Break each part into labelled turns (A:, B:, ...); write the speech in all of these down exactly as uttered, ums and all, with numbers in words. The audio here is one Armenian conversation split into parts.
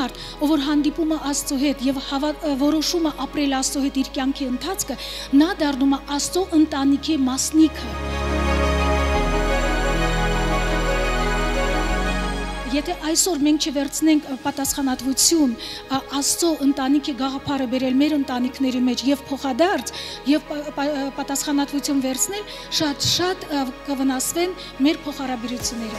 A: մարդ, ով որ հանդիպում է Աստծո հետ եւ որոշում է ապրել Աստծո հետ իր կյանքի ընթացքը, նա դառնում է Աստծո ընտանիքի մասնիկը։ Եթե այսօր մենք չվերցնենք պատասխանատվություն Աստծո ընտանիքի գաղափարը բերել մեր ընտանիքների մեջ եւ փոխադարձ եւ պատասխանատվություն վերցնել, շատ-շատ կվնասվեն մեր փոխհարաբերությունները։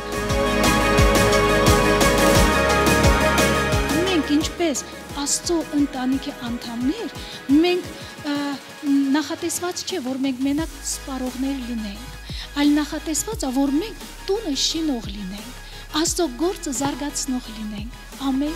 A: Մենք ինչպես Աստծո ընտանիքի անդամներ, մենք նախատեսված չէ, որ մենք մենակ սպառողներ լինենք, այլ նախատեսված է, որ մենք տունը շինող լինենք, Աստծո գործը զարգացնող լինենք։ Ամեն։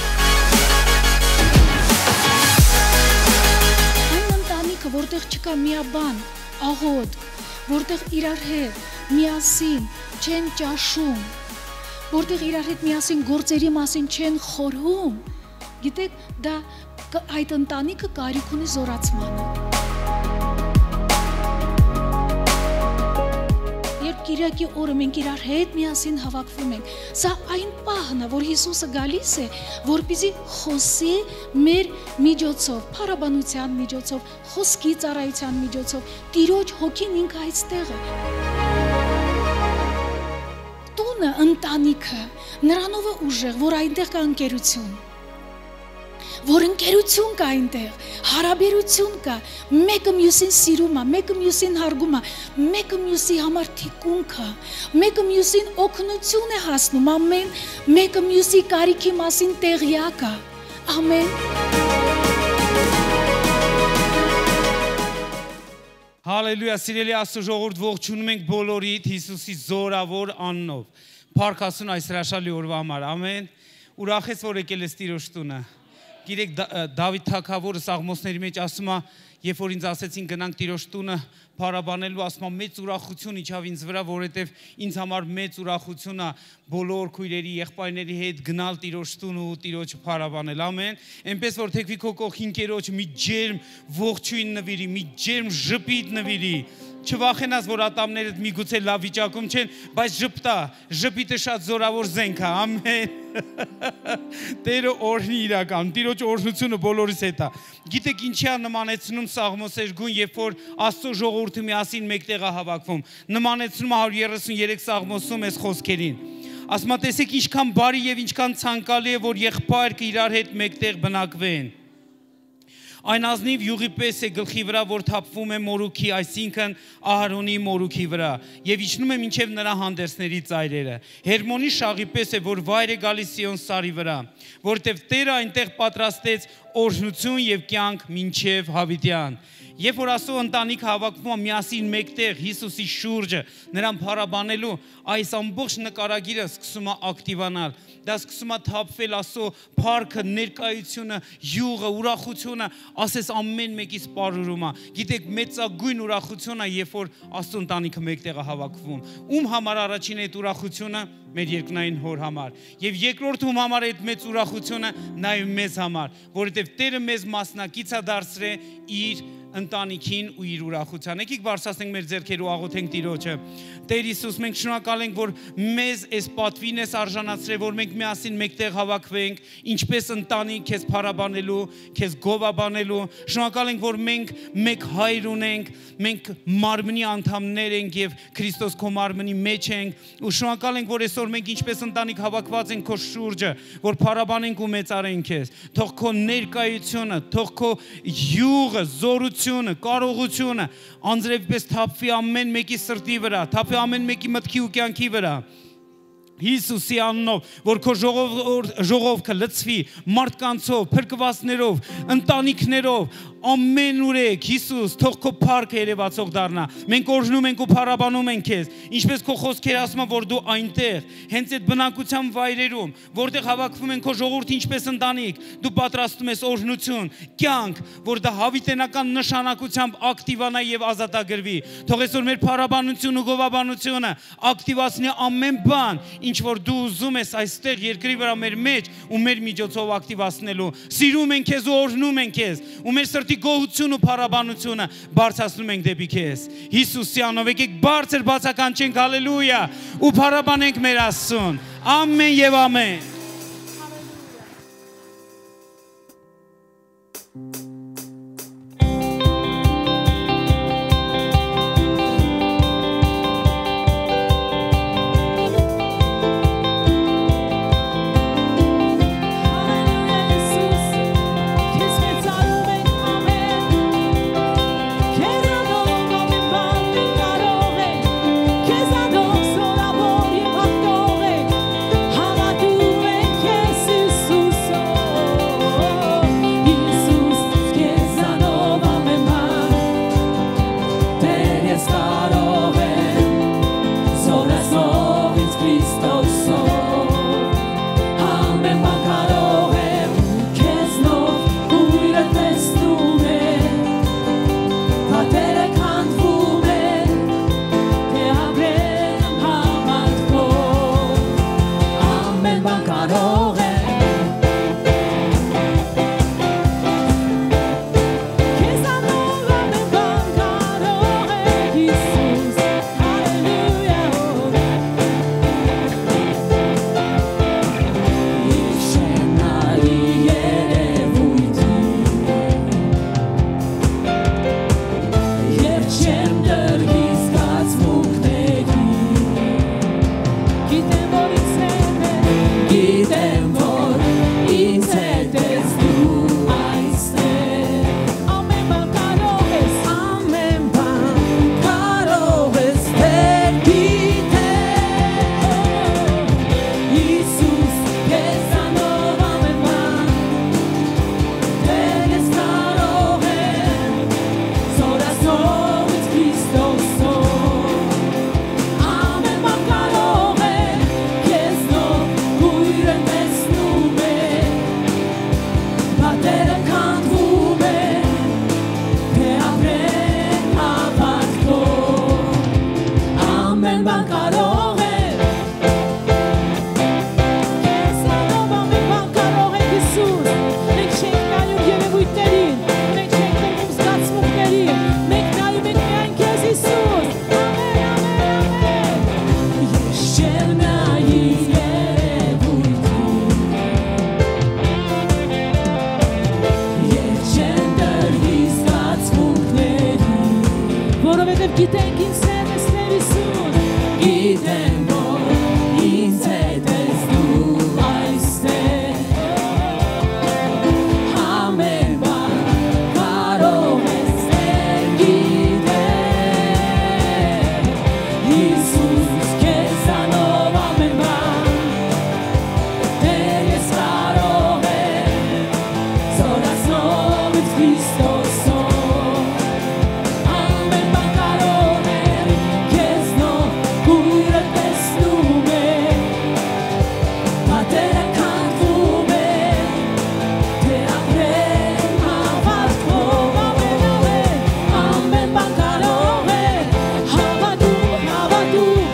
A: Այն ընտանիքը, որտեղ չկա միաբան, աղոտ, որտեղ իրար հետ միասին չեն ճաշում, որտեղ իրար հետ միասին գործերի մասին չեն խորհում, գիտեք, դա այդ ընտանիքը կարիք ունի զորացմանը։ Կիրակի օրը մենք իրար հետ միասին հավաքվում ենք։ Սա այն պահն է, որ Հիսուսը գալիս է, որպեսզի խոսի մեր միջոցով, փառաբանության միջոցով, խոսքի ծառայության միջոցով, Տիրոջ հոգին ինքը այստեղ է։ Տունը, ընտանիքը, նրանով է ուժեղ, որ այնտեղ կա ընկերություն, որ ընկերություն կա այնտեղ, հարաբերություն կա, մեկը մյուսին սիրում է, մեկը մյուսին հարգում է, մեկը մյուսի համար թիկունք է, մեկը մյուսին օգնություն է հասնում, ամեն, մեկը մյուսի կարիքի մասին տեղյակ է, ամեն։
B: Հալելույա, սիրելի Աստծո ժողովուրդ, ողջունում ենք բոլորիդ Հիսուսի զորավոր անունով։ Փառք Աստծուն այս հրաշալի օրվա համար, ամեն։ Ուրախ ես, որ եկել ես Տիրոջ տունը։ Գիտեք, Դավիթ թագավորը Սաղմոսների մեջ ասում է, երբ որ ինձ ասեցին գնանք Տիրոջ տունը փառաբանելու, ասում է մեծ ուրախություն իջավ ինձ վրա, որովհետև ինձ համար մեծ ուրախություն է բոլոր քույրերի, եղբայրների հետ գնալ Տիրոջ տուն ու Տիրոջը փառաբանել, ամեն։ Այնպես որ թեքվի քո կողքին կերոջ մի ջերմ ողջույն նվիրի, մի ջերմ ժպիտ նվիրի։ Չվախենաս, որ ատամներդ միգուցե լավ վիճակում չեն, բայց ժպտա, ժպիտը շատ զորավոր զենք է, ամեն։ Տերը օրհնի իրական, Տիրոջ օրհնությունը բոլորիս հետ է։ Գիտեք ինչի է նմանեցնում Սաղմոսեր գուն, երբ որ Աստծո ժողովուրդը միասին մեկտեղ է հավաքվում, նմանեցնում է հարյուր երեսուններեք Սաղմոսում այս խոսքերին։ Ասում է, տեսեք ինչքան բարի եւ ինչքան ցանկալի է, որ եղբայրը իրար հետ մեկտեղ բնակվեն։ Այն ազնիվ յուղի պես է գլխի վրա, որ թափվում է մորուքի, այսինքն Ահարոնի մորուքի վրա, եւ իջնում է մինչեւ նրա հանդերձների ծայրերը։ Հերմոնի շաղի պես է, որ վայր է գալիս Սիոն սարի վրա, որտեւ Տերը այնտեղ պատրաստեց օրհնություն եւ կյանք մինչեւ հավիտյան։ Երբ որ Աստծո ընտանիքը հավաքվում է միասին մեկտեղ Հիսուսի շուրջը, նրան փառաբանելու, այս ամբողջ նկարագիրը սկսում է ակտիվանալ։ Դա սկսում է թափվել Աստծո փառքը, ներկայությունը, յուղը, ուրախությունը, ասես ամեն մեկից պարուրում է։ Գիտեք, մեծագույն ուրախություն է, երբ որ Աստծո ընտանիքը մեկտեղ է հավաքվում։ Ում համար առաջին այդ ուրախությունը մեր երկնային Հոր համար։ Եվ երկրորդ ում համար այդ մեծ ուրախությունը նայում մեզ համար, որովհետև Տերը մեզ մասնակից է դարձրել իր ընտանիքին ու իր ուրախության։ Եկեք բարձրացնենք մեր ձեռքերը ու աղոթենք Տիրոջը։ Տեր Հիսուս, մենք շնորհակալ ենք, որ մեզ այս պատվին ես արժանացրել, որ մենք միասին մեկտեղ հավաքվենք, ինչպես ընտանիք քեզ փառաբանելու, քեզ գովաբանելու։ Շնորհակալ ենք, որ մենք մեկ հայր ունենք, մենք մարմնի անդամներ ենք եւ Քրիստոս քո մարմնի մեջ ենք, ու շնորհակալ ենք, որ այսօր մենք ինչպես ընտանիք հավաքված ենք քո շուրջը, որ փառաբանենք ու մեծարենք քեզ։ Թող քո ներկայությունը, թող քո յուղը, զորությունը, կարողությունը անձրևպես թափվի ամեն մեկի սրտի վրա, թափվի ամեն մեկի մտքի ու կյանքի վրա։ Հիսուսի անունով, որ քո ժողովքը լցվի մարդկանցով, փրկվածներով, ընտանիքներով, ամենուրեք, Հիսուս, թող քո փառքը երևացող դառնա։ Մենք օրհնում ենք ու փառաբանում ենք քեզ, ինչպես քո խոսքերը ասում են, որ դու այնտեղ, հենց այդ բնակության վայրերում, որտեղ հավաքվում են քո ժողովուրդը ինչպես ընտանիք, դու պատրաստում ես օրհնություն, կյանք, որ դա հավիտենական նշանակությամբ ակտիվանա եւ ազատագրվի։ Թող այսօր մեր փառաբանությունը ու գովաբանությունը ակտիվացնի ամեն բան, ինչ որ դու ուզում ես այստեղ երկրի վրա մեր մեջ ու մեր միջոցով ակտիվացնելու։ Սիրում ենք քեզ ու օրհնում ենք քեզ, ու մեր սրտի գոհությունը ու փառաբանությունը բարձրացնում ենք դեպի քեզ։ Հիսուսի անունով եկեք բարձր բացականչենք հալելույա ու փառաբանենք մեր Աստծուն։ Ամեն եւ ամեն։
A: որովհետև գիտենք ինձ հետ ես Տեր Հիսուս, գիտեմ որ ինձ հետ ես դու այստեղ, ամեն բան կարող ես Տեր գիտեմ, Հիսուս քեզանով ամեն բան, Տեր ես կարող եմ, զորացնով ինձ Քրիստոսով, ամեն բան կարող եմ, քեզնով կույրը տեսնում եմ, պատերը քանդվում եմ, թե ապրեմ հավատքով, ամեն ամեն, ամեն բան կարող եմ, հավատում, հավատում,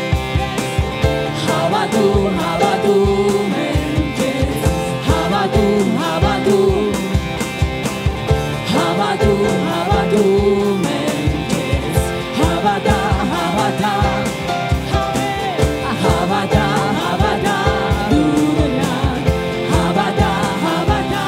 A: հավատում, հավատում եմ քեզ, հավատում, հավատում, հավատում, հավատում եմ քեզ, հավատա, հավատա, հավատա, հավատա, դու նրան, հավատա, հավատա,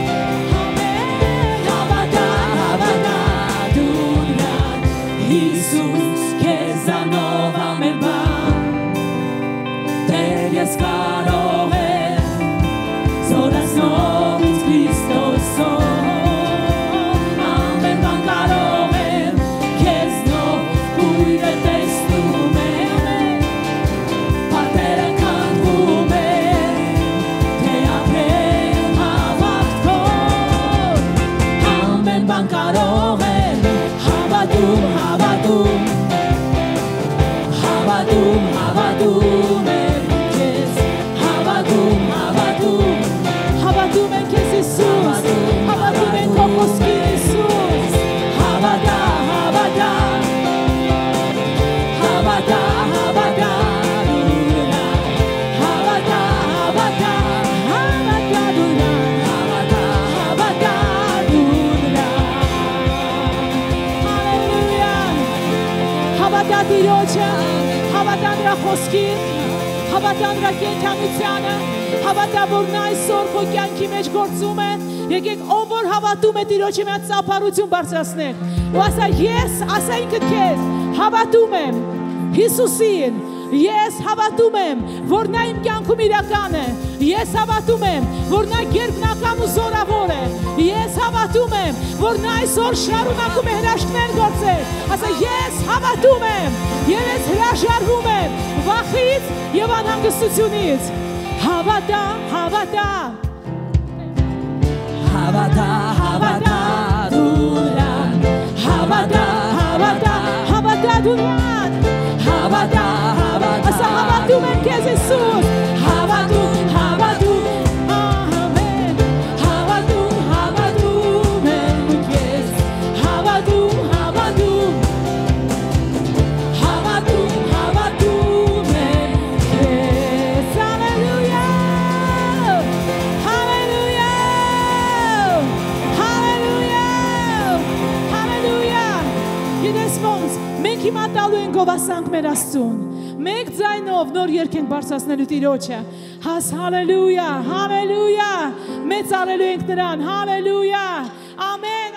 A: հավատա, հավատա, դու նրան, Հիսուս քեզանով ամեն բան, Տեր ես կարող եմ, զորացնով ինձ Քրիստոսով, ամեն բան կարող եմ, քեզնով կույրը տեսնում եմ, պատերը քանդվում եմ, թե ապրեմ հավատքով, ամեն բան կարող եմ, հավատում, հավատում, հավատում, հավատում եմ քեզ, հավատում, հավատում, հավատում եմ քեզ Հիսուս, հավատում եմ քո խոսքին Հիսուս, հավատա, հավատա, հավատա, հավատա, դու նրան, հավատա, հավատա, հավատա դու նրան, հավատա, հավատա դու նրան, հալելույա, հավատա Տիրոջը, հավատա նրա խոսքին, հավատա նրա կենդանությանը, հավատա որ նա այսօր քո կյանքի մեջ գործում է, եկեք ով որ հավատում է Տիրոջի մեջ ծափարություն բարձրացնենք, ու ասա ես, ասա ինքդ քեզ, հավատում եմ Հիսուսին, ես հավատում եմ, որ նա իմ կյանքում իրական է, ես հավատում եմ, որ նա գերբնական ու զորավոր է, ես հավատում եմ, որ նա այսօր շարունակում է հրաշքներ գործել, ասա ես հավատում եմ, եւ ես հրաժարվում եմ վախից եւ անհանգստությունից, հավատա, հավատա, հավատա, հավատա դու նրան, հավատա, հավատա, հավատա դու նրան, հավատա, հավատա, ասա հավատում եմ քեզ Հիսուս, հավատում, հավատում, ամեն, հավատում, հավատում եմ քեզ, հավատում, հավատում, հավատում, հավատում եմ քեզ, հալելույա, հալելույա, հալելույա, հալելույա, գիտես ոնց, մենք հիմա տալու ենք գովասանք մեր Աստծուն, մենք ձայնով նոր երգ ենք բարձրացնելու Տիրոջը, հաս հալելույա, հալելույա, մեծարելու ենք նրան, հալելույա, ամեն,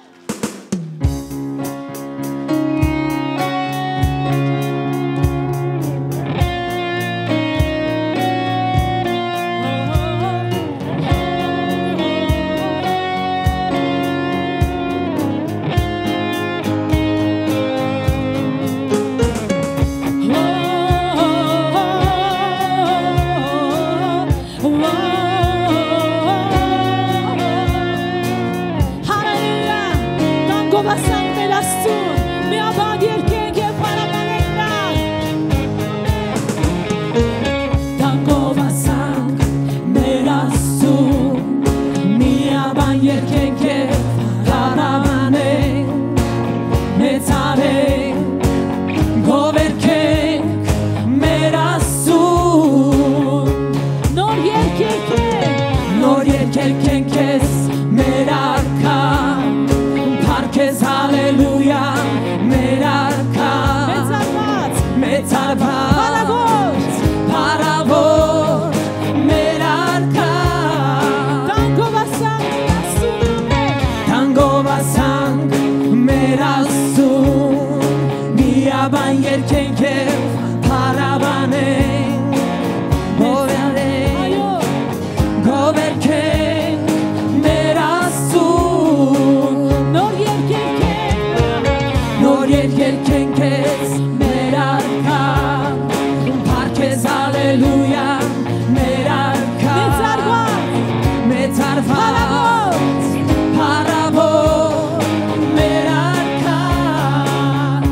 A: գովասանք մեր Աստծուն, միաբան երգենք և պարապանենք նրան, տան գովասանք մեր Աստծուն, միաբան երգենք և պարապանենք, մեծարենք, գովերգենք մեր Աստծուն, նոր երգենք, նոր երգենք ես մեր արքան, Քեզ հալելույա մեր
C: Միաբան երկենք Փարավանենք Գովերքենք Գովերքենք մեր Աստծուն Նոր երկենք Նոր երկենք ես մեր արքան Փառքես հալելույա մեր արքան Մեծ արված Փարավոր մեր արքան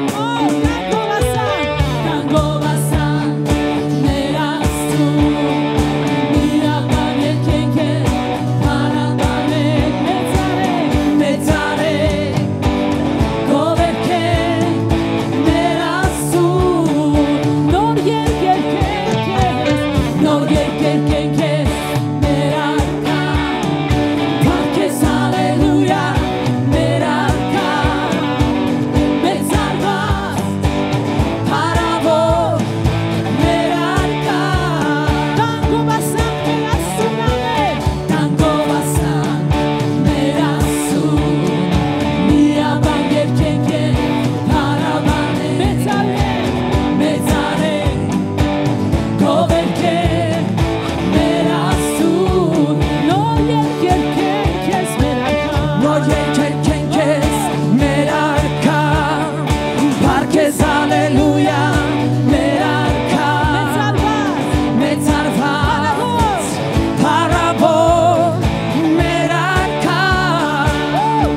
C: Կանգով ասան մեր Աստծուն Միաբան երկենք Փարավանենք Մեծ արենք Գովերքենք մեր Աստծուն Նոր երկենք Նոր երկենք մեր արքան Փառքես հալելույա մեր արքան Մեծ արված Փարավոր մեր արքան Տանգով ասան մեր Աստծուն ամեն Տանգով ասան մեր Աստծուն Միաբան երկենք Փարավանենք Մեծ արենք Մեծ արենք Գովերքենք մեր Աստծուն Նոր երկենք ես մեր արքան Նոր երկենք ես մեր արքան Փառքես հալելույա մեր արքան Մեծ արված Փարավոր մեր արքան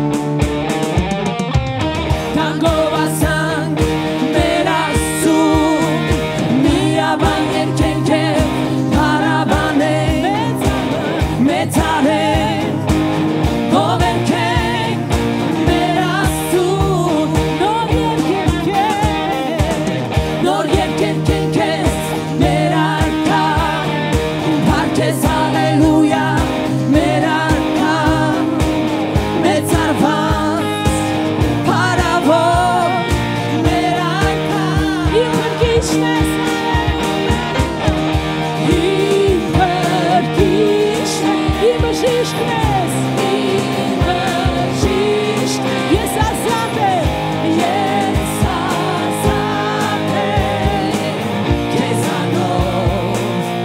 C: Տանգով ասանք մեր Աստծուն Միաբան երկենք Փարավանենք Մեծ արենք Գովերքենք մեր Աստծուն Նոր երկենք Նոր երկենք ես մեր արքան Փառքես հալելույա մեր արքան Մեծ արված Փարավոր մեր արքան Իմ բրկիչն ես Իմ բրկիչն Իմ բժիշկն ես Իմ բժիշկն Ես ազատ եմ Ես ազատ եմ Քեզանով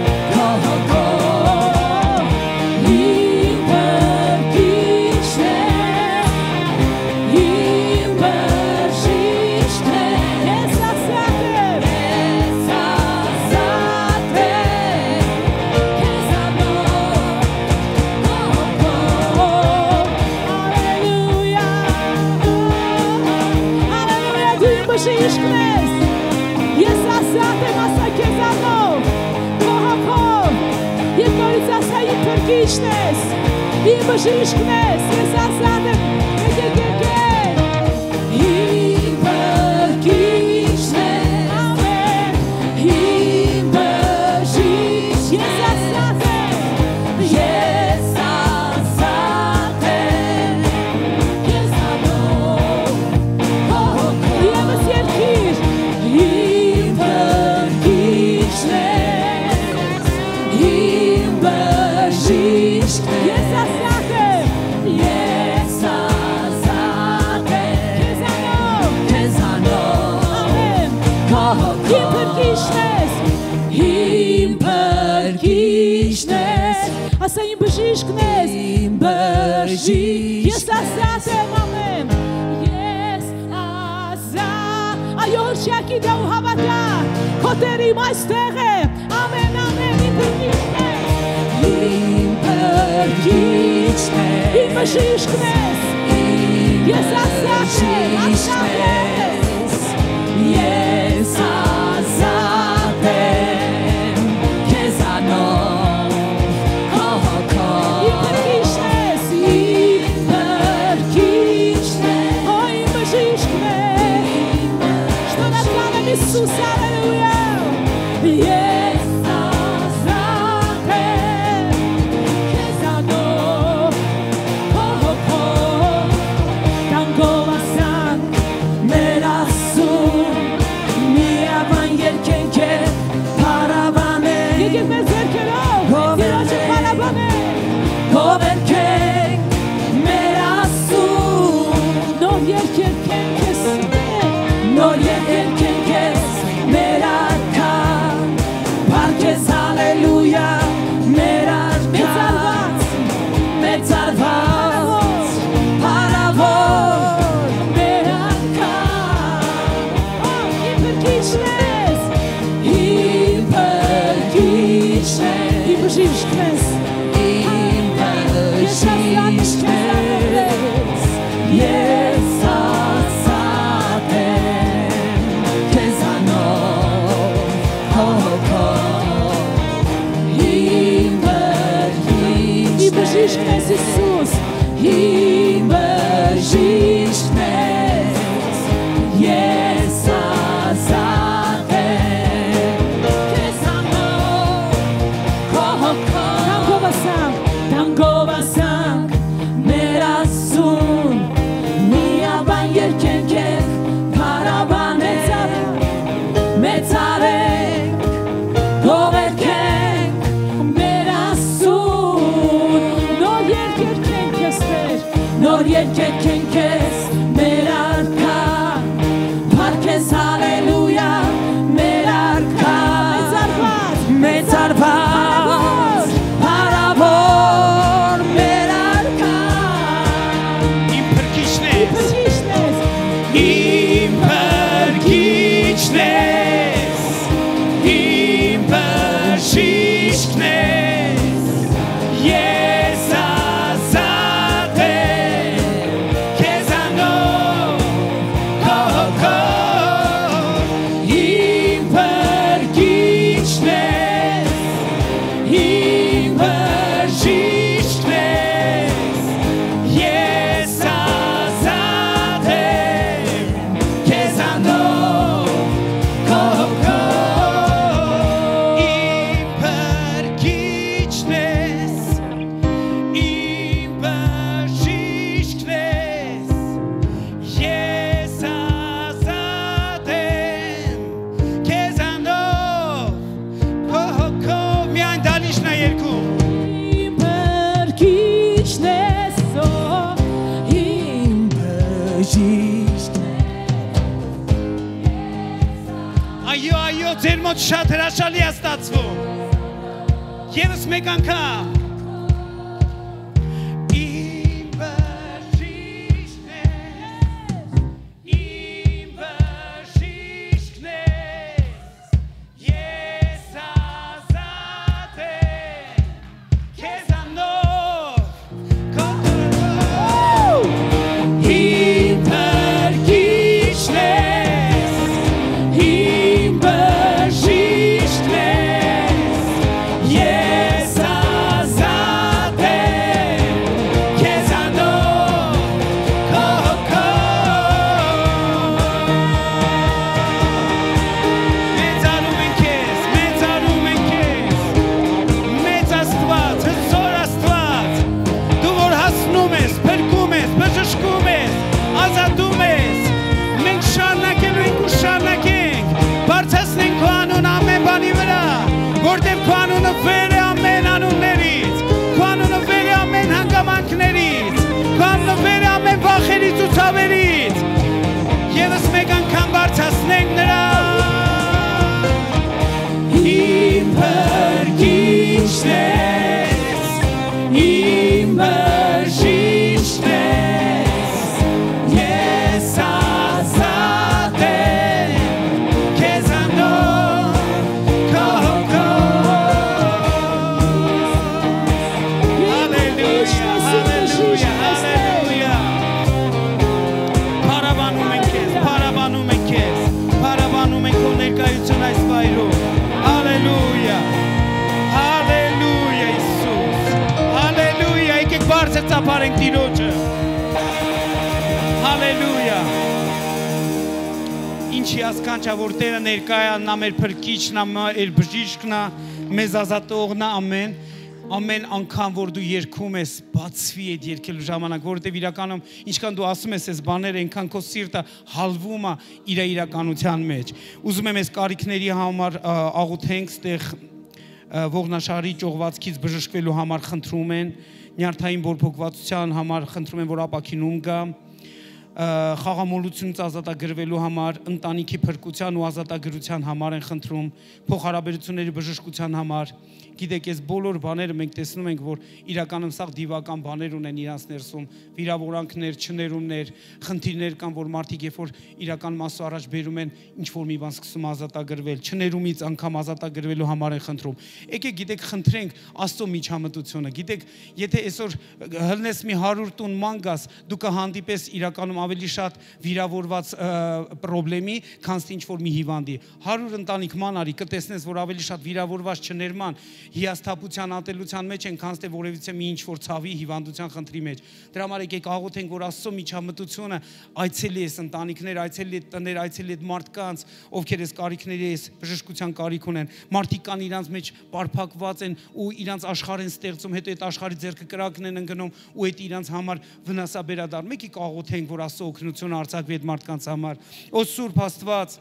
C: Քո Իմ բրկիչն Իմ բժիշկն Ես ազատ եմ Ես ազատ եմ Քեզանով Ալելույա Ալելույա դու իմ բժիշկն ես Ես ազատ եմ ասա քեզանով Քո հոգով Եվ նորից ասա իմ բրկիչն ես Իմ բժիշկն ես Ես ազատ եմ Եկեք եկեք Իմ բրկիչն ես Ամեն Իմ բժիշկ Ես ազատ եմ Ես ազատ եմ Քեզանով Քո հոգով Եվս երկիր Իմ բրկիչն ես Իմ բժիշկ Ես ազատ եմ Ես ազատ եմ Քեզանով Քեզանով Ամեն Քո հոգով Իմ բրկիչն ես Իմ բրկիչն ես Ասա իմ բժիշկն ես Իմ բժիշկ Ես ազատ եմ ամեն Ես ազատ Այո հրշակի դա ու հավատա Քո Տերը իմ այստեղ է Ամեն ամեն իմ բրկիչն ես Իմ բրկիչն ես Իմ բժիշկն ես Ես ազատ եմ Ազատ եմ Ես ազատ եմ Քեզանով Քո հոգով Իմ բրկիչն ես Իմ բրկիչն ես Օ իմ բժիշկն ես Շնորհակալ եմ Հիսուս Ալելույա Ես ազատ եմ Քեզանով Քո հոգով Տանգով ասանք մեր Աստծուն Միաբան երկենք Փարավանենք Եկեք մեր ձեռքերով Տիրոջը փարավանենք Գովերքենք մեր Աստծուն Նոր երկենք ես Նոր երկենք
B: Այո, ձեր մոտ շատ հրաշալի է ստացվում։ Եվս մեկ անգամ։ Իմ բժիշկն ես, իմ բժիշկն ես, ես ազատ եմ, քեզանով կոտրելով։ Իմ բժիշկն ես, իմ բժիշկն ես, ես ազատ եմ, քեզանով Մեծանում ենք քեզ, մեծանում ենք քեզ, մեծ Աստված, հզոր Աստված, դու որ հասնում ես, փրկում ես, բժշկում ես, ազատում ես, մենք շարունակելու ենք ու շարունակենք, բարձրացնենք քո անուն ամեն բանի վրա, որտեղ քո անունը վեր է ամեն անուններից, քո անունը վեր է ամեն հանգամանքներից, քո անունը վեր է ամեն վախերից ու ցավերից, եւս մեկ անգամ բարձրացնենք նրան։ Իմ բժիշկն ես, իմ բժիշկն ես, ես ազատ եմ, քեզանով Հալելույա, հալելույա, հալելույա։ Փառաբանում ենք քեզ, փառաբանում ենք քեզ, փառաբանում ենք քո ներկայություն այս վայրում։ Հալելույա, հալելույա Հիսուս, հալելույա, եկեք բարձր ծափարենք Տիրոջը։ Հալելույա։ Ինչի ասկանչա, որ Տերը ներկա է, նա մեր փրկիչն է, մեր բժիշկն է, մեզ ազատողն է, ամեն։ Ամեն անգամ, որ դու երգում ես, բացվի այդ երգելու ժամանակ, որովհետև իրականում, ինչքան դու ասում ես այս բաները, այնքան քո սիրտը հալվում է իր իրականության մեջ։ Ուզում եմ այս կարիքների համար աղոթենք, ստեղ ողնաշարի ճողվածքից բժշկվելու համար խնդրում են, նյարդային բորբոքվածության համար խնդրում են, որ ապաքինում գա, խաղամոլությունից ազատագրվելու համար, ընտանիքի փրկության ու ազատագրության համար են խնդրում, փոխհարաբերությունների բժշկության համար։ Գիտեք, այս բոլոր բաները մենք տեսնում ենք, որ իրականում սաղ դիվական բաներ ունեն իրանց ներսում, վիրավորանքներ, չներումներ, խնդիրներ կան, որ մարդիկ երբ որ իրական մասու առաջ բերում են, ինչ որ մի բան սկսում ազատագրվել, չներումից անգամ ազատագրվելու համար են խնդրում։ Եկեք, գիտեք, խնդրենք Աստծո միջամտությունը։ Գիտեք, եթե այսօր հլնես մի հարյուր տուն ման գաս, դու կհանդիպես իրականում ավելի շատ վիրավորված պրոբլեմի, քան ինչ որ մի հիվանդի։ հարյուր ընտանիք ման արի, կտեսնես, որ ավելի շատ վիրավորված չներման, հիասթափության, ատելության մեջ են, քան թե որևիցե մի ինչ որ ցավի հիվանդության խնդրի մեջ։ Դրա համար եկեք աղոթենք, որ Աստծո միջամտությունը այցելի այս ընտանիքներ, այցելի այդ տներ, այցելի այդ մարդկանց, ովքեր այս կարիքների այս բժշկության կարիք ունեն։ Մարդիկ կան իրանց մեջ պարփակված են ու իրանց աշխարհ են ստեղծում, հետո այդ աշխարհի ձեռքը կրակն են ընկնում ու այդ իրանց համար վնասաբերադար։ Եկեք աղոթենք, որ Աստծո օգնությունը արձակվի այդ մարդկանց համար։ Օ Սուրբ Աստված,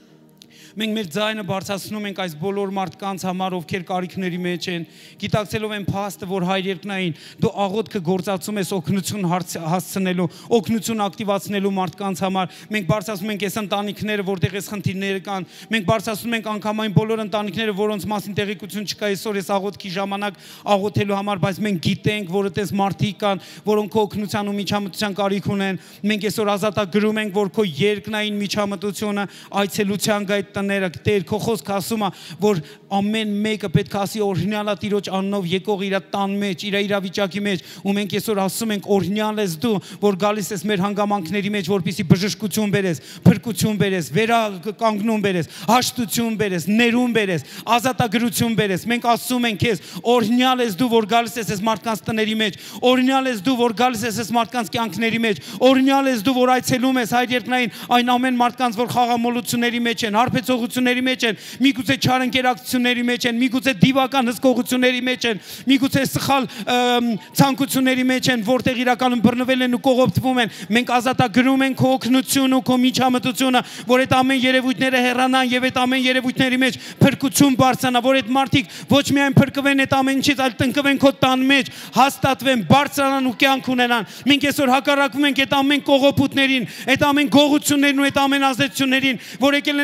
B: մենք մեր ձայնը բարձրացնում ենք այս բոլոր մարդկանց համար, ովքեր կարիքների մեջ են, գիտակցելով են փաստը, որ Հայր երկնային, դու աղոթքը գործածում ես օգնություն հասցնելու, օգնություն ակտիվացնելու մարդկանց համար։ Մենք բարձրացնում ենք այս ընտանիքները, որտեղ այս խնդիրները կան։ Մենք բարձրացնում ենք անգամ այն բոլոր ընտանիքները, որոնց մասին տեղեկություն չկա այսօր այս աղոթքի ժամանակ աղոթելու համար, բայց մենք գիտենք, որ այդպես մարդիկ կան, որոնք քո օգնության ու միջամտության կարիք ունեն։ Մենք այսօր ազատագրում ենք, որ քո երկնային միջամտությունը այցելության գա այդ տները, Տեր, քո խոսքը ասում է, որ ամեն մեկը պետք է ասի օրհնյալ է Տիրոջ անունով եկող իր տան մեջ, իր իրավիճակի մեջ, ու մենք այսօր ասում ենք օրհնյալ ես դու, որ գալիս ես մեր հանգամանքների մեջ, որպեսզի բժշկություն բերես, փրկություն բերես, վերականգնում բերես, հաշտություն բերես, ներում բերես, ազատագրություն բերես։ Մենք ասում ենք քեզ, օրհնյալ ես դու, որ գալիս ես այս մարդկանց տների մեջ, օրհնյալ ես դու, որ գալիս ես այս մարդկանց կյանքների մեջ, օրհնյալ ես դու, որ այցելում ես Հայր երկնային այն ամեն մարդկանց, որ խաղամոլությունների մեջ են, հարբեցողությունների մեջ են, միգուցե չարընկերակցությունների մեջ են, միգուցե դիվական հսկողությունների մեջ են, միգուցե սխալ ցանկությունների մեջ են, որտեղ իրականում բռնվել են ու կողոպտվում են։ Մենք ազատագրում ենք քո օգնությունը ու քո միջամտությունը, որ այդ ամեն երևույթները հեռանան եւ այդ ամեն երևույթների մեջ փրկություն բարձրանա, որ այդ մարդիկ ոչ միայն փրկվեն այդ ամեն ինչից, այլ տնկվեն քո տան մեջ, հաստատվեն, բարձրանան ու կյանք ունենան։ Մենք այսօր հակառակվում ենք այդ ամեն կողոպուտներին, այդ ամեն գողություններին ու այդ ամեն ազդեցություններին, որ եկել են այս ընտանիք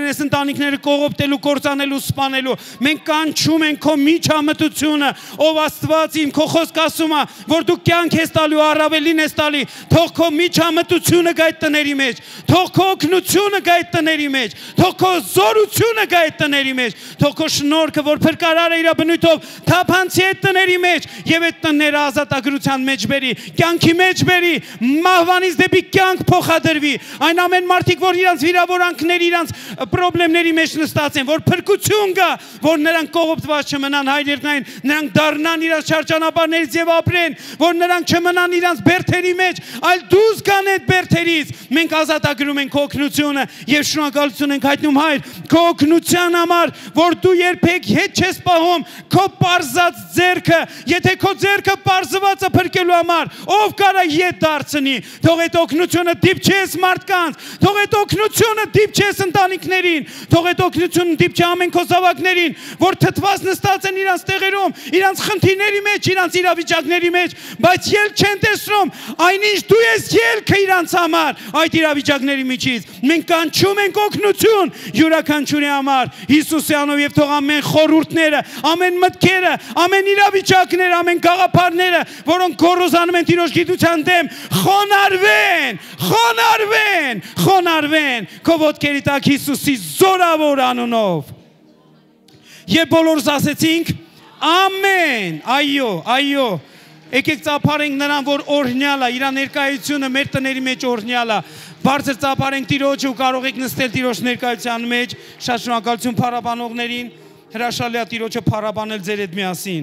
B: ընտանիքները կողոպտելու, կործանելու, սպանելու։ Մենք կանչում ենք քո միջամտությունը, ով Աստված իմ, քո խոսքը ասում է, որ դու կյանք ես տալու, առավելին ես տալի։ Թող քո միջամտությունը գա այդ տների մեջ, թող քո օգնությունը գա այդ տների մեջ, թող քո զորությունը գա այդ տների մեջ, թող քո շնորհքը, որ փրկարար է իր բնույթով, թափանցի այդ տների մեջ եւ այդ տները ազատագրության մեջ բերի, կյանքի մեջ բերի, մահվանից դեպի կյանք փոխադրվի։ Այն ամեն մարդիկ, որ իրանց վիրավորանքների, իրանց խնդիրների մեջ նստած են, որ փրկություն գա, որ նրանք կողոպտված չմնան, հայր երկնային, նրանք դառնան իրանց շրջանապարներից եւ ապրեն, որ նրանք չմնան իրանց բերդերի մեջ, այլ դուրս գան այդ բերդերից։ Մենք ազատագրում ենք օգնությունը եւ շնորհակալություն ենք հայտնում, հայր, քո օգնության համար, որ դու երբեք հետ չես պահում քո պարզած ձեռքը, եթե քո ձեռքը պարզվածը փրկելու համար, ով կարա ետ դարձնի, թող այդ օգնությունը դիպչես մարդկանց, թող այդ օգնությունը դիպչես ընտանիքներին, թող այդ օգնությունը դիպչի ամեն քո զավակներին, որ թթված նստած են իրանց տեղերում, իրանց խնդիրների մեջ, իրանց իրավիճակների մեջ, բայց ելք չեն տեսնում, այնինչ դու ես ելքը իրանց համար, այդ իրավիճակների միջից։ Մենք կանչում ենք օգնություն յուրաքանչյուրի համար Հիսուսի անունով եւ թող ամեն խորհուրդները, ամեն մտքերը, ամեն իրավիճակները, ամեն գաղափարները, որոնք գոռոզանում են Տիրոջ գիտության դեմ, խոնարհվեն, խոնարհվեն, խոնարհվեն քո ոտքերի տակ Հիսուսի զորավոր անունով։ Եվ բոլորս ասեցինք ամեն, այո, այո։ Եկեք ծափարենք նրան, որ օրհնյալ է, իր ներկայությունը մեր տների մեջ օրհնյալ է։ Բարձր ծափարենք Տիրոջը ու կարող եք նստել Տիրոջ ներկայության մեջ։ Շատ շնորհակալություն փառաբանողներին, հրաշալի է Տիրոջը փառաբանել ձեր հետ միասին։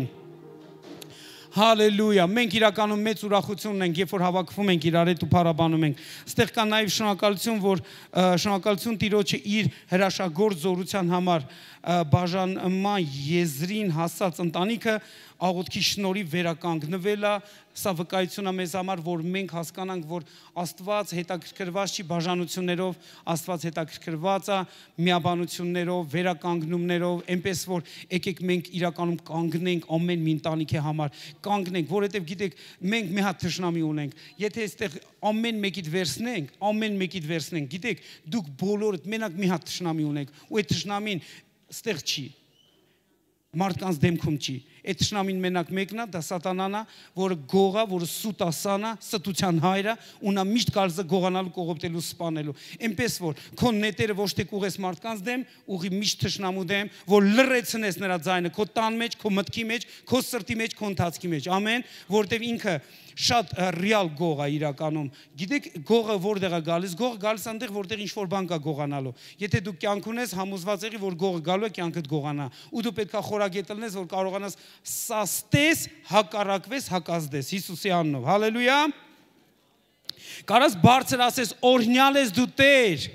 B: Հալելույա, մենք իրականում մեծ ուրախություն ունենք, երբ որ հավաքվում ենք իրար հետ ու փառաբանում ենք։ Այստեղ կա նաև շնորհակալություն, որ շնորհակալություն Տիրոջը իր հրաշագործ զորության համար բաժանման եզրին հասած ընտանիքը աղոթքի շնորհիվ վերականգնվել է, սա վկայություն է մեզ համար, որ մենք հասկանանք, որ Աստված հետաքրքրված չի բաժանություններով, Աստված հետաքրքրված է միաբանություններով, վերականգնումներով, այնպես որ եկեք մենք իրականում կանգնենք ամեն մի ընտանիքի համար, կանգնենք, որովհետև գիտեք, մենք մի հատ թշնամի ունենք, եթե այստեղ ամեն մեկիդ վերցնենք, ամեն մեկիդ վերցնենք, գիտեք, դուք բոլորդ մենակ մի հատ թշնամի ունենք, ու այդ թշնամին ստեղ չի, մարդկանց դեմքում չի, այդ թշնամին մենակ մեկն է, դա սատանան է, որը գողա, որը սուտ ասան է, ստության հայրը, ու նա միշտ կարծը գողանալու, կողոպտելու, սպանելու։ Այնպես որ քո նետերը ոչ թե կուղես մարդկանց դեմ, ուղի միշտ թշնամու դեմ, որ լռեցնես նրա ձայնը քո տան մեջ, քո մտքի մեջ, քո սրտի մեջ, քո ընթացքի մեջ։ Ամեն, որտեղ ինքը շատ ռեալ գող է իրականում։ Գիտեք, գողը որտեղ է գալիս, գողը գալիս այնտեղ, որտեղ ինչ-որ բան կա գողանալու։ Եթե դու կյանք ունես, համոզված եղի, որ գողը գալու է, կյանքդ գողանա, ու դու պետք է խորագետ լինես, որ կարողանաս սաստես, հակառակվես, հակազդես Հիսուսի անունով։ Հալելույա։ Կարաս բարձր ասես, օրհնյալ ես դու Տեր,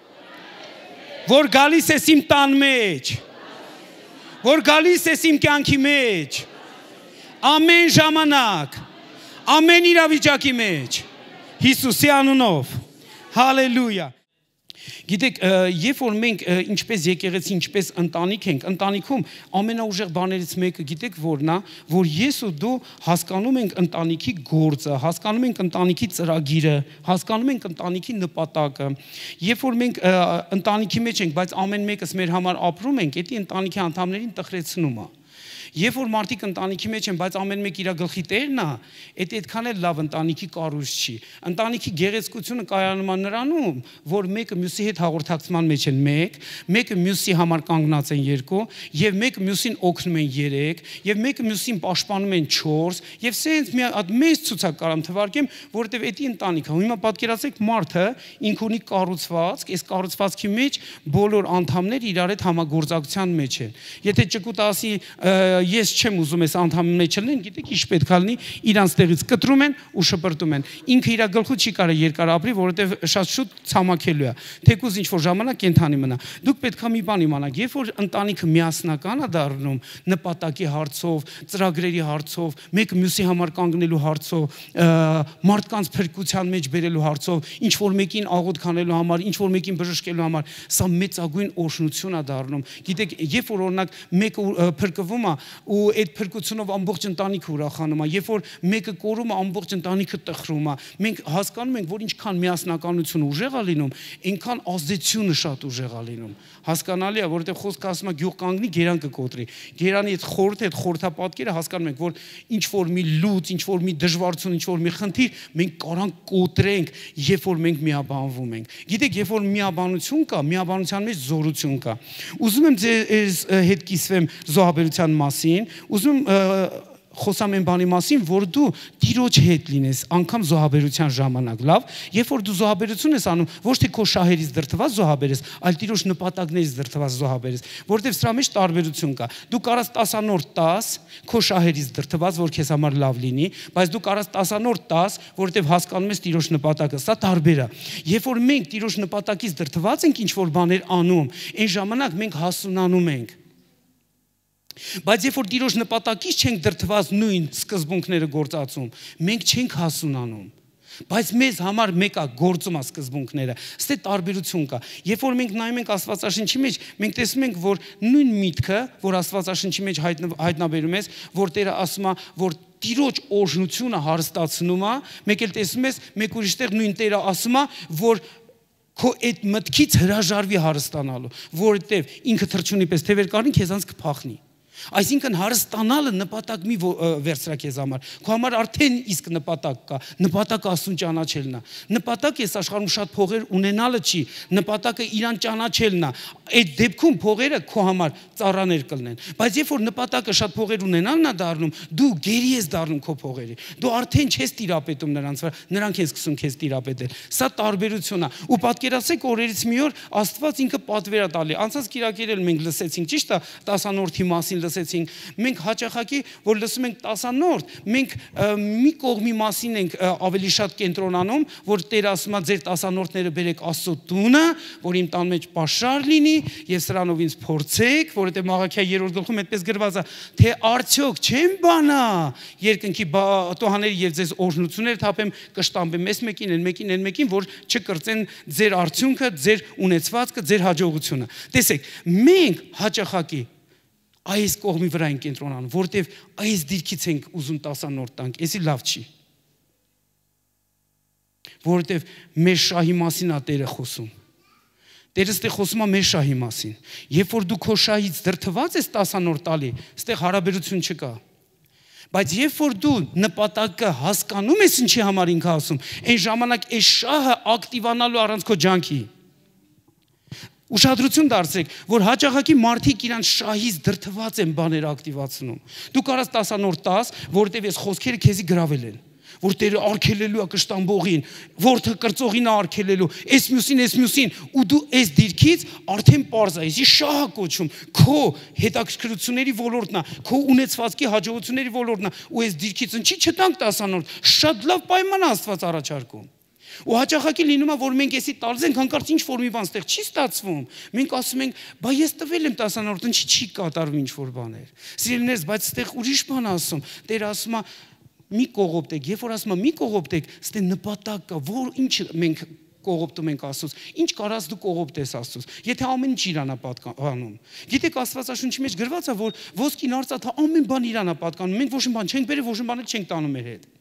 B: որ գալիս ես իմ տան մեջ, որ գալիս ես իմ կյանքի մեջ, ամեն ժամանակ, ամեն իրավիճակի մեջ, Հիսուսի անունով, հալելույա։ Գիտեք, երբ որ մենք ինչպես եկեղեցի, ինչպես ընտանիք ենք, ընտանիքում ամենաուժեղ բաներից մեկը գիտեք որն է, որ ես ու դու հասկանում ենք ընտանիքի գործը, հասկանում ենք ընտանիքի ծրագիրը, հասկանում ենք ընտանիքի նպատակը։ Երբ որ մենք ընտանիքի մեջ ենք, բայց ամեն մեկս մեր համար ապրում ենք, դա ընտանիքի անդամներին տխրեցնում է։ Երբ որ մարդիկ ընտանիքի մեջ են, բայց ամեն մեկ իր գլխի տերն է, դա այդքան էլ լավ ընտանիքի կառույց չի։ Ընտանիքի գեղեցկությունը կայանում է նրանում, որ մեկը մյուսի հետ հաղորդակցման մեջ են մեկ, մեկը մյուսի համար կանգնած են երկու, եւ մեկը մյուսին օգնում են երեք, եւ մեկը մյուսին պաշտպանում են չորս, եւ սենց մի հատ մեծ ցուցակ կարամ թվարկեմ, որովհետեւ դա ընտանիք է։ Հիմա պատկերացրեք մարդը ինք ունի կառուցվածք, այս կառուցվածքի մեջ բոլոր անդամները իրար հետ համագործակցության մեջ են։ Եթե ճկուտ ասի ես չեմ ուզում այս անդամի մեջ լինեն, գիտեք ինչ պետք է լինի, իրանց տեղից կտրում են ու շպրտում են։ Ինքը իր գլխու չի կարող երկար ապրի, որովհետև շատ շուտ ցամաքելու է։ Թեկուզ ինչ որ ժամանակ կենթանի մնա։ Դուք պետք է մի բան իմանաք, երբ որ ընտանիքը միասնական է դառնում նպատակի հարցով, ծրագրերի հարցով, մեկը մյուսի համար կանգնելու հարցով, մարդկանց փրկության մեջ բերելու հարցով, ինչ որ մեկին աղոթք անելու համար, ինչ որ մեկին բժշկելու համար, սա մեծագույն օրհնություն է դառնում։ Գիտեք, երբ որ օրինակ մեկը փրկվում է, ու այդ փրկությունով ամբողջ ընտանիքը ուրախանում է, երբ որ մեկը կորում է, ամբողջ ընտանիքը տխրում է։ Մենք հասկանում ենք, որ ինչքան միասնականությունը ուժեղ է լինում, այնքան ազդեցությունը շատ ուժեղ է լինում։ Հասկանալի է, որովհետև խոսքը ասում է գյուղ կանգնի, գերան կկոտրի։ Գերանի այդ խորհուրդը, այդ խորհրդապատկերը հասկանում ենք, որ ինչ որ մի լուծ, ինչ որ մի դժվարություն, ինչ որ մի խնդիր, մենք կարանք կոտրենք, երբ որ մենք միաբանվում ենք։ Գիտեք, երբ որ միաբանություն կա, միաբանության մեջ զորություն կա։ Ուզում եմ ձեզ հետ կիսվեմ զոհաբերության մասին, ուզում եմ խոսամ այն բանի մասին, որ դու Տիրոջ հետ լինես անգամ զոհաբերության ժամանակ, լավ, երբ որ դու զոհաբերություն ես անում, ոչ թե քո շահերից դրդված զոհաբերես, այլ Տիրոջ նպատակներից դրդված զոհաբերես, որովհետև սրա մեջ տարբերություն կա։ Դու կարաս տասանորդ տաս քո շահերից դրդված, որ քեզ համար լավ լինի, բայց դու կարաս տասանորդ տաս, որովհետև հասկանում ես Տիրոջ նպատակը, սա տարբեր է։ Երբ որ մենք Տիրոջ նպատակից դրդված ենք ինչ որ բաներ անում, այն ժամանակ մենք հասունանում ենք։ Բայց երբ որ Տիրոջ նպատակից չենք դրդված նույն սկզբունքները գործածում, մենք չենք հասունանում։ Բայց մեզ համար մեկը գործում է սկզբունքները։ Ստե տարբերություն կա։ Երբ որ մենք նայում ենք Աստվածաշնչի մեջ, մենք տեսնում ենք, որ նույն միտքը, որ Աստվածաշնչի մեջ հայտնաբերում ես, որ Տերը ասում է, որ Տիրոջ օրհնությունը հարստացնում է, մեկ էլ տեսնում ես, մեկ ուրիշ տեղ նույն Տերը ասում է, որ քո այդ մտքից հրաժարվի հարստանալու, որովհետև ինքը թրջունի պես թևեր կառնի, քեզանց կփախնի։ Այսինքն հարստանալը նպատակ մի վերցրա քեզ համար։ Քո համար արդեն իսկ նպատակ կա, նպատակը Աստծուն ճանաչելն է։ Նպատակը այս աշխարհում շատ փողեր ունենալը չի, նպատակը իրան ճանաչելն է։ Այդ դեպքում փողերը քո համար ծառաներ կլինեն։ Բայց երբ որ նպատակը շատ փողեր ունենալն է դառնում, դու գերի ես դառնում քո փողերի։ Դու արդեն չես տիրապետում նրանց վրա, նրանք են սկսում քեզ տիրապետել։ Սա տարբերություն է։ Ու պատկերացրեք, օրերից մի օր Աստված ինքը պատվեր է տալի։ Անցած կիրակերել մենք լսեցինք, ճիշտ է, տասանորդի մասին լսեցինք, մենք հաճախակի, որ լսում ենք տասանորդ, մենք մի կողմի մասին ենք ավելի շատ կենտրոնանում, որ Տերը ասում է ձեր տասանորդները բերեք Աստծո տունը, որ իմ տան մեջ պաշար լինի եւ սրանով ինձ փորձեք, որովհետեւ Մաղաքիա երրորդ գլխում այդպես գրված է, թե արդյոք չեմ բանա երկնքի տոհաների եւ ձեզ օրհնություններ թափեմ, կշտամբեմ մեզ մեկին, են մեկին, են մեկին, որ չկրծեն ձեր արդյունքը, ձեր ունեցվածքը, ձեր հաջողությունը։ Տեսեք, մենք հաճախակի այս կողմի վրա ենք կենտրոնանում, որտեվ այս դիրքից ենք ուզում տասանորդ տանք, էսի լավ չի։ Որտեվ մեր շահի մասին է Տերը խոսում։ Տերը ստեղ խոսում է մեր շահի մասին։ Երբ որ դու քո շահից դրդված ես տասանորդ տալի, ստեղ հարաբերություն չկա։ Բայց երբ որ դու նպատակը հասկանում ես ինչի համար ինքը ասում, այն ժամանակ այս շահը ակտիվանալու առանց քո ջանքի։ Ուշադրություն դարձրեք, որ հաճախակի մարդիկ իրանց շահից դրդված են բաներ ակտիվացնում։ Դու կարաս տասանորդ տաս, որովհետև այս խոսքերը քեզի գրավել են, որ Տերը արգելելու է կշտամբողին, որդը կրծողին է արգելելու, այս մյուսին, այս մյուսին, ու դու այս դիրքից արդեն պարզ է, էսի շահ է կոչում, քո հետաքրքրությունների ոլորտն է, քո ունեցվածքի հաջողությունների ոլորտն է, ու այս դիրքից ինչի չտանք տասանորդ, շատ լավ պայման է Աստված առաջարկում։ Ու հաճախակի լինում է, որ մենք էսի տալիս ենք, հանկարծ ինչ որ մի բան ստեղ չի ստացվում։ Մենք ասում ենք, բա ես տվել եմ տասանորդ, ինչի չի կատարվում ինչ որ բաներ։ Սիրելիներս, բայց ստեղ ուրիշ բան ասում։ Տերը ասում է, մի կողոպտեք, երբ որ ասում է մի կողոպտեք, ստե նպատակ կա, որ ինչ մենք կողոպտում ենք Աստծուց։ Ինչ կարաս դու կողոպտես Աստծուց։ Եթե ամեն ինչ իրան է պատկանում։ Գիտեք, Աստվածաշնչի մեջ գրված է, որ ոսկին արծաթը ամեն բան իրան է պատկանում։ Մենք ոչ մի բան չենք բերել, ոչ մի բան չենք տանում մեր հետ։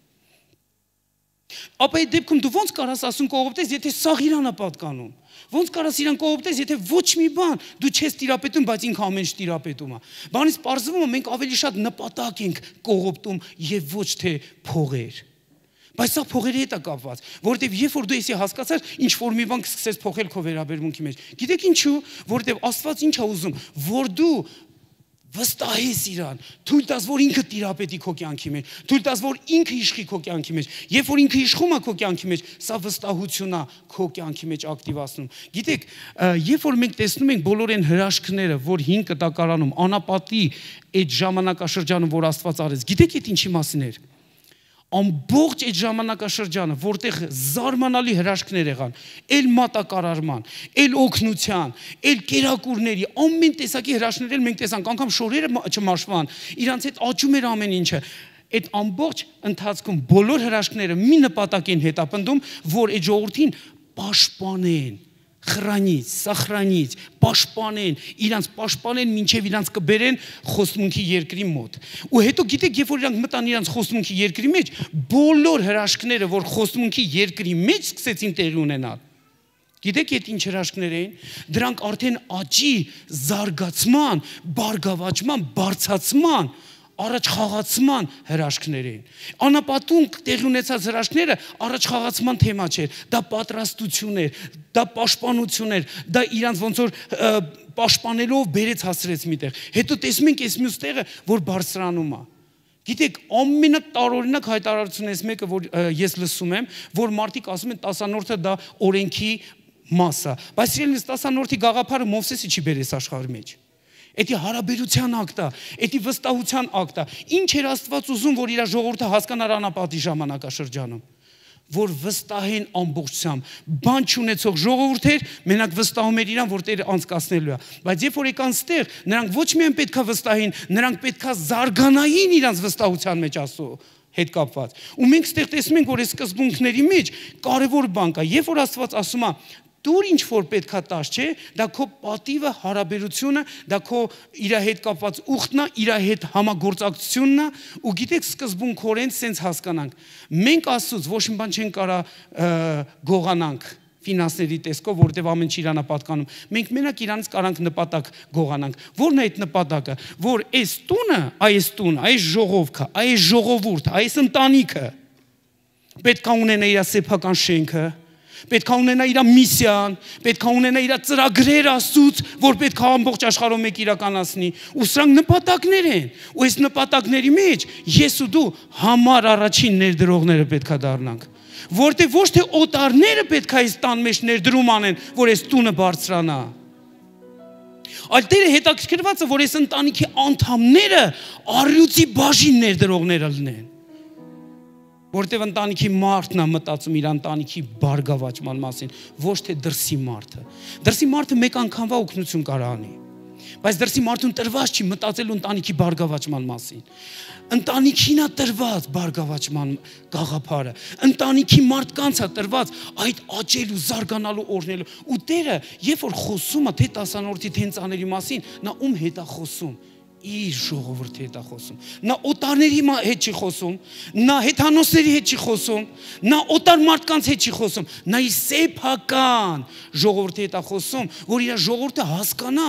B: Ապա այդ դեպքում դու ոնց կարաս ասում կողոպտես, եթե սաղ իրան է պատկանում։ Ոնց կարաս իրան կողոպտես, եթե ոչ մի բան դու չես տիրապետում, բայց ինքը ամեն ինչ տիրապետում է։ Բանից պարզվում է, մենք ավելի շատ նպատակ ենք կողոպտում եւ ոչ թե փողեր։ Բայց սա փողերի հետ է կապված, որովհետև երբ որ դու էսի հասկացար, ինչ որ մի բան կսկսես փոխել քո վերաբերմունքի մեջ։ Գիտեք ինչու, որովհետև Աստված ինչ է ուզում, որ դու վստահես իրան, թույլ տաս, որ ինքը տիրապետի քո կյանքի մեջ, թույլ տաս, որ ինքը իշխի քո կյանքի մեջ, երբ որ ինքը իշխում է քո կյանքի մեջ, սա վստահություն է քո կյանքի մեջ ակտիվացնում։ Գիտեք, երբ որ մենք տեսնում ենք բոլոր այն հրաշքները, որ հին կտակարանում, անապատի այդ ժամանակաշրջանում, որ Աստված արեց, գիտեք այդ ինչի մասին էր։ Ամբողջ այդ ժամանակաշրջանը, որտեղ զարմանալի հրաշքներ եղան, էլ մատակարարման, էլ օգնության, էլ կերակուրների, ամեն տեսակի հրաշքներ էլ մենք տեսանք, անգամ շորերը չմաշվան, իրանց հետ աճում էր ամեն ինչը։ Այդ ամբողջ ընթացքում բոլոր հրաշքները մի նպատակ են հետապնդում, որ այդ ժողովրդին պաշտպանեն, խրանից, սախրանից, պաշտպանեն, իրանց պաշտպանեն, մինչև իրանց կբերեն խոստմունքի երկրի մոտ։ Ու հետո գիտեք, երբ որ իրանք մտան իրանց խոստմունքի երկրի մեջ, բոլոր հրաշքները, որ խոստմունքի երկրի մեջ սկսեցին տեղի ունենալ, գիտեք այդ ինչ հրաշքներ էին, դրանք արդեն աճի, զարգացման, բարգավաճման, բարձացման, առաջ խաղացման հրաշքներ էին։ Անապատում տեղի ունեցած հրաշքները առաջ խաղացման թեմա չէր, դա պատրաստություն էր, դա պաշտպանություն էր, դա իրանց ոնց որ պաշտպանելով բերեց հասրեց միտեղ։ Հետո տեսնում ենք այս մյուս տեղը, որ բարձրանում է։ Գիտեք, ամենատարօրինակ հայտարարությունն էս մեկը, որ ես լսում եմ, որ մարդիկ ասում են տասանորդը դա օրենքի մաս է, բայց իրենից տասանորդի գաղափարը Մովսեսը չի բերես աշխարհի մեջ։ Էդի հարաբերության ակտ է, էդի վստահության ակտ է։ Ինչ էր Աստված ուզում, որ իր ժողովուրդը հասկանար անապատի ժամանակաշրջանում, որ վստահեն ամբողջությամբ, բան չունեցող ժողովուրդ էր, մենակ վստահում էր իրան, որ Տերը անցկացնելու է։ Բայց երբ որ եկան ստեղ, նրանք ոչ միայն պետքա վստահին, նրանք պետքա զարգանային իրանց վստահության մեջ Աստծո հետ կապված։ Ու մենք ստեղ տեսնում ենք, որ այս սկզբունքների մեջ կարևոր բան կա, երբ որ Աստված ասում է դուր ինչ որ պետքա տաս, չէ, դա քո պատիվը, հարաբերությունը, դա քո իր հետ կապված ուխտն է, իր հետ համագործակցությունն է, ու գիտեք սկզբունքորեն սենց հասկանանք։ Մենք Աստծուց ոչ մի բան չենք կարա գողանանք ֆինանսների տեսքով, որտեղ ամեն ինչ իրանա պատկանում։ Մենք մենակ իրանից կարանք նպատակ գողանանք։ Որն է այդ նպատակը, որ այս տունը, այս տունը, այս ժողովքը, այս ժողովուրդը, այս ընտանիքը պետք է ունենա իր սեփական շենքը, պետք է ունենա իր միսիան, պետք է ունենա իր ծրագրերը Աստծուց, որ պետք է ամբողջ աշխարհում մեկ իրականացնի։ Ու սրանք նպատակներ են։ Ու այս նպատակների մեջ ես ու դու համար առաջին ներդրողները պետք է դառնանք։ Որտեղ ոչ թե օտարները պետք է այս տան մեջ ներդրում անեն, որ այս տունը բարձրանա։ Այլ Տերը հետաքրքրված է, որ այս ընտանիքի անդամները առյուծի բաժին ներդրողները լինեն։ Որտև ընտանիքի մարդն է մտածում իր ընտանիքի բարգավաճման մասին, ոչ թե դրսի մարդը։ Դրսի մարդը մեկ անգամվա օգնություն կարող անի, բայց դրսի մարդուն տրված չի մտածելու ընտանիքի բարգավաճման մասին։ Ընտանիքին է տրված բարգավաճման գաղափարը, ընտանիքի մարդկանց է տրված այդ աճելու, զարգանալու, օրհնելու։ Ու Տերը, երբ որ խոսում է թե տասանորդի թե հենց մասին, նա ում հետ է խոսում։ Իր ժողովրդի հետ է խոսում։ Նա օտարների հետ չի խոսում, նա հեթանոսների հետ չի խոսում, նա օտար մարդկանց հետ չի խոսում, նա իր սեփական ժողովրդի հետ է խոսում, որ իր ժողովուրդը հասկանա։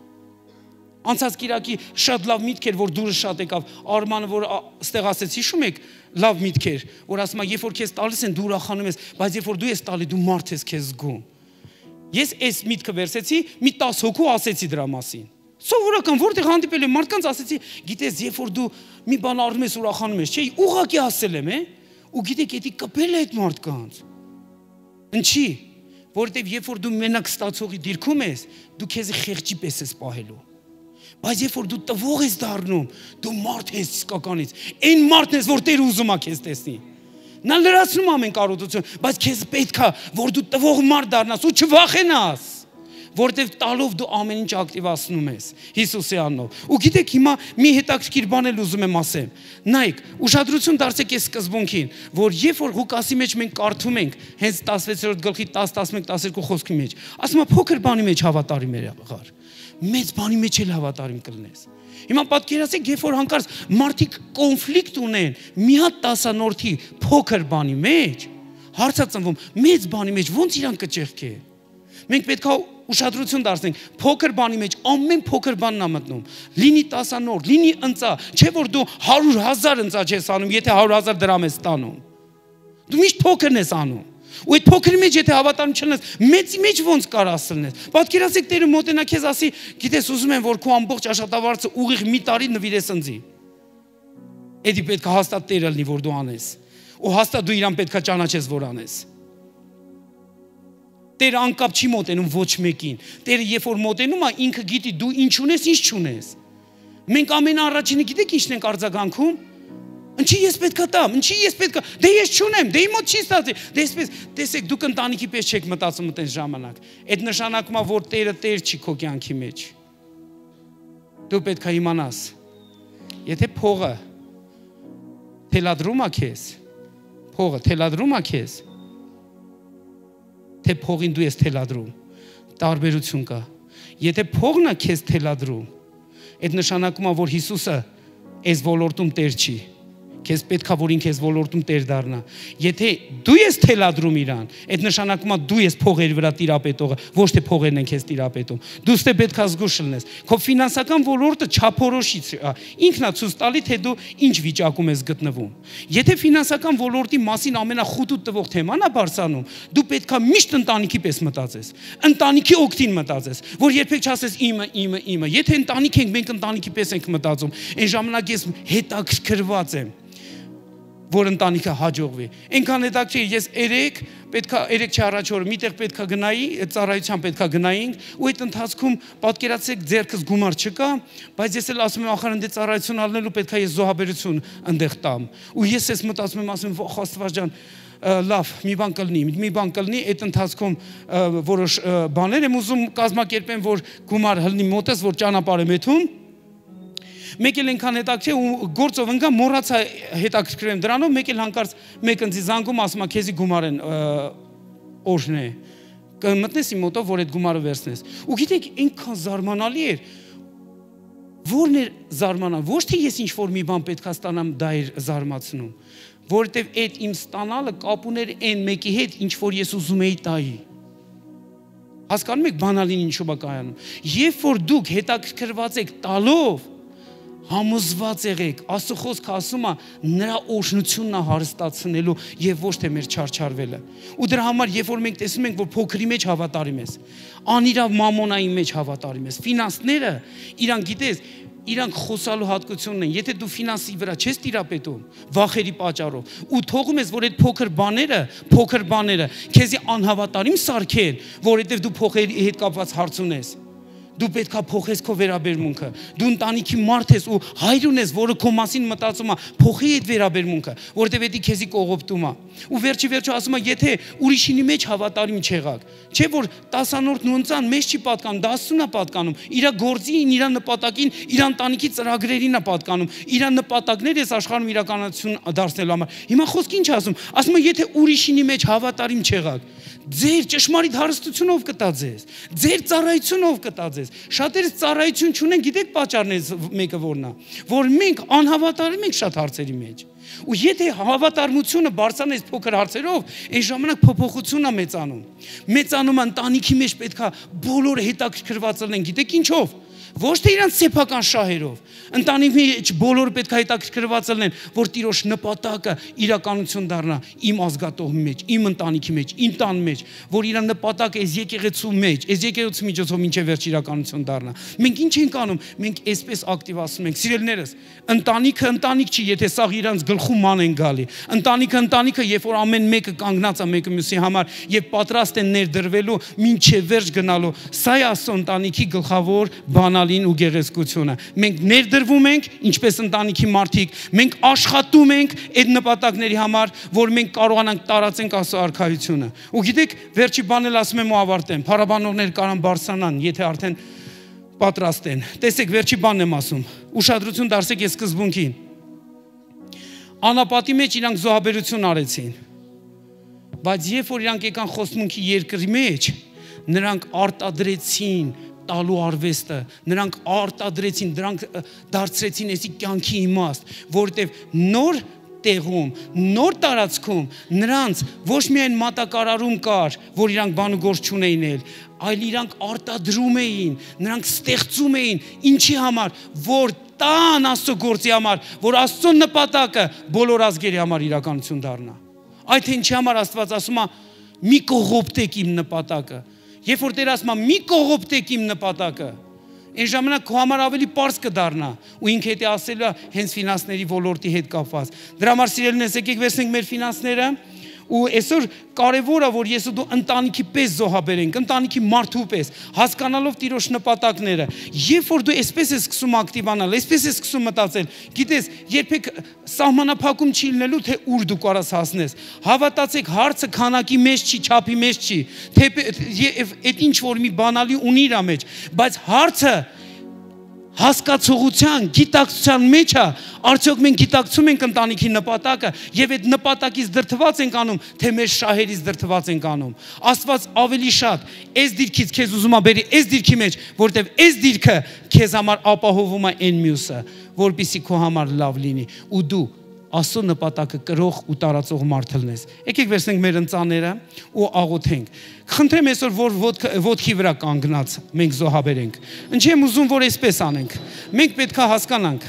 B: Անցած կիրակի շատ լավ միտք էր, որ դուրս շատ եկավ, Արմանը, որ ստեղ ասեց, հիշում եք, լավ միտք էր, որ ասում է, երբ որ քեզ տալիս են, դու ուրախանում ես, բայց երբ որ դու ես տալի, դու մարդ ես քեզ զգում։ Ես այս միտքը վերցեցի, մի տասը հոգու ասեցի դրա մասին։ Սովորական, որտեղ հանդիպել եմ մարդկանց, ասեցի, գիտես, երբ որ դու մի բան առնում ես, ուրախանում ես, չէ՞, ուղղակի ասել եմ, է, ու գիտեք, էդի կպել է այդ մարդկանց։ Ինչի՞, որտեղ երբ որ դու մենակ ստացողի դիրքում ես, դու քեզ խեղճի պես ես պահելու։ Բայց երբ որ դու տվող ես դառնում, դու մարդ ես իսկականից, այն մարդն ես, որ Տերը ուզում է քեզ տեսնի։ Նա լրացնում ամեն կարոտություն, բայց քեզ պետք է, որ դու տվող մարդ դառնաս ու չվախենաս, որտեվ տալով դու ամեն ինչ ակտիվացնում ես Հիսուսի անունով։ Ու գիտեք, հիմա մի հետաքրքիր բան էլ ուզում եմ ասեմ։ Նայեք, ուշադրություն դարձեք այս սկզբունքին, որ երբ որ Ղուկասի մեջ մենք կարդում ենք, հենց տասնվեցերորդ գլխի տասը, տասնմեկ, տասներկու խոսքի մեջ, ասում է փոքր բանի մեջ հավատարիմ էր եղար, մեծ բանի մեջ էլ հավատարիմ կլինես։ Հիմա պատկերացեք, երբ որ հանկարծ մարդիկ կոնֆլիկտ ունեն մի հատ տասանորդի փոքր բանի մեջ, հարց է ծնվում, մեծ բանի մեջ ո՞նց իրան կճեղքի։ Մենք պետք է ուշադրություն դարձնենք, փոքր բանի մեջ ամեն փոքր բանն է մտնում։ Լինի տասանորդ, լինի ընծա, չէ որ դու հարյուր հազար ընծա չես անում, եթե հարյուր հազար դրամ ես ստանում։ Դու միշտ փոքրն ես անում։ Ու այդ փոքրի մեջ եթե հավատարիմ չլինես, մեծի մեջ ոնց կարաս լնես։ Պատկերացեք Տերը մոտենա քեզ ասի, գիտես ուզում եմ որ քո ամբողջ աշխատավարձը ուղիղ մի տարի նվիրես ընձի։ Էդի պետք է հաստատ Տերը լինի որ դու անես։ Ու հաստատ դու իրան պետք է ճանաչես որ անես։ Տերը անկապ չի մոտենում ոչ մեկին։ Տերը երբ որ մոտենում է, ինքը գիտի դու ինչ ունես, ինչ չունես։ Մենք ամենաառաջինը գիտեք ինչն ենք արձագանքում։ Ինչի ես պետք է տամ, ինչի ես պետք է, դե ես չունեմ, դե իմ մոտ չի ստացի։ Դե այսպես, տեսեք, դուք ընտանիքի պես չեք մտածում այդպես ժամանակ։ Այդ նշանակում է, որ Տերը Տեր չի քո կյանքի մեջ։ Դու պետք է իմանաս։ Եթե փողը թելադրում է քեզ, փողը թելադրում է քեզ, թե փողին դու ես թելադրում։ տարբերություն կա։ Եթե փողն է քեզ թելադրում, այդ նշանակում է, որ Հիսուսը այս ոլորտում Տեր չի։ Քեզ պետք է որ ինքն ես ոլորտում Տեր դառնա։ Եթե դու ես թելադրում իրան, այդ նշանակում է դու ես փողերի վրա տիրապետողը, ոչ թե փողերն են քեզ տիրապետում։ Դու ստե պետք է զգուշ լինես։ Քո ֆինանսական ոլորտը չափորոշիչ է։ Ինքն է ցույց տալի, թե դու ինչ վիճակում ես գտնվում։ Եթե ֆինանսական ոլորտի մասին ամենախուտուտ տվող թեման է բարձրանում, դու պետք է միշտ ընտանիքի պես մտածես։ Ընտանիքի օգտին մտածես, որ երբեք չասես իմը, իմը, իմը։ Եթե ընտանիք ենք, մենք ընտանիքի պես ենք մտածում, այն ժամանակ ես հետաքրքրված եմ, որ ընտանիքը հաջողվի։ Այնքան հետաքրքիր, ես երեք պետքա երեք չի առաջ օրը միտեղ պետքա գնայի, ծառայության պետքա գնայինք, ու այդ ընթացքում պատկերացեք ձեռքս գումար չկա, բայց ես էլ ասում եմ ախր ընդ ծառայություն առնելու պետքա ես զոհաբերություն ընդեղ տամ։ Ու ես ես մտածում եմ, ասում եմ Աստված ջան, լավ, մի բան կլինի, մի բան կլինի, այդ ընթացքում որոշ բաներ եմ ուզում կազմակերպեմ, որ գումար հլնի մոտես, որ ճանապարհ եմ եթում։ Մեկ էլ այնքան հետաքրքիր ու գործով ընկա մոռացա հետաքրքրեմ դրանով, մեկ էլ հանկարծ մեկ ընձի զանգում ասում է քեզի գումար են օրհնե կմտնես իմ մոտով որ այդ գումարը վերցնես ու գիտեք այնքան զարմանալի էր որն էր զարմանալ ոչ թե ես ինչ որ մի բան պետք է ստանամ դա էր զարմացնում որովհետև այդ իմ ստանալը կապ ուներ այն մեկի հետ ինչ որ ես ուզում էի տայի հասկանում եք բանալին ինչու բա կայանում երբ որ դուք հետաքրքրված եք տալով համոզված եղեք, Աստծո խոսքը ասում է նրա օրհնությունն է հարստացնելու եւ ոչ թե մեր չարչարվելը։ Ու դրա համար երբ որ մենք տեսնում ենք, որ փոքրի մեջ հավատարիմ ես, անիրավ մամոնայի մեջ հավատարիմ ես, ֆինանսները իրանք գիտես, իրանք խոսալու հատկությունն են։ Եթե դու ֆինանսի վրա չես տիրապետում, վախերի պատճառով, ու թողում ես, որ այդ փոքր բաները, փոքր բաները քեզի անհավատարիմ սարքեն, որովհետեւ դու փոխերի հետ կապված հարց ունես։ Դու պետք է փոխես քո վերաբերմունքը։ Դու ընտանիքի մարդ ես ու հայր ունես, որը քո մասին մտածում է, փոխի այդ վերաբերմունքը, որովհետև դա քեզի կողոպտում է։ Ու վերջի վերջո ասում է, եթե ուրիշինի մեջ հավատարիմ չեղաք, չէ որ տասանորդն ու ընծան մեզ չի պատկանում, դասուն է պատկանում, իր գործին, իր նպատակին, իր ընտանիքի ծրագրերին է պատկանում, իր նպատակները այս աշխարհում իրականություն դարձնելու համար։ Հիմա խոսքը ինչ ասում։ Ասում է, եթե ուրիշինի մեջ հավատարիմ չեղաք, ձեր ճշմարիտ հարստությունով կտա ձեզ, ձեր ծառայությունով կտա ձեզ։ Շատերս ծառայություն չունեն, գիտեք պատճառներից մեկը որն է, որ մենք անհավատարիմ ենք շատ հարցերի մեջ։ Ու եթե հավատարմությունը բարձրանես փոքր հարցերով, այն ժամանակ փոփոխություն է մեծանում։ Մեծանում է ընտանիքի մեջ պետքա բոլորը հետաքրքրված լինեն, գիտեք ինչով։ Ոչ թե իրանց սեփական շահերով, ընտանիքի մեջ բոլորը պետք է հետաքրքրված լինեն, որ Տիրոջ նպատակը իրականություն դառնա իմ ազգատողի մեջ, իմ ընտանիքի մեջ, իմ տան մեջ, որ իր նպատակը այս եկեղեցու մեջ, այս եկեղեցու միջոցով մինչև վերջ իրականություն դառնա։ Մենք ինչ ենք անում, մենք այսպես ակտիվացնում ենք, սիրելիներս, ընտանիքը ընտանիք չի, եթե սաղ իրանց գլխում ման են գալի։ Ընտանիքը ընտանիքը, երբ որ ամեն մեկը կանգնած է մեկը մյուսի համար եւ պատրաստ են ներդրվելու մինչև վերջ գնալու, սա է Աստծո ընտանիքի գլխավոր բանալին ու գեղեցկությունը։ Մենք ներդրվում ենք, ինչպես ընտանիքի մարդիկ, մենք աշխատում ենք այդ նպատակների համար, որ մենք կարողանանք տարածենք Աստծո արքայությունը։ Ու գիտեք, վերջի բանը ասում եմ ու ավարտեմ։ Փառաբանողներ կարան բարձրանան, եթե արդեն պատրաստ են։ Տեսեք, վերջի բանն եմ ասում։ Ուշադրություն դարձեք այս սկզբունքին։ Անապատի մեջ իրանք զոհաբերություն արեցին։ Բայց երբ որ իրանք եկան խոստմունքի երկրի մեջ, նրանք արտադրեցին տալու արվեստը, նրանք արտադրեցին, դրանք դարձրեցին էսի կյանքի իմաստ, որովհետև նոր տեղում, նոր տարածքում նրանց ոչ միայն մատակարարում կար, որ իրանք բան ու գործ չունեին էլ, այլ իրանք արտադրում էին, նրանք ստեղծում էին, ինչի համար, որ տան Աստծո գործի համար, որ Աստծո նպատակը բոլոր ազգերի համար իրականություն դառնա։ Այդ ինչի համար Աստված ասում է՝ մի կողոպտեք իմ նպատակը։ Երբ որ Տեր ասում է՝ մի կողոպտեք իմ նպատակը, այն ժամանակ քո համար ավելի պարզ կդառնա ու ինքը հետի ասելու է հենց ֆինանսների ոլորտի հետ կապված։ Դրա համար սիրելիներս, եկեք վերցնենք մեր ֆինանսները ու այսօր կարևոր է որ ես ու դու ընտանիքի պես զոհաբերենք, ընտանիքի մարդու պես, հասկանալով Տիրոջ նպատակները։ Երբ որ դու այսպես ես սկսում ակտիվանալ, այսպես ես սկսում մտածել, գիտես, երբեք սահմանափակում չի լինելու, թե ուր դու կարաս հասնես։ Հավատացեք, հարցը քանակի մեջ չի, չափի մեջ չի, թե այդ ինչ որ մի բանալի ունի իր մեջ, բայց հարցը հասկացողության, գիտակցության մեջ է, արդյոք մենք գիտակցում ենք ընտանիքի նպատակը եւ այդ նպատակից դրդված ենք անում, թե մեր շահերից դրդված ենք անում։ Աստված ավելի շատ այս դիրքից քեզ ուզում է բերի այս դիրքի մեջ, որտեւ այս դիրքը քեզ համար ապահովում է այն մյուսը, որպեսզի քո համար լավ լինի ու դու Աստծո նպատակը կրող ու տարածող մարդ լինես։ Եկեք վերցնենք մեր ընծաները ու աղոթենք։ Խնդրեմ այսօր, որ ոտքի վրա կանգնած մենք զոհաբերենք։ Ինչ եմ ուզում, որ այսպես անենք։ Մենք պետք է հասկանանք։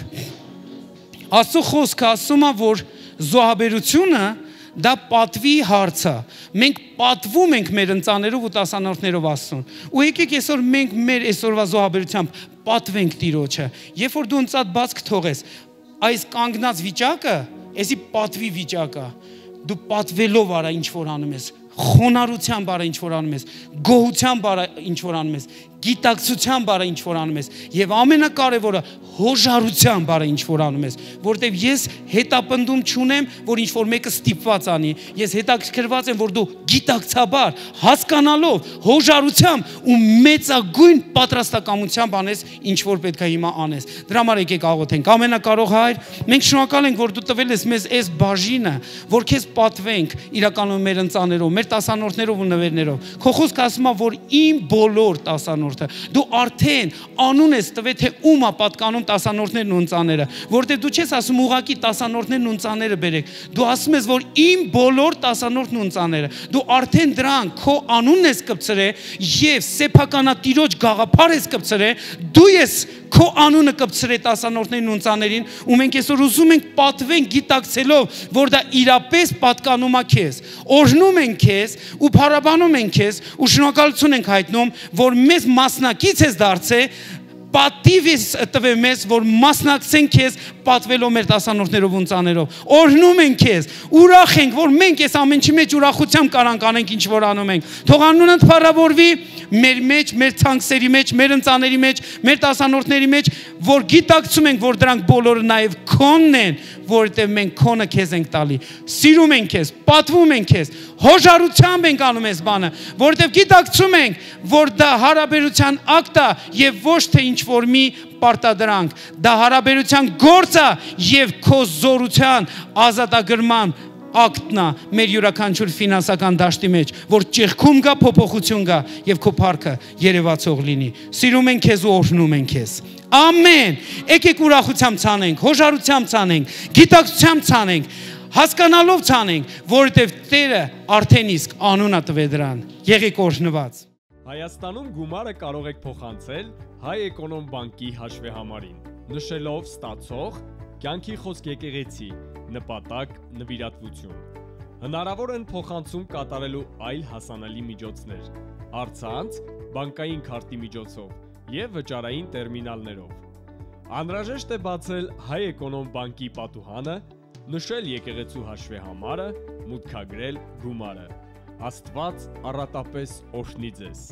B: Աստծո խոսքը ասում է, որ զոհաբերությունը դա պատվի հարց է։ Մենք պատվում ենք մեր ընծաներով ու տասանորդներով Աստծուն։ Ու եկեք այսօր մենք մեր այսօրվա զոհաբերությամբ պատվենք Տիրոջը։ Երբ որ դու ընծատ բաց կթողես, այս կանգնած վիճակը, այսի պատվի վիճակը, դու պատվելով արա ինչ որ անում ես, խոնարհությամբ արա ինչ որ անում ես, գոհությամբ արա ինչ որ անում ես, գիտակցությամբ արա ինչ որ անում ես եւ ամենակարևորը հոժարությամբ արա ինչ որ անում ես, որտեվ ես հետապնդում չունեմ, որ ինչ որ մեկը ստիպված անի, ես հետաքրքրված եմ, որ դու գիտակցաբար, հասկանալով, հոժարությամբ ու մեծագույն պատրաստակամությամբ անես ինչ որ պետք է հիմա անես։ Դրա համար եկեք աղոթենք։ Ամենակարող Հայր, մենք շնորհակալ ենք, որ դու տվել ես մեզ այս բաժինը, որ քեզ պատվենք իրականում մեր ընծաներով, մեր տասանորդներով ու նվերներով։ Քո խոսքը ասում է, որ իմ բոլոր տասանորդը դու արդեն անուն ես տվել, թե ում է պատկանում տասանորդներն ու ընծաները, որտեղ դու չես ասում ուղակի տասանորդներն ու ընծաները բերեք, դու ասում ես, որ իմ բոլոր տասանորդն ու ընծաները, դու արդեն դրան քո անունն ես կպցրել եւ սեփականատիրոջ գաղափար ես կպցրել, դու ես քո անունը կպցրել տասանորդներին ու ընծաներին, ու մենք այսօր ուզում ենք պատվենք գիտակցելով, որ դա իրապես պատկանում է քեզ, օրհնում ենք քեզ ու փառաբանում ենք քեզ ու շնորհակալություն ենք հայտնում, որ մեզ մասնակից ես դարձել, պատիվ ես տվել մեզ, որ մասնակցենք քեզ պատվելով մեր տասանորդներով ու ընծաներով, օրհնում ենք քեզ, ուրախ ենք, որ մենք այս ամենի մեջ ուրախությամբ կարանք անենք ինչ որ անում ենք, թող անունդ փառավորվի մեր մեջ, մեր ցանքսերի մեջ, մեր ընծաների մեջ, մեր տասանորդների մեջ, որ գիտակցում ենք, որ դրանք բոլորը նաև քոնն են, որովհետև մենք քոնը քեզ ենք տալի, սիրում ենք քեզ, պատվում ենք քեզ, հոժարությամբ ենք անում այս բանը, որովհետև գիտակցում ենք, որ դա հարաբերության ակտ է եւ ոչ թե ինչ որ մի պարտադրանք, դա հարաբերության գործ է եւ քո զորության ազատագրման ակտն է մեր յուրաքանչյուր ֆինանսական դաշտի մեջ, որ ճեղքում գա, փոփոխություն գա եւ քո փառքը երևացող լինի։ Սիրում ենք քեզ ու օրհնում ենք քեզ։ Ամեն։ Եկեք ուրախությամբ ցանենք, հոժարությամբ ցանենք, գիտակցությամբ ցանենք, հասկանալով ցանենք, որովհետեւ Տերը արդեն իսկ անուն է տվել դրան։ Եղեք օրհնված։
D: Հայաստանում գումարը կարող եք փոխանցել Հայ Էկոնոմ բանկի հաշվեհամարին, նշելով ստացող, կյանքի խոսք եկեղեցի, նպատակ, նվիրատվություն։ Հնարավոր են փոխանցում կատարելու այլ հասանելի միջոցներ, առցանց, բանկային քարտի միջոցով և վճարային տերմինալներով։ Անհրաժեշտ է բացել Հայ Էկոնոմ բանկի պատուհանը, նշել եկեղեցու հաշվեհամարը, մուտքագրել գումարը։ Աստված առատապես օրհնի ձեզ։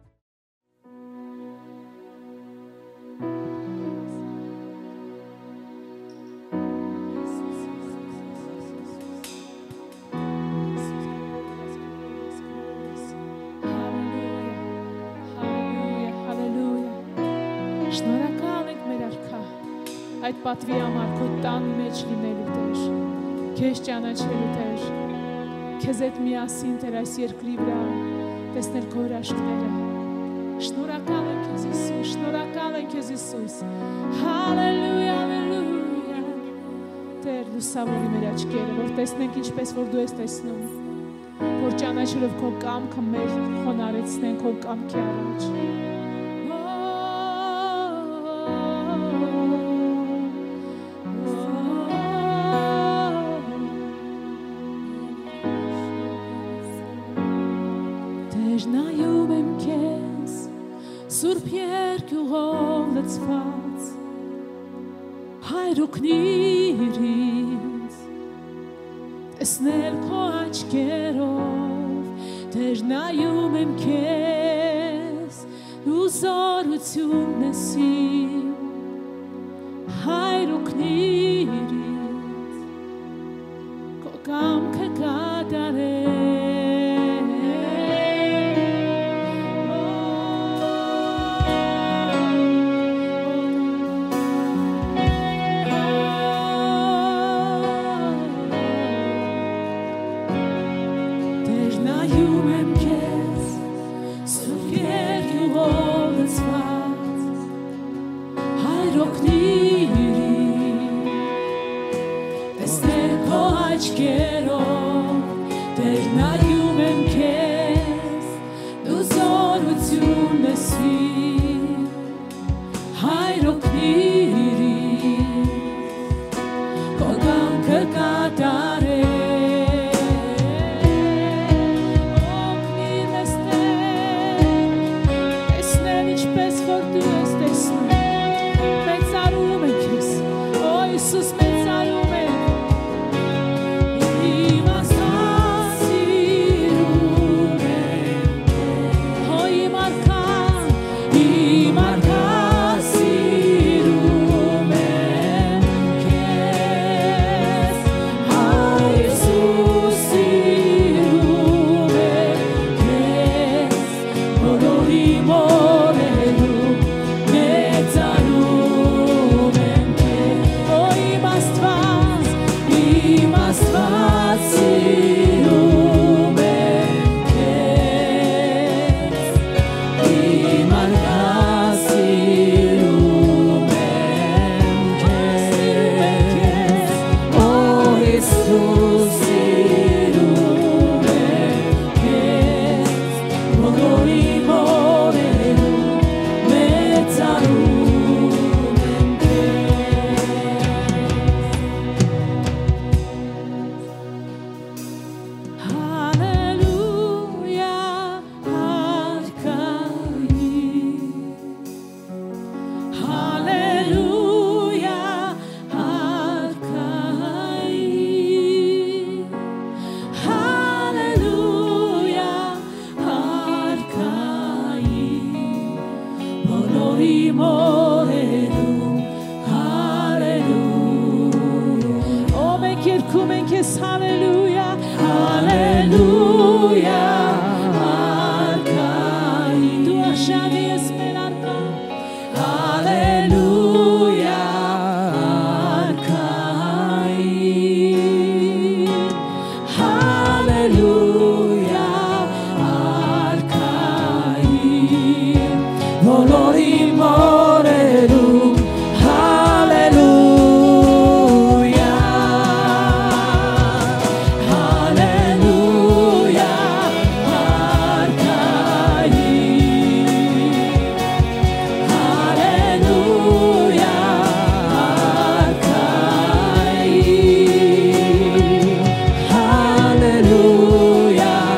C: Շնորհակալ ենք մեր արքա, այդ պատվի համար քո տան մեջ լինելու Տեր, քեզ ճանաչելու Տեր, քեզ հետ միասին Տեր այս երկրի վրա տեսնել քո հրաշքները։ Շնորհակալ ենք քեզ Հիսուս, շնորհակալ ենք քեզ Հիսուս։ Հալելույա, հալելույա։ Տեր, լուսավորի մեր աչքերը, որ տեսնենք ինչպես որ դու ես տեսնում, որ ճանաչելով քո կամքը մեր խոնարհեցնենք քո կամքի առաջ։ Նայում եմ քեզ, սուրբ երկյուղով լցված, Հայր օգնիր ինձ, տեսնել քո աչքերով, Տեր նայում եմ քեզ, ու զորությունն ես իմ, Հայր օգնիր ինձ, քո կամքը կատարել։ աչքերով Տեր նայում եմ քեզ դու զորություն լսվի Հայր օգնիր քո կամքը կատարել օգնիր մեզ Տեր տեսնել ինչպես որ դու ես տեսնում մեծարում ենք քեզ օ Հիսուս մեծարում ենք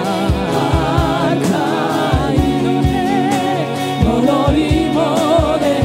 E: Glory, more.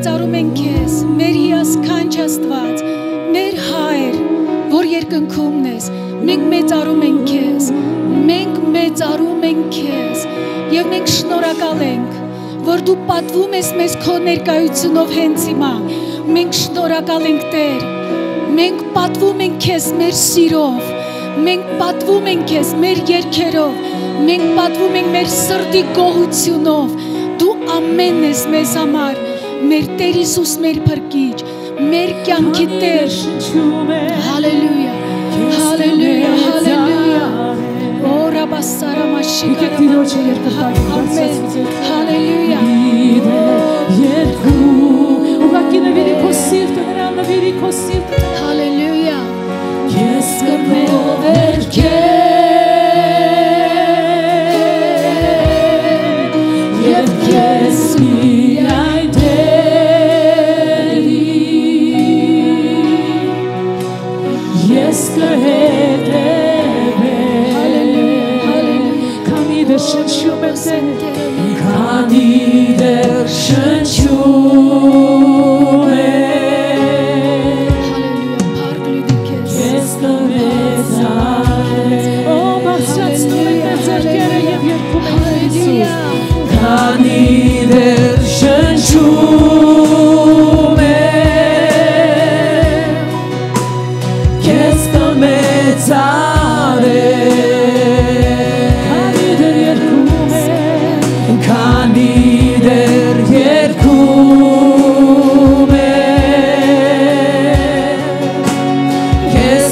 A: մեծարում ենք քեզ, մեր հիասքանչ Աստված, մեր Հայր, որ երկնքումն ես, մենք մեծարում ենք քեզ, մենք մեծարում ենք քեզ, եւ մենք շնորհակալ ենք, որ դու պատվում ես մեզ քո ներկայությունով հենց հիմա, մենք շնորհակալ ենք Տեր, մենք պատվում ենք քեզ մեր սիրով, մենք պատվում ենք քեզ մեր երգերով, մենք պատվում ենք մեր սրտի գոհությունով, դու ամենն ես մեզ համար, մեր Տեր Հիսուս, մեր Փրկիչ, մեր կյանքի Տեր, հալելույա, հալելույա, հալելույա, օրա բասարա մաշիկա, հալելույա,
C: ուղղակի նվիրի քո սիրտը, նրան նվիրի քո սիրտը,
A: հալելույա,
C: ես կրնով էր քեզ, և քեզ միայն Տերի, ես կհետևեմ, քանի դեռ շնչում եմ սեր, քանի դեռ շնչում եմ, քեզ կմեծարեմ, օ բարձրացնում ենք մեր ձեռքերը և երգում ենք Հիսուս, քանի դեռ շնչում եմ, քեզ կմեծարեմ, քանի դեռ երգում եմ, քանի դեռ երգում եմ, քեզ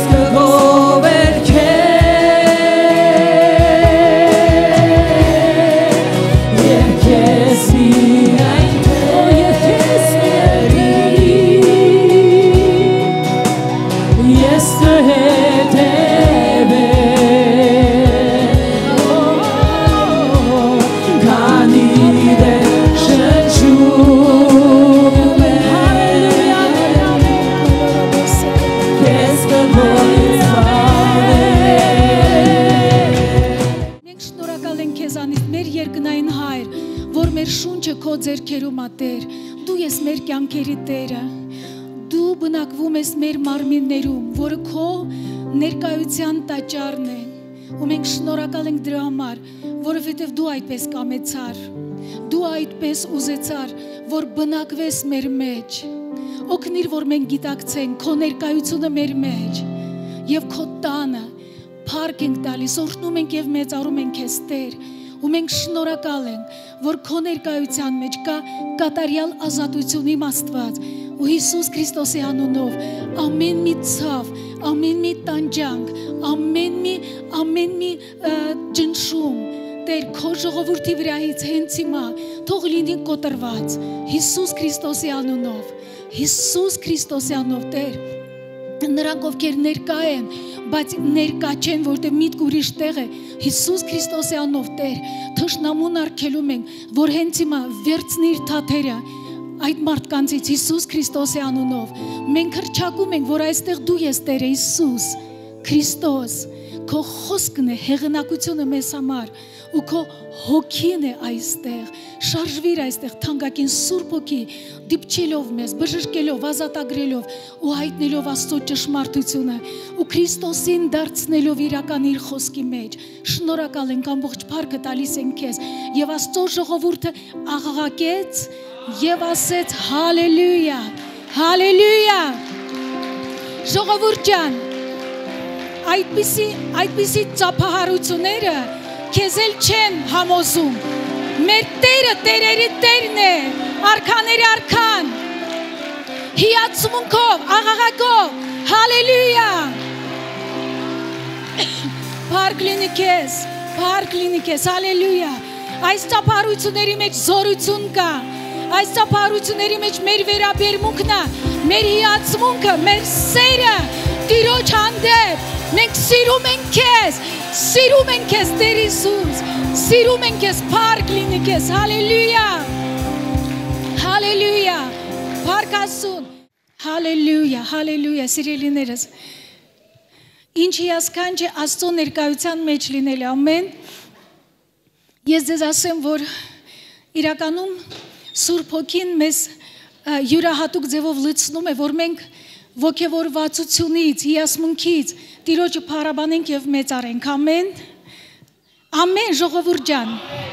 C: կգովերքեմ, և քեզ միայն Տերի, ես կհետևեմ, քանի դեռ շնչում եմ, քեզ կգովերքեմ,
A: մենք շնորհակալ ենք քեզանից, մեր երկնային Հայր, որ մեր շունչը քո ձեռքերում ա Տեր, դու ես մեր կյանքերի Տերը, դու բնակվում ես մեր մարմիններում, որը քո ներկայության տաճարն է, ու մենք շնորհակալ ենք դրա համար, որովհետև դու այդպես կամեցար, դու այդպես ուզեցար, որ բնակվես մեր մեջ, օգնիր, որ մենք գիտակցենք քո ներկայությունը մեր մեջ, եւ քո տանը փառք ենք տալիս, օրհնում ենք եւ մեծարում ենք քեզ Տեր, ու մենք շնորհակալ ենք, որ քո ներկայության մեջ կա կատարյալ ազատություն իմ Աստված, ու Հիսուս Քրիստոսի անունով ամեն մի ցավ, ամեն մի տանջանք, ամեն մի ամեն մի ջնշում Տեր քո ժողովրդի վրայից հենց հիմա թող լինի կոտրված Հիսուս Քրիստոսի անունով, Հիսուս Քրիստոսի անունով Տեր, նրանք ովքեր ներկա են, բայց ներկա չեն, որտեղ միտք ուրիշ տեղ է, Հիսուս Քրիստոսի անունով Տեր, թշնամուն արգելում ենք, որ հենց հիմա վերցնիր թաթերը այդ մարդկանցից Հիսուս Քրիստոսի անունով, մենք հռչակում ենք, որ այստեղ դու ես Տերը Հիսուս Քրիստոս, քո խոսքն է հեղինակությունը մեզ համար, ու քո հոգին է այստեղ, շարժվիր այստեղ թանկագին Սուրբ Հոգի, դիպչելով մեզ, բժշկելով, ազատագրելով ու հայտնելով Աստծո ճշմարտությունը ու Քրիստոսին դարձնելով իրական իր խոսքի մեջ։ Շնորհակալ ենք, ամբողջ փառքը տալիս ենք քեզ, եւ Աստծո ժողովուրդը աղաղակեց եւ ասեց հալելույա, հալելույա։ Ժողովուրդ ջան, այդպիսի այդպիսի ծափահարությունները քեզ էլ չեն համոզում։ Մեր Տերը Տերերի Տերն է, արքաների արքան, հիացմունքով, աղաղակով, հալելույա։ Փառք լինի քեզ, փառք լինի քեզ, հալելույա։ Այս ծափահարությունների մեջ զորություն կա, այս ծափահարությունների մեջ մեր վերաբերմունքն է, մեր հիացմունքը, մեր սերը Տիրոջ հանդեպ, մենք սիրում ենք քեզ, սիրում ենք քեզ Տեր Հիսուս, սիրում ենք քեզ, փառք լինի քեզ, հալելույա, հալելույա, փառք Աստծուն, հալելույա, հալելույա, սիրելիներս, ինչ հիասքանչ է Աստծո ներկայության մեջ լինել, ամեն, ես ձեզ ասեմ, որ իրականում Սուրբ Հոգին մեզ յուրահատուկ ձևով լցնում է, որ մենք ոգևորվածությունից, հիասմունքից Տիրոջը փառաբանենք եւ մեծարենք։ Ամեն։ Ամեն, ժողովուրդ ջան։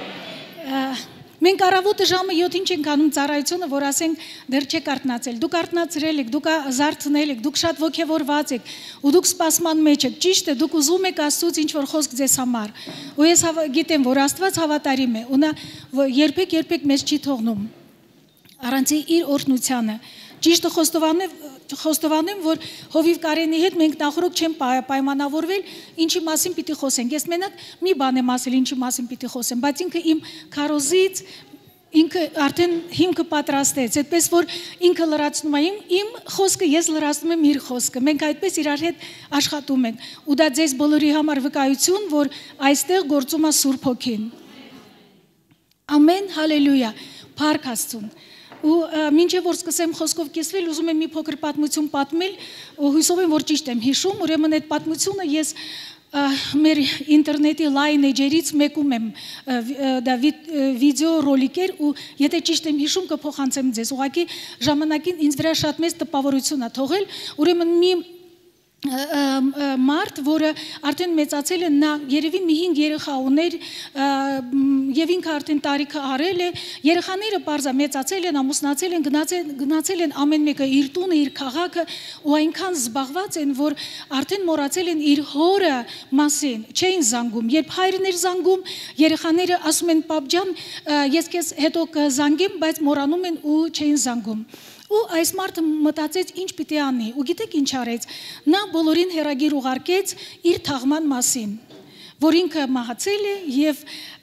A: Մենք առավոտը ժամը յոթին չենք անում ծառայությունը, որ ասենք դեռ չեք արթնացել։ Դուք արթնացրել եք, դուք զարթնել եք, դուք շատ ոգևորված եք, ու դուք սպասման մեջ եք։ Ճիշտ է, դուք ուզում եք Աստծուց ինչ-որ խոսք ձեզ համար։ Ու ես գիտեմ, որ Աստված հավատարիմ է, ու նա երբեք-երբեք մեզ չի թողնում առանց իր օրհնությանը։ Ճիշտը խոստովանեմ, որ Հովիվ Կարենի հետ մենք նախորդ չեմ պայմանավորվել, ինչի մասին պիտի խոսենք։ Ես մենակ մի բան եմ ասել, ինչի մասին պիտի խոսեմ, բայց ինքը իմ քարոզից ինքը արդեն հիմքը պատրաստեց, այդպես որ ինքը լրացնում է իմ, իմ խոսքը, ես լրացնում եմ իր խոսքը։ Մենք այդպես իրար հետ աշխատում ենք։ Ու դա ձեզ բոլորի համար վկայություն, որ այստեղ գործում է Սուրբ Հոգին։ Ամեն, հալելույա, փառք Աստծուն։ Ու մինչև որ սկսեմ խոսքով կիսվել, ուզում եմ մի փոքր պատմություն պատմել, ու հույսով եմ, որ ճիշտ եմ հիշում, ուրեմն այդ պատմությունը ես մեր ինտերնետի լայն էջերից մեկում եմ, դա վիդեո ռոլիկ էր, ու եթե ճիշտ եմ հիշում, կփոխանցեմ ձեզ, ուղղակի ժամանակին ինձ վրա շատ մեծ տպավորություն է թողել, ուրեմն մի մարդ, որը արդեն մեծացել է, նա երևի մի հինգ երեխա ուներ եւ ինքը արդեն տարիքը արել է, երեխաները պարզա մեծացել են, ամուսնացել են, գնացել են ամեն մեկը իր տունը, իր քաղաքը, ու այնքան զբաղված են, որ արդեն մոռացել են իր հորը մասին, չէին զանգում, երբ հայրն էր զանգում, երեխաները ասում են պապ ջան, ես քեզ հետո կզանգեմ, բայց մոռանում են ու չէին զանգում։ Ու այս մարդը մտածեց ինչ պիտի անի, ու գիտեք ինչ արեց, նա բոլորին հեռագիր ուղարկեց իր թաղման մասին, որ ինքը մահացել է եւ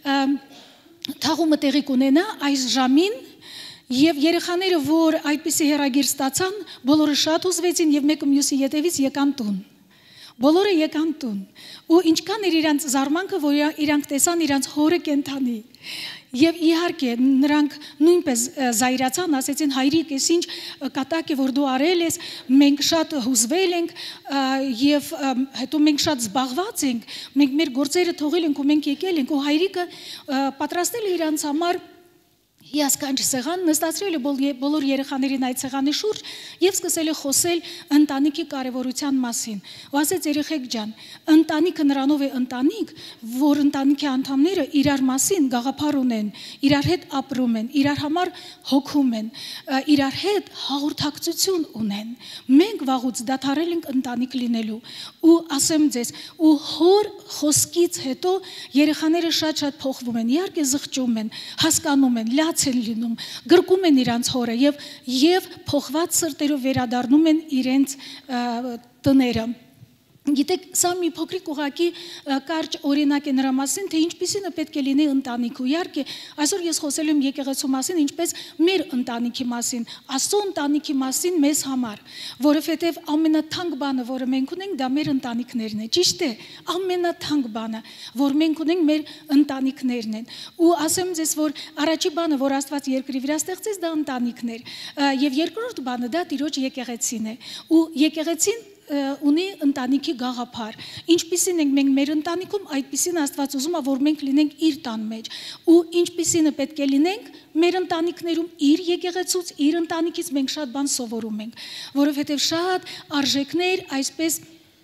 A: թաղումը տեղի կունենա այս ժամին, եւ երեխաները, որ այդպիսի հեռագիր ստացան, բոլորը շատ ուզվեցին եւ մեկը մյուսի ետևից եկան տուն։ Բոլորը եկան տուն, ու ինչքան էր իրանց զարմանքը, որ իրանք տեսան իրանց հորը կենթանի։ Եվ իհարկե նրանք նույնպես զայրացան, ասեցին հայրիկ, ես ինչ կատակ է, որ դու արել ես, մենք շատ հուզվել ենք եւ հետո մենք շատ զբաղված ենք, մենք մեր գործերը թողել ենք ու մենք եկել ենք, ու հայրիկը պատրաստել է իրանց համար հիասքանչ սեղան, նստացրել է բոլոր երեխաներին այդ սեղանի շուրջ եւ սկսել է խոսել ընտանիքի կարեւորության մասին։ Ու ասեց երեխեք ջան, ընտանիքը նրանով է ընտանիք, որ ընտանիքի անդամները իրար մասին գաղափար ունեն, իրար հետ ապրում են, իրար համար հոգում են, իրար հետ հաղորդակցություն ունեն։ Մենք վաղուց դադարել ենք ընտանիք լինելու։ Ու ասեմ ձեզ, ու հոր խոսքից հետո երեխաները շատ-շատ փոխվում են, իհարկե զղջում են, հասկանում են, լաց են լինում, գրկում են իրանց հորը եւ եւ փոխված սրտերով վերադառնում են իրենց տները։ Գիտեք, սա մի փոքրիկ ուղակի կարճ օրինակ է նրա մասին, թե ինչպիսին է պետք է լինի ընտանիքը։ Իհարկե, այսօր ես խոսել եմ եկեղեցու մասին, ինչպես մեր ընտանիքի մասին, Աստծո ընտանիքի մասին մեզ համար, որովհետև ամենաթանկ բանը, որը մենք ունենք, դա մեր ընտանիքներն է։ Ճիշտ է, ամենաթանկ բանը, որ մենք ունենք, մեր ընտանիքներն են։ Ու ասեմ ձեզ, որ առաջի բանը, որ Աստված երկրի վրա ստեղծեց, դա ընտանիքն էր, եւ երկրորդ բանը դա Տիրոջ եկեղեցին է։ Ու եկեղեցին ունի ընտանիքի գաղափար։ Ինչպիսին ենք մենք մեր ընտանիքում, այդպիսին Աստված ուզում է, որ մենք լինենք իր տան մեջ։ Ու ինչպիսին է պետք է լինենք մեր ընտանիքներում, իր եկեղեցուց, իր ընտանիքից մենք շատ բան սովորում ենք, որովհետև շատ արժեքներ այսպես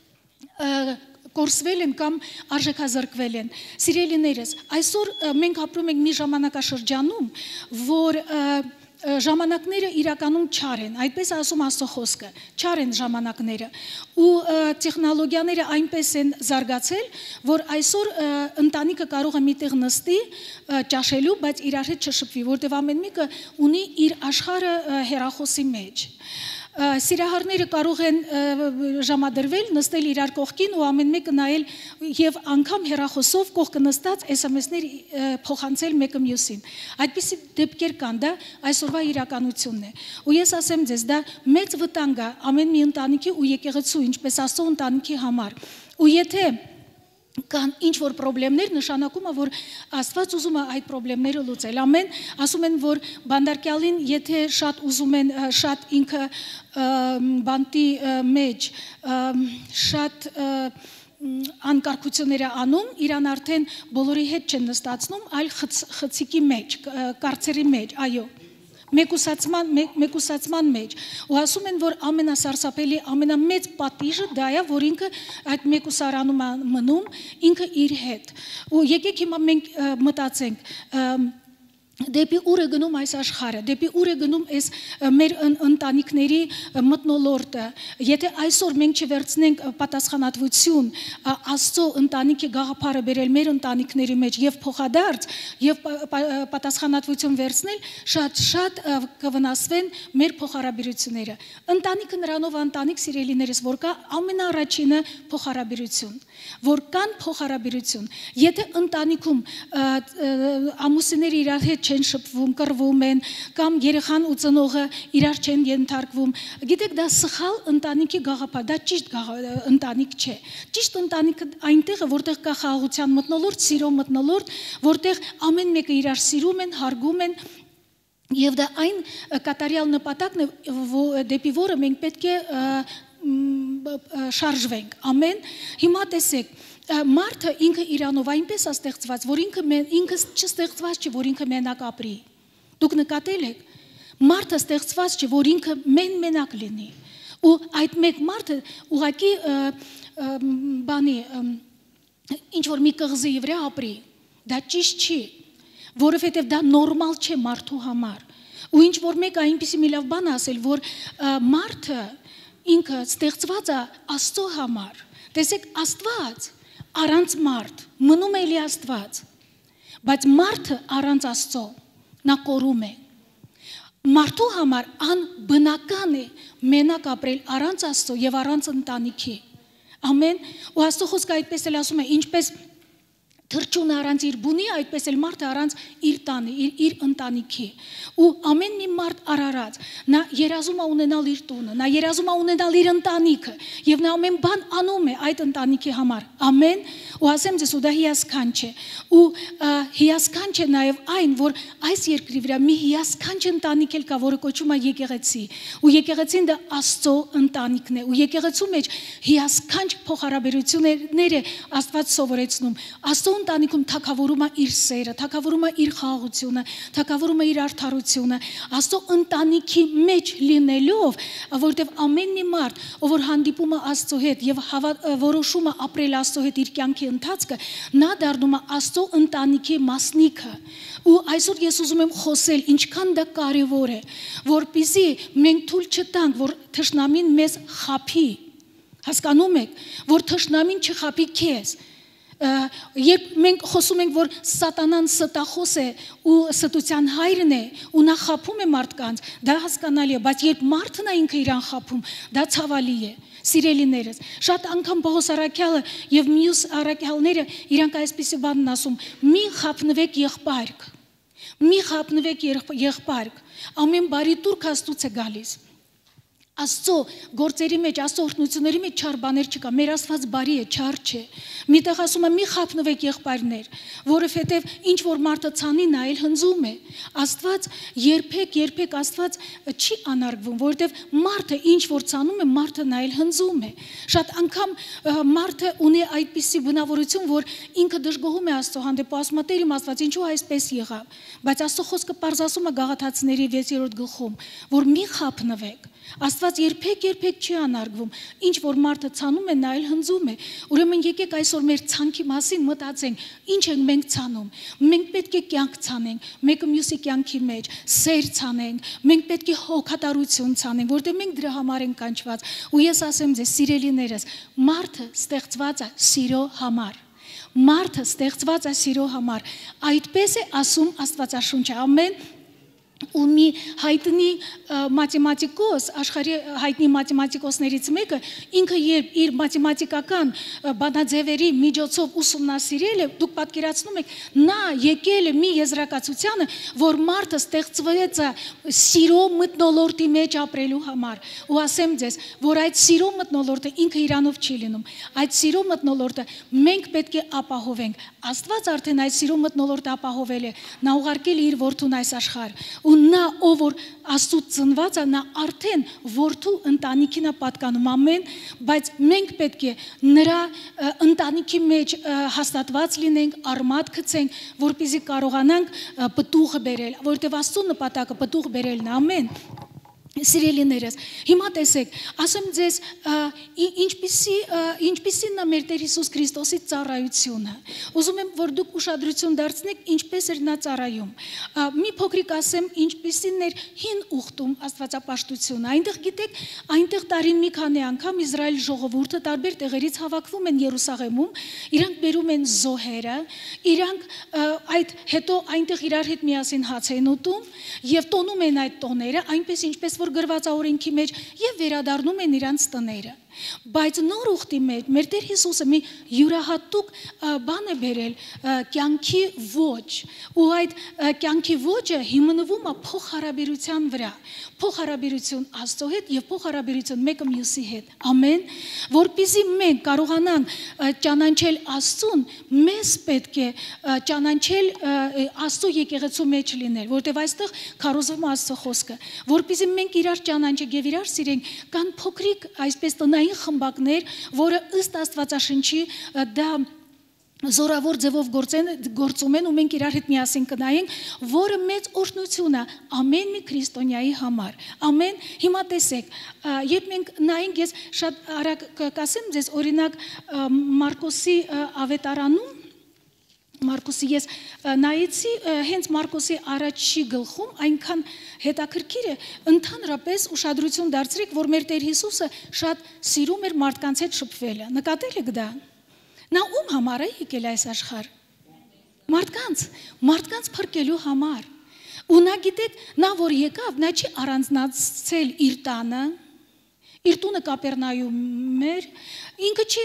A: կորսվել են կամ արժեքազրկվել են։ Սիրելիներս, այսօր մենք ապրում ենք մի ժամանակաշրջանում, որ ժամանակները իրականում չար են, այդպես ասում Աստծո խոսքը, չար են ժամանակները, ու տեխնոլոգիաները այնպես են զարգացել, որ այսօր ընտանիքը կարող է միտեղ նստի ճաշելու, բայց իրար հետ չշփվի, որտեղ ամեն մեկը ունի իր աշխարհը հեռախոսի մեջ։ Սիրահարները կարող են ժամադրվել, նստել իրար կողքին ու ամեն մեկը նայել եւ անգամ հեռախոսով կողքը նստած էս էմ էս-ներ փոխանցել մեկը մյուսին։ Այդպիսի դեպքեր կան, դա այսօրվա իրականությունն է։ Ու ես ասեմ ձեզ, դա մեծ վտանգ է ամեն մի ընտանիքի ու եկեղեցու, ինչպես Աստծո ընտանիքի համար։ Ու եթե կան ինչ-որ պրոբլեմներ, նշանակում է, որ Աստված ուզում է այդ պրոբլեմները լուծել։ Ամեն, ասում են, որ բանդարկյալին, եթե շատ ուզում են, շատ ինքը բանտի մեջ, շատ անկարգությունները անում, իրան արդեն բոլորի հետ չեն նստացնում, այլ խցիկի մեջ, կարծերի մեջ, այո, մեկուսացման մեկուսացման մեջ ու ասում են որ ամենասարսափելի ամենամեծ պատիժը դա է որ ինքը այդ մեկուսարանում մնում ինքը իր հետ ու եկեք հիմա մենք մտածենք դեպի ուր է գնում այս աշխարհը, դեպի ուր է գնում այս մեր ընտանիքների մթնոլորտը, եթե այսօր մենք չվերցնենք պատասխանատվություն Աստծո ընտանիքի գաղափարը բերել մեր ընտանիքների մեջ եւ փոխադարձ եւ պատասխանատվություն վերցնել, շատ-շատ կվնասվեն մեր փոխհարաբերությունները։ Ընտանիքը նրանով ընտանիք սիրելիներս, որ կա ամենաառաջինը փոխհարաբերություն, որ կան փոխհարաբերություն։ Եթե ընտանիքում ամուսինները իրար հետ չեն շփվում, կռվում են, կամ երեխան ու ծնողը իրար չեն ենթարկվում։ Գիտեք, դա սխալ ընտանիքի գաղափար, դա ճիշտ ընտանիք չէ։ Ճիշտ ընտանիքը այնտեղ է, որտեղ կա խաղաղության մթնոլորտ, սիրո մթնոլորտ, որտեղ ամեն մեկը իրար սիրում են, հարգում են, եւ դա այն կատարյալ նպատակն է, դեպի որը մենք պետք է շարժվենք։ Ամեն։ Հիմա տեսեք, մարդը ինքը իրանով այնպես է ստեղծված, որ ինքը ինքը չստեղծված չի, որ ինքը մենակ ապրի։ Դուք նկատել եք, մարդը ստեղծված չի, որ ինքը մեն-մենակ լինի։ Ու այդ մեկ մարդը ուղղակի բանի ինչ որ մի կղզի վրա ապրի, դա ճիշտ չի, որովհետև դա նորմալ չէ մարդու համար։ Ու ինչ որ մեկ այնպիսի մի լավ բան ասել, որ մարդը ինքը ստեղծված է Աստծո համար։ Տեսեք, Աստված առանց մարդ մնում է էլի Աստված, բայց մարդը առանց Աստծո նա կորում է։ Մարդու համար անբնական է մենակ ապրել առանց Աստծո եւ առանց ընտանիքի։ Ամեն։ Ու Աստծո խոսքը այդպես էլ ասում է, ինչպես թրջունը առանց իր բունի, այդպես էլ մարդը առանց իր տանի, իր, իր ընտանիքի։ Ու ամեն մի մարդ արարած, նա երազում է ունենալ իր տունը, նա երազում է ունենալ իր ընտանիքը, եւ նա ամեն բան անում է այդ ընտանիքի համար։ Ամեն։ Ու ասեմ ձեզ, ու դա հիասքանչ է։ Ու հիասքանչ է նաեւ այն, որ այս երկրի վրա մի հիասքանչ ընտանիք էլ կա, որը կոչվում է եկեղեցի։ Ու եկեղեցին դա Աստծո ընտանիքն է։ Ու եկեղեցու մեջ հիասքանչ փոխհարաբերություններ է Աստված սովորեցնում։ Աստծո ընտանիքում թագավորում է իր սերը, թագավորում է իր խաղաղությունը, թագավորում է իր արդարությունը։ Աստծո ընտանիքի մեջ լինելով, որտեղ ամեն մի մարդ, ով որ հանդիպում է Աստծո հետ եւ որոշում է ապրել Աստծո հետ իր կյանքի ընթացքը, նա դառնում է Աստծո ընտանիքի մասնիկը։ Ու այսօր ես ուզում եմ խոսել, ինչքան դա կարևոր է, որպեսզի մենք թույլ չտանք, որ թշնամին մեզ խաբի։ Հասկանում եք, որ թշնամին չխաբի քեզ։ Երբ մենք խոսում ենք, որ սատանան ստախոս է ու ստության հայրն է ու նա խաբում է մարդկանց, դա հասկանալի է, բայց երբ մարդն է ինքը իրան խաբում, դա ցավալի է։ Սիրելիներս, շատ անգամ Պողոս առաքյալը եւ մյուս առաքյալները իրանք այսպիսի բան են ասում. մի խաբնվեք եղբայրք, մի խաբնվեք եղբայրք, ամեն բարի տուրք Աստծուց է գալիս։ Աստծո գործերի մեջ, Աստծո օրհնությունների մեջ չար բաներ չկա, մեր Աստված բարի է, չար չէ։ Միտեղ ասում է մի խաբնվեք եղբայրներ, որովհետև ինչ որ մարդը ցանի նա էլ հնձում է։ Աստված երբեք, երբեք Աստված չի անարգվում, որովհետև մարդը ինչ որ ցանում է, մարդը նա էլ հնձում է։ Շատ անգամ մարդը ունի այդպիսի բնավորություն, որ ինքը դժգոհում է Աստծո հանդեպ, ասում է Տեր իմ Աստված, ինչու այսպես եղավ։ Բայց Աստծո խոսքը պարզասում է Գաղաթացիների վեցերորդ գլխում, որ մի խաբնվեք։ Աստված երբեք երբեք չի անարգվում, ինչ որ մարդը ցանում է, նա էլ հնձում է։ Ուրեմն եկեք այսօր մեր ցանքի մասին մտածենք, ինչ ենք մենք ցանում։ Մենք պետք է կյանք ցանենք, մեկը մյուսի կյանքի մեջ, սեր ցանենք, մենք պետք է հոգատարություն ցանենք, որտեղ մենք դրա համար ենք կանչված։ Ու ես ասեմ ձեզ, սիրելիներս, մարդը ստեղծված է սիրո համար։ Մարդը ստեղծված է սիրո համար։ Այդպես է ասում Աստվածաշունչը։ Ամեն։ Ու մի հայտնի մաթեմատիկոս, աշխարհի հայտնի մաթեմատիկոսներից մեկը, ինքը երբ իր մաթեմատիկական բանաձևերի միջոցով ուսումնասիրել է, դուք պատկերացնում եք, նա եկել է մի եզրակացությանը, որ մարդը ստեղծված է սիրո մթնոլորտի մեջ ապրելու համար։ Ու ասեմ ձեզ, որ այդ սիրո մթնոլորտը ինքը իրանով չի լինում։ Այդ սիրո մթնոլորտը մենք պետք է ապահովենք։ Աստված արդեն այդ սիրո մթնոլորտը ապահովել է։ Նա ուղարկել է իր որդուն այս աշխարհ։ ու նա ով որ Աստծուց ծնված է, նա արդեն որդու ընտանիքին է պատկանում, ամեն, բայց մենք պետք է նրա ընտանիքի մեջ հաստատված լինենք, արմատ գցենք, որպեսզի կարողանանք պտուղ բերել, որտեղ Աստծո նպատակը պտուղ բերելն է, ամեն։ Սիրելիներս, հիմա տեսեք, ասեմ ձեզ, ինչպիսի ինչպիսին է մեր Տեր Հիսուս Քրիստոսի ծառայությունը։ Ուզում եմ, որ դուք ուշադրություն դարձնեք, ինչպես էր նա ծառայում։ Մի փոքրիկ ասեմ, ինչպիսին էր հին ուխտում աստվածապաշտությունը։ Այնտեղ գիտեք, այնտեղ տարին մի քանի անգամ Իսրայել ժողովուրդը տարբեր տեղերից հավաքվում են Երուսաղեմում, իրանք բերում են զոհերը, իրանք այդ հետո այնտեղ իրար հետ միասին հաց են ուտում եւ տոնում են այդ տոները, այնպես ինչպես որ գրված է օրենքի մեջ եւ վերադառնում են իրանց տները։ Բայց նոր ուխտի մեջ մեր Տեր Հիսուսը մի յուրահատուկ բան է բերել, կյանքի ոճ, ու այդ կյանքի ոճը հիմնվում է փոխհարաբերության վրա, փոխհարաբերություն Աստծո հետ եւ փոխհարաբերություն մեկը մյուսի հետ, ամեն, որպեսզի մենք կարողանանք ճանաչել Աստծուն, մեզ պետք է ճանաչել Աստծո եկեղեցու մեջ լինել, որտեղ այստեղ քարոզվում է Աստծո խոսքը, որպեսզի մենք իրար ճանաչենք եւ իրար սիրենք, կան փոքրիկ այսպես տնային խմբակներ, որը ըստ Աստվածաշնչի դա զորավոր ձևով գործում են ու մենք իրար հետ միասին կնայենք, որը մեծ օրհնություն է ամեն մի քրիստոնյայի համար։ Ամեն, հիմա տեսեք, երբ մենք նայենք, ես շատ արագ կասեմ ձեզ, օրինակ Մարկոսի ավետարանում, Մարկոսի ես նայեցի, հենց Մարկոսի առաջի գլխում այնքան հետաքրքիր է, ընդհանրապես ուշադրություն դարձրեք, որ մեր Տեր Հիսուսը շատ սիրում էր մարդկանց հետ շփվելը։ Նկատել եք դա։ Նա ում համար է եկել այս աշխարհ։ Մարդկանց, մարդկանց փրկելու համար։ Ու նա գիտեք, նա որ եկավ, նա չի առանձնացել իր տանը, իր տունը Կապերնայում էր, ինքը չի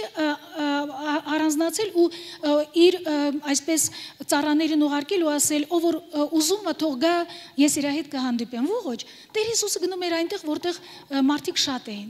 A: առանձնացել ու իր այսպես ծառաներին ուղարկել ու ասել, ով որ ուզում է թող գա, ես իր հետ կհանդիպեմ, ոչ, Տեր Հիսուսը գնում էր այնտեղ, որտեղ մարդիկ շատ էին։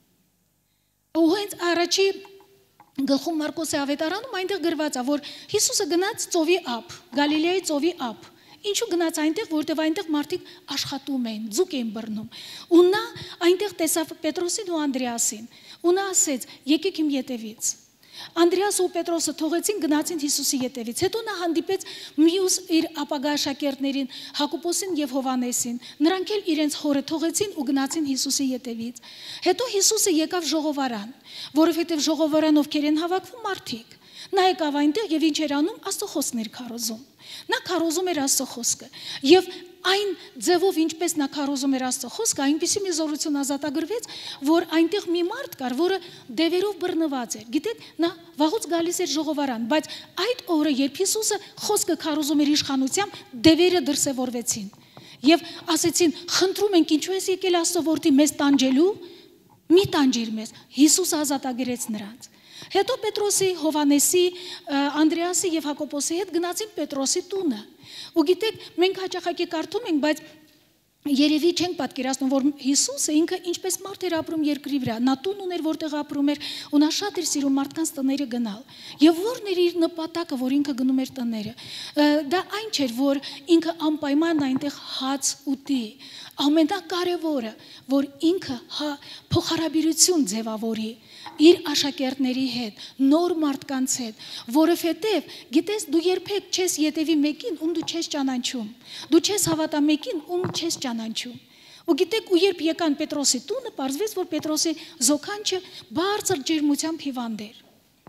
A: Ու հենց առաջի գլխում Մարկոսի ավետարանում այնտեղ գրված է, որ Հիսուսը գնաց ծովի ափ, Գալիլեայի ծովի ափ։ Ինչու գնաց այնտեղ, որտեղ այնտեղ մարդիկ աշխատում էին, ձուկ էին բռնում։ Ու նա այնտեղ տեսավ Պետրոսին ու Անդրեասին։ Ու նա ասեց. «Եկեք իմ ետևից»։ Անդրեասը ու Պետրոսը թողեցին, գնացին Հիսուսի ետևից։ Հետո նա հանդիպեց մյուս իր ապագա աշակերտներին, Հակոբոսին եւ Հովանեսին։ Նրանք էլ իրենց հորը թողեցին ու գնացին Հիսուսի ետևից։ Հետո Հիսուսը եկավ ժողովարան, որովհետեւ ժողովարան ովքեր են հավաքվում մարդիկ։ Նա եկավ այնտեղ եւ ինչ էր անում, Աստծո խոսքն էր քարոզում։ Նա քարոզում էր Աստծո խոսքը եւ այն ձևով ինչպես նա քարոզում էր Աստծո խոսքը, այնպիսի մի զորություն ազատագրվեց, որ այնտեղ մի մարդ կար, որը դևերով բռնված էր։ Գիտեք, նա վաղուց գալիս էր ժողովարան, բայց այդ օրը, երբ Հիսուսը խոսքը քարոզում էր իշխանությամբ, դևերը դրսևորվեցին եւ ասեցին. «Խնդրում ենք, ինչու ես եկել Աստծո որդի մեզ տանջելու, մի տանջիր մեզ»։ Հիսուսը ազատագրեց նրանց։ Հետո Պետրոսի, Հովանեսի, Անդրեասի եւ Հակոբոսի հետ գնացին Պետրոսի տունը։ Ու գիտեք, մենք հաճախակի կարդում ենք, բայց երևի չենք պատկերացնում, որ Հիսուսը ինքը ինչպես մարդ էր ապրում երկրի վրա, նա տուն ուներ, որտեղ ապրում էր, ու նա շատ էր սիրում մարդկանց տները գնալ։ Եվ ո՞րն էր իր նպատակը, որ ինքը գնում էր տները։ Դա այն չէր, որ ինքը անպայման այնտեղ հաց ուտի։ Ամենակարևորը, որ ինքը փոխհարաբերություն ձևավորի իր աշակերտների հետ, նոր մարդկանց հետ, որովհետև գիտես դու երբեք չես ետևի մեկին, ում դու չես ճանաչում, դու չես հավատա մեկին, ում չես ճանաչում։ Ու գիտեք, ու երբ եկան Պետրոսի տունը, պարզվեց, որ Պետրոսի զոքանչը բարձր ջերմությամբ հիվանդ էր։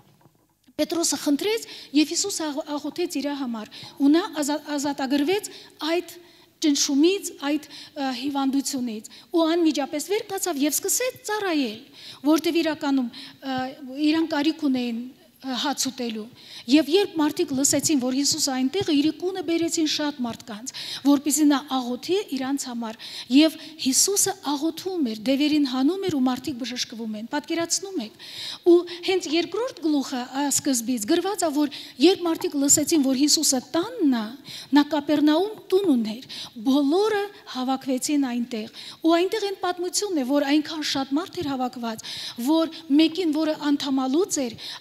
A: Պետրոսը խնդրեց եւ Հիսուս աղոթեց իր համար, ու նա ազատագրվեց այդ ճնշումից, այդ հիվանդությունից, ու անմիջապես վեր կացավ եւ սկսեց ծառայել, որտեղ իրականում իրան կարիք ունեին հաց ուտելու։ Եվ երբ մարդիկ լսեցին, որ Հիսուսը այնտեղ է, իր կունը բերեցին շատ մարդկանց, որպեսզի նա աղոթի իրանց համար։ Եվ Հիսուսը աղոթում էր, դևերին հանում էր ու մարդիկ բժշկվում են։ Պատկերացնում եք։ Ու հենց երկրորդ գլուխը սկզբից գրված է, որ երբ մարդիկ լսեցին, որ Հիսուսը տանն է, նա Կապերնաում տուն ուներ, բոլորը հավաքվեցին այնտեղ։ Ու այնտեղ այն պատմությունն է, որ այնքան շատ մարդ էր հավաքված, որ մեկին, որը անդամալուց էր, այսպես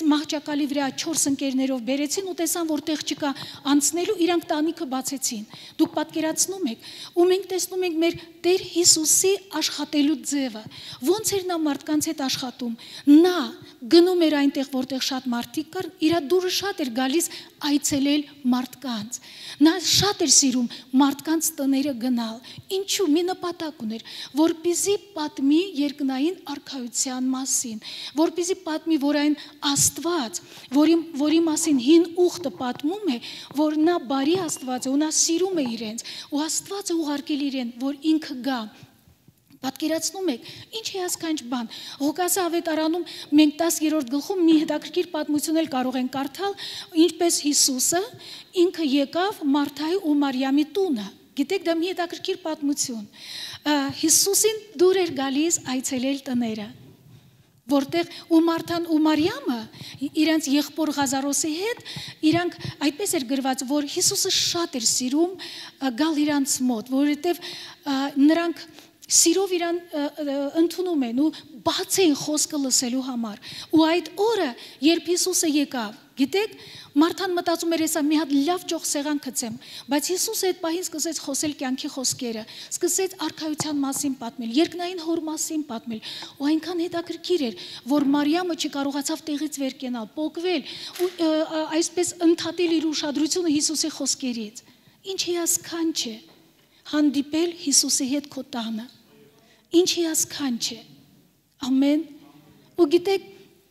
A: մահճակալի վրա չորս ընկերներով բերեցին ու տեսան, որ տեղ չկա անցնելու, իրանք տանիքը բացեցին։ Դուք պատկերացնում եք, ու մենք տեսնում ենք մեր Տեր Հիսուսի աշխատելու ձևը։ Ոնց էր նա մարդկանց հետ աշխատում։ Նա գնում էր այնտեղ, որտեղ շատ մարդիկ կար, իր դուրը շատ էր գալիս այցելել մարդկանց։ Նա շատ էր սիրում մարդկանց տները գնալ։ Ինչու՞ մի նպատակ ուներ, որպեսզի պատմի երկնային արքայության մասին, որպեսզի պատմի, որ այն Աստված, որի, որի մասին հին ուխտը պատմում է, որ նա բարի Աստված է ու նա սիրում է իրենց, ու Աստված է ուղարկել իրեն, որ ինքը գա։ Պատկերացնում եք, ինչ հիասքանչ բան։ Ղուկասի ավետարանում մենք տասներորդ գլխում մի հետաքրքիր պատմություն էլ կարող ենք կարդալ, ինչպես Հիսուսը ինքը եկավ Մարթայի ու Մարիամի տունը։ Գիտեք, դա մի հետաքրքիր պատմություն։ Հիսուսին դուր էր գալիս այցելել տները, որտեղ ու Մարթան ու Մարիամը իրենց եղբոր Ղազարոսի հետ, իրանք այդպես էր գրված, որ Հիսուսը շատ էր սիրում գալ իրանց մոտ, որովհետև նրանք սիրով իրան ընդունում են ու բաց էին խոսքը լսելու համար։ Ու այդ օրը, երբ Հիսուսը եկավ, գիտեք, Մարթան մտածում էր, «Էսա մի հատ լավ ճոխ սեղան գցեմ», բայց Հիսուսը այդ պահին սկսեց խոսել կյանքի խոսքերը, սկսեց արքայության մասին պատմել, երկնային հոր մասին պատմել, ու այնքան հետաքրքիր էր, որ Մարիամը չկարողացավ տեղից վեր կենալ, պոկվել ու այսպես ընդհատել իր ուշադրությունը Հիսուսի խոսքերից։ Ինչ հիասքանչ է հանդիպել Հիսուսի հետ քո տանը։ Ինչ հիասքանչ է։ Ամեն։ Ու գիտեք,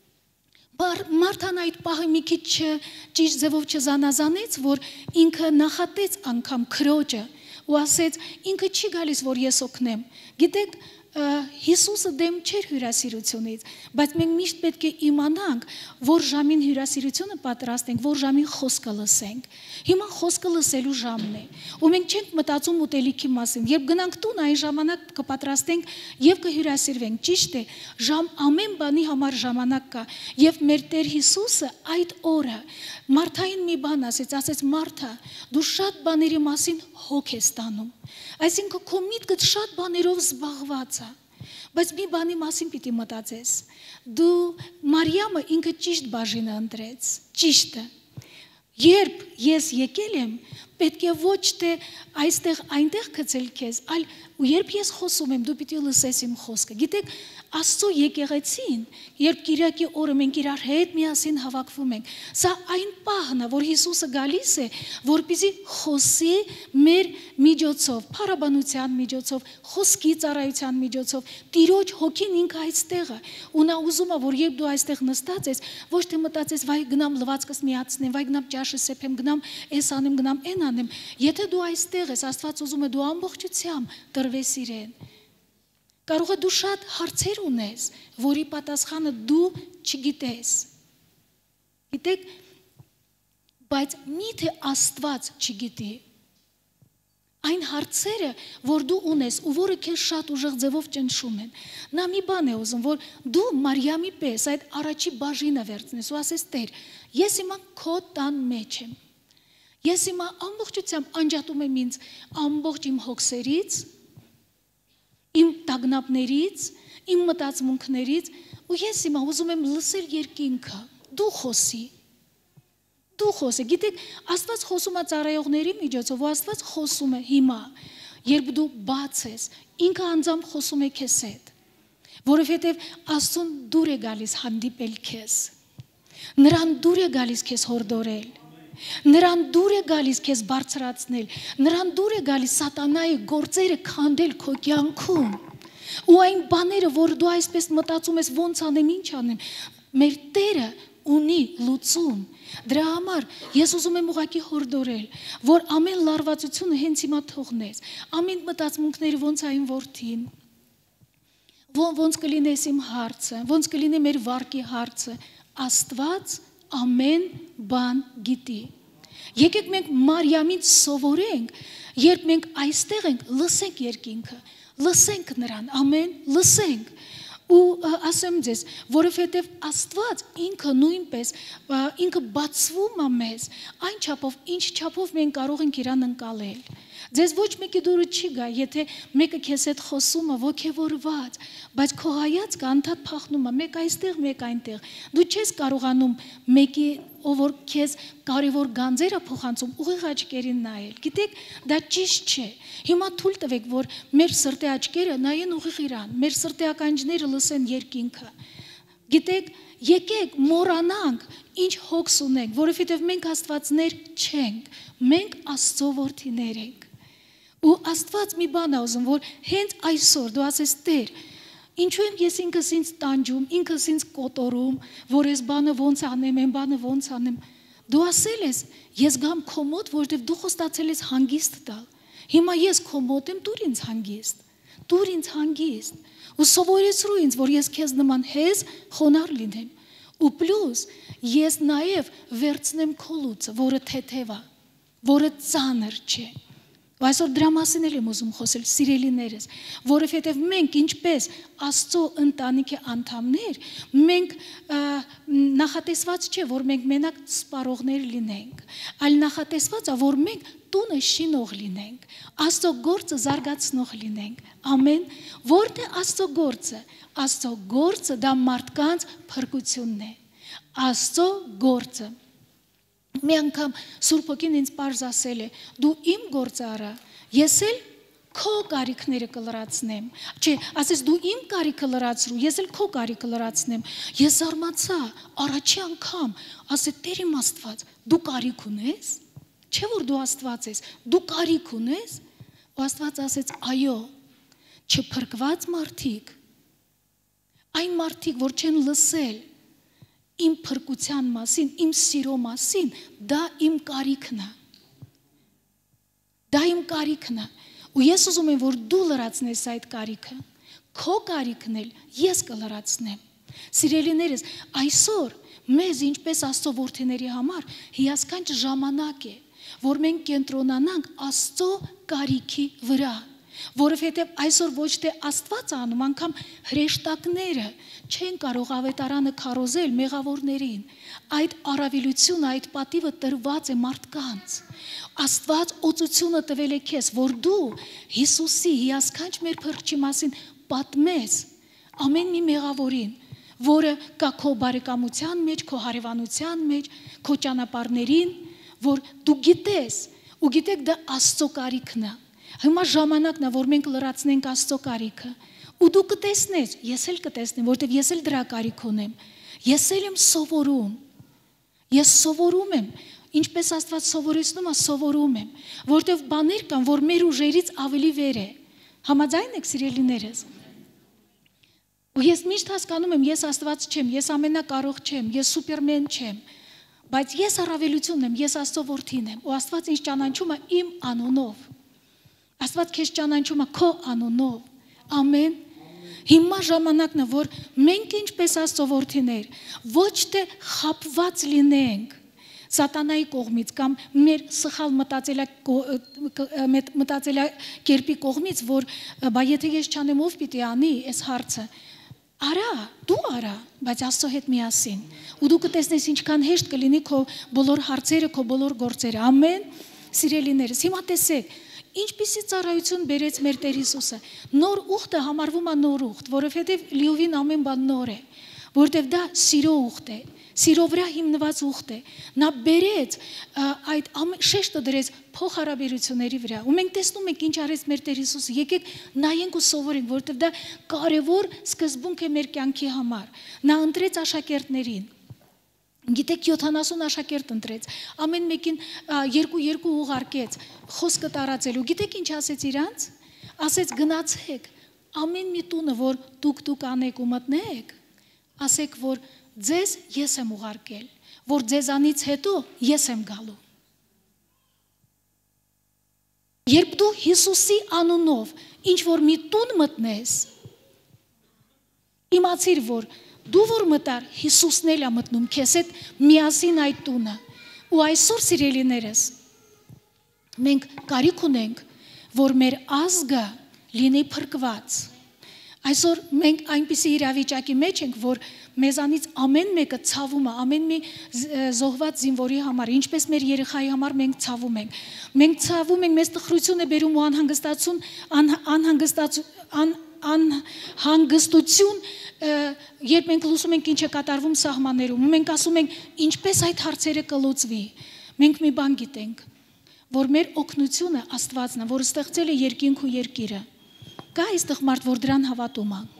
A: Մարթան այդ պահը մի քիչ ճիշտ ձևով չզանազանեց, որ ինքը նախատեց անգամ քրոջը ու ասեց, ինքը չի գալիս, որ ես օգնեմ։ Գիտեք, Հիսուսը դեմ չէր հյուրասիրությունից, բայց մենք միշտ պետք է իմանանք, որ ժամին հյուրասիրությունը պատրաստենք, որ ժամին խոսքը լսենք։ Հիմա խոսքը լսելու ժամն է, ու մենք չենք մտածում ուտելիքի մասին, երբ գնանք տուն, այն ժամանակ կպատրաստենք եւ կհյուրասիրվենք, ճիշտ է, ժամ ամեն բանի համար ժամանակ կա, եւ մեր Տեր Հիսուսը այդ օրը Մարթային մի բան ասեց, ասեց Մարթա, դու շատ բաների մասին հոգ ես տանում, այսինքն քո միտքդ շատ բաներով զբաղված է, բայց մի բանի մասին պիտի մտածես, դու Մարիամը ինքը ճիշտ բաժինը ընտրեց, ճիշտը, երբ ես եկել եմ, պետք է ոչ թե այստեղ այնտեղ գցել քեզ, այլ ու երբ ես խոսում եմ, դու պիտի լսես իմ խոսքը, գիտեք, Աստծո եկեղեցին, երբ Կիրակի օրը մենք իրար հետ միասին հավաքվում ենք, սա այն պահն է, որ Հիսուսը գալիս է, որպեսզի խոսի մեր միջոցով, փառաբանության միջոցով, խոսքի ծառայության միջոցով, Տիրոջ հոգին ինքը այստեղ է, ու նա ուզում է, որ երբ դու այստեղ նստած ես, ոչ թե մտածես, վայ գնամ լվացքս միացնեմ, վայ գնամ ճաշը սեփեմ, գնամ էս անեմ, գնամ այն անեմ, եթե դու այստեղ ես, Աստված ուզում է դու ամբողջությամբ տրվես իրեն։ Կարող է դու շատ հարցեր ունես, որի պատասխանը դու չգիտես։ Գիտեք, բայց միթե Աստված չգիտի։ Այն հարցերը, որ դու ունես ու որը քեզ շատ ուժեղ ձևով ճնշում են։ Նա մի բան է ուզում, որ դու Մարիամի պես այդ առաջի բաժինը վերցնես ու ասես, Տեր, ես հիմա քո տան մեջ եմ։ Ես հիմա ամբողջությամբ անջատում եմ ինձ ամբողջ իմ հոգսերից, իմ տագնապներից, իմ մտածմունքներից, ու ես հիմա ուզում եմ լսել երկինքը, դու խոսի, դու խոսի, գիտեք, Աստված խոսում է ծառայողների միջոցով, ու Աստված խոսում է հիմա, երբ դու բաց ես, ինքը անձամբ խոսում է քեզ հետ, որովհետև Աստծուն դուր է գալիս հանդիպել քեզ, նրան դուր է գալիս քեզ հորդորել, նրան դուր է գալիս քեզ բարձրացնել, նրան դուր է գալիս սատանայի գործերը քանդել քո կյանքում, ու այն բաները, որ դու այսպես մտածում ես, ոնց անեմ, ինչ անեմ, մեր Տերը ունի լուծում, դրա համար ես ուզում եմ ուղղակի հորդորել, որ ամեն լարվածությունը հենց հիմա թողնես, ամեն մտածմունքները ոնց այն որդին, ոնց կլինես իմ հարցը, ոնց կլինի մեր վարկի հարցը, Աստված ամեն բան գիտի։ Եկեք մենք Մարիամից սովորենք, երբ մենք այստեղ ենք, լսենք երկինքը, լսենք նրան, ամեն, լսենք։ Ու ասեմ ձեզ, որովհետև Աստված ինքը նույնպես, ինքը բացվում է մեզ, այն չափով, ինչ չափով մենք կարող ենք իրան ընկալել։ Ձեզ ոչ մեկի դուրը չի գա, եթե մեկը քեզ հետ խոսում է ոգևորված, բայց քո հայացքը անդադ փախնում է, մեկ այստեղ, մեկ այնտեղ։ Դու չես կարողանում մեկի, ով որ քեզ կարևոր գանձերը փոխանցում, ուղիղ աչքերին նայել։ Գիտեք, դա ճիշտ չէ։ Հիմա թույլ տվեք, որ մեր սրտի աչքերը նայեն ուղիղ իրան, մեր սրտի ականջները լսեն երկինքը։ Գիտեք, եկեք մոռանանք, ինչ հոգս ունենք, որովհետև մենք աստվածներ չենք, մենք Աստծո որդիներ ենք։ Ու Աստված մի բան է ուզում, որ հենց այսօր դու ասես Տեր, ինչու եմ ես ինքս ինձ տանջում, ինքս ինձ կոտորում, որ ես բանը ոնց անեմ, այն բանը ոնց անեմ։ Դու ասել ես, ես գամ քո մոտ, որովհետև դու խոստացել ես հանգիստ տալ։ Հիմա ես քո մոտ եմ, դուր ինձ հանգիստ։ Դուր ինձ հանգիստ։ Ու սովորեցրու ինձ, որ ես քեզ նման հեզ խոնար լինեմ։ Ու պլյուս ես նաև վերցնեմ քո լուծը, որը թեթև է, որը ծանր չէ։ Ու այսօր դրա մասին եմ ուզում խոսել, սիրելիներս, որովհետև մենք ինչպես Աստծո ընտանիքի անդամներ, մենք նախատեսված չէ, որ մենք մենակ սպառողներ լինենք, այլ նախատեսված է, որ մենք տունը շինող լինենք, Աստծո գործը զարգացնող լինենք։ Ամեն, որտե Աստծո գործը, Աստծո գործը դա մարդկանց փրկությունն է։ Աստծո գործը։ Մի անգամ Սուրբ Հոգին ինձ պարզ ասել է, դու իմ գործը արա, ես էլ քո կարիքները կլրացնեմ։ Չէ, ասես դու իմ կարիքը լրացրու, ես էլ քո կարիքը լրացնեմ։ Ես զարմացա, առաջի անգամ, ասե Տեր իմ Աստված, դու կարիք ունես։ Չէ որ դու Աստված ես, դու կարիք ունես։ Ու Աստված ասեց, այո, չփրկված մարդիկ, այն մարդիկ, որ չեն լսել իմ փրկության մասին, իմ սիրո մասին, դա իմ կարիքն է։ Դա իմ կարիքն է։ Ու ես ուզում եմ, որ դու լրացնես այդ կարիքը, քո կարիքն էլ ես կլրացնեմ։ Սիրելիներս, այսօր մեզ ինչպես Աստծո որդիների համար հիասքանչ ժամանակ է, որ մենք կենտրոնանանք Աստծո կարիքի վրա, որովհետև այսօր ոչ թե Աստված անում, անգամ հրեշտակները չեն կարող ավետարանը քարոզել մեղավորներին։ Այդ առավելությունը, այդ պատիվը տրված է մարդկանց։ Աստված օծությունը տվել է քեզ, որ դու Հիսուսի հիասքանչ մեր փրկչի մասին պատմես ամեն մի մեղավորին, որը կա քո բարեկամության մեջ, քո հարևանության մեջ, քո ճանապարհներին, որ դու գիտես, ու գիտեք դա Աստծո կարիքն է։ Հիմա ժամանակն է, որ մենք լրացնենք Աստծո կարիքը։ Ու դու կտեսնես, ես էլ կտեսնեմ, որտեղ ես էլ դրա կարիք ունեմ։ Ես էլ եմ սովորում։ Ես սովորում եմ, ինչպես Աստված սովորեցնում է, սովորում եմ, որտեղ բաներ կան, որ մեր ուժերից ավելի վեր է։ Համաձայն եք, սիրելիներս։ Ու ես միշտ հասկանում եմ, ես Աստված չեմ, ես ամենակարող չեմ, ես սուպերմեն չեմ, բայց ես առավելություն եմ, ես Աստծո որդին եմ, ու Աստված ինձ ճանաչում է իմ անունով։ Աստված քեզ ճանաչում է քո անունով։ Ամեն։ Հիմա ժամանակն է, որ մենք ինչպես Աստծո որդիներ, ոչ թե խաբված լինենք սատանայի կողմից կամ մեր սխալ մտածելակերպի կողմից, որ բա եթե ես չանեմ, ով պիտի անի այս հարցը։ Արա, դու արա, բայց Աստծո հետ միասին։ Ու դու կտեսնես ինչքան հեշտ կլինի քո բոլոր հարցերը, քո բոլոր գործերը։ Ամեն։ Սիրելիներս, հիմա տեսեք, ինչպիսի ծառայություն բերեց մեր Տեր Հիսուսը։ Նոր ուխտը համարվում է նոր ուխտ, որովհետև լիովին ամեն բան նոր է, որովհետև դա սիրո ուխտ է, սիրո վրա հիմնված ուխտ է։ Նա բերեց այդ շեշտը դրեց փոխհարաբերությունների վրա։ Ու մենք տեսնում ենք ինչ արեց մեր Տեր Հիսուսը։ Եկեք նայենք ու սովորենք, որովհետև դա կարևոր սկզբունք է մեր կյանքի համար։ Նա ընտրեց աշակերտներին։ Գիտեք յոթանասուն աշակերտ ընտրեց, ամեն մեկին երկու-երկու ուղարկեց, խոսքը տարածելու։ Գիտեք ինչ ասեց իրանց։ Ասեց գնացեք, ամեն մի տունը, որ դուք դուք անեք ու մտնեք, ասեք, որ ձեզ ես եմ ուղարկել, որ ձեզանից հետո ես եմ գալու։ Երբ դու Հիսուսի անունով ինչ որ մի տուն մտնես, իմացիր, որ դու որ մտար, Հիսուսն էլ է մտնում քեզ հետ միասին այդ տունը։ Ու այսօր, սիրելիներս, մենք կարիք ունենք, որ մեր ազգը լինի փրկված։ Այսօր մենք այնպիսի իրավիճակի մեջ ենք, որ մեզանից ամեն մեկը ցավում է, ամեն մի զոհված զինվորի համար, ինչպես մեր երեխայի համար մենք ցավում ենք։ Մենք ցավում ենք, մեզ տխրություն է բերում ու անհանգստացություն, անհանգստացություն, անհանգստություն, երբ մենք լսում ենք ինչ է կատարվում սահմաններում, ու մենք ասում ենք, ինչպես այդ հարցերը կլուծվի։ Մենք մի բան գիտենք, որ մեր օգնությունը Աստվածն է, որ ստեղծել է երկինք ու երկիրը։ Կա այստեղ մարդ, որ դրան հավատում է։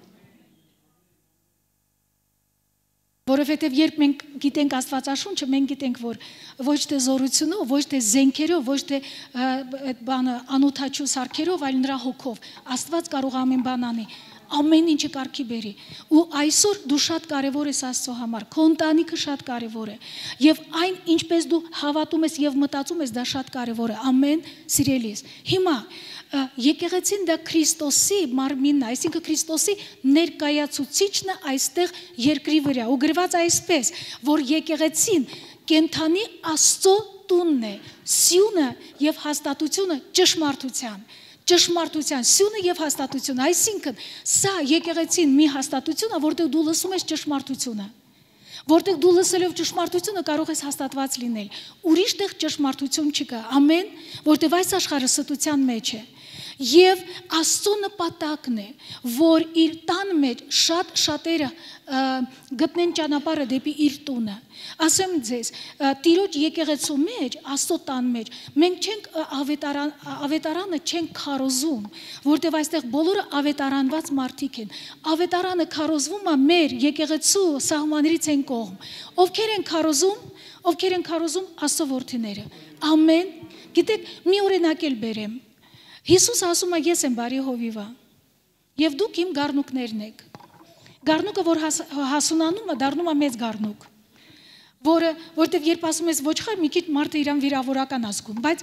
A: Որովհետև երբ մենք գիտենք Աստվածաշունչը, մենք գիտենք, որ ոչ թե զորությունով, ոչ թե զենքերով, ոչ թե այդ բանը անօթաչու սարքերով, այլ նրա հոգով Աստված կարող է ամեն բան անի, ամեն ինչը կարգի բերի։ Ու այսօր դու շատ կարևոր ես Աստծո համար, քո ընտանիքը շատ կարևոր է։ Եվ այն, ինչպես դու հավատում ես եւ մտածում ես, դա շատ կարևոր է։ Ամեն սիրելիս։ Հիմա եկեղեցին դա Քրիստոսի մարմինն է, այսինքն Քրիստոսի ներկայացուցիչն է այստեղ երկրի վրա։ Ու գրված այսպես, որ եկեղեցին կենթանի Աստծո տունն է, սյունը եւ հաստատությունը ճշմարտության, ճշմարտության, սյունը եւ հաստատությունը, այսինքն սա եկեղեցին մի հաստատություն է, որտեղ դու լսում ես ճշմարտությունը, որտեղ դու լսելով ճշմարտությունը կարող ես հաստատված լինել։ Ուրիշ տեղ ճշմարտություն չկա, ամեն, որտեղ այս աշխարհը ստության մեջ է։ Եվ Աստծո նպատակն է, որ իր տան մեջ շատ շատերը գտնեն ճանապարհը դեպի իր տունը։ Ասեմ ձեզ, Տիրոջ եկեղեցու մեջ, Աստծո տան մեջ, մենք չենք ավետարան, ավետարանը չենք քարոզում, որտեղ այստեղ բոլորը ավետարանված մարդիկ են։ Ավետարանը քարոզվում է մեր եկեղեցու սահմաններից են կողմ։ Ովքեր են քարոզում, ովքեր են քարոզում Աստծո որդիները։ Ամեն։ Գիտեք, մի օրինակ էլ բերեմ։ Հիսուս ասում է, ես եմ բարի հովիվը, և դուք իմ գառնուկներն եք։ Գառնուկը, որ հասունանում է, դառնում է մեծ գառնուկ, որը, որտև երբ ասում ես ոչխար, մի քիչ մարդը իրան վիրավորական ասկում, բայց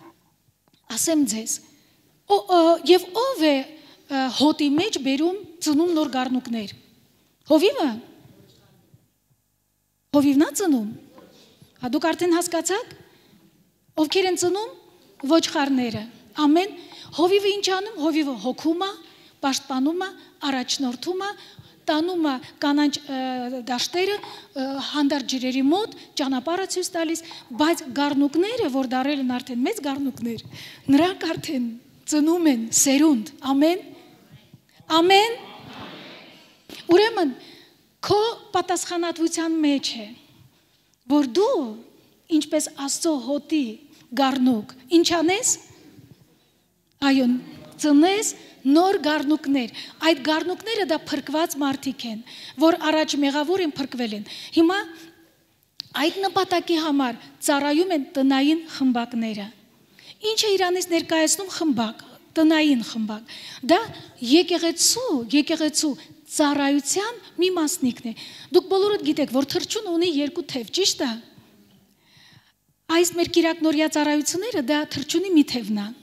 A: ասեմ ձեզ, և ով է հոտի մեջ բերում ծնում նոր գառնուկներ։ Հովիվը։ Հովիվն է ծնում։ Հա դուք արդեն հասկացաք, ովքեր են ծնում ոչխարները։ Ամեն, հովիվը ինչ անում, հովիվը հոգում է, պաշտպանում է, առաջնորդում է, տանում է կանանչ դաշտերը, հանդարտ ջրերի մոտ, ճանապարհը ցույց տալիս, բայց գառնուկները, որ դարել են արդեն մեծ գառնուկներ, նրանք արդեն ծնում են սերունդ, ամեն, ամեն, ուրեմն, քո պատասխանատվության մեջ է, որ դու, ինչպես Աստծո հոտի գառնուկ, ինչ անես, այոն, ծնես նոր գառնուկներ, այդ գառնուկները դա փրկված մարդիկ են, որ առաջ մեղավոր են փրկվել են, հիմա այդ նպատակի համար ծառայում են տնային խմբակները, ինչ է իրանից ներկայացնում խմբակ, տնային խմբակ, դա եկեղեցու, եկեղեցու ծառայության մի մասնիկն է, դուք բոլորդ գիտեք, որ թռչուն ունի երկու թև, ճիշտ է, այս մեր կիրակնորյա ծառայությունները դա թռչունի մի թևն է,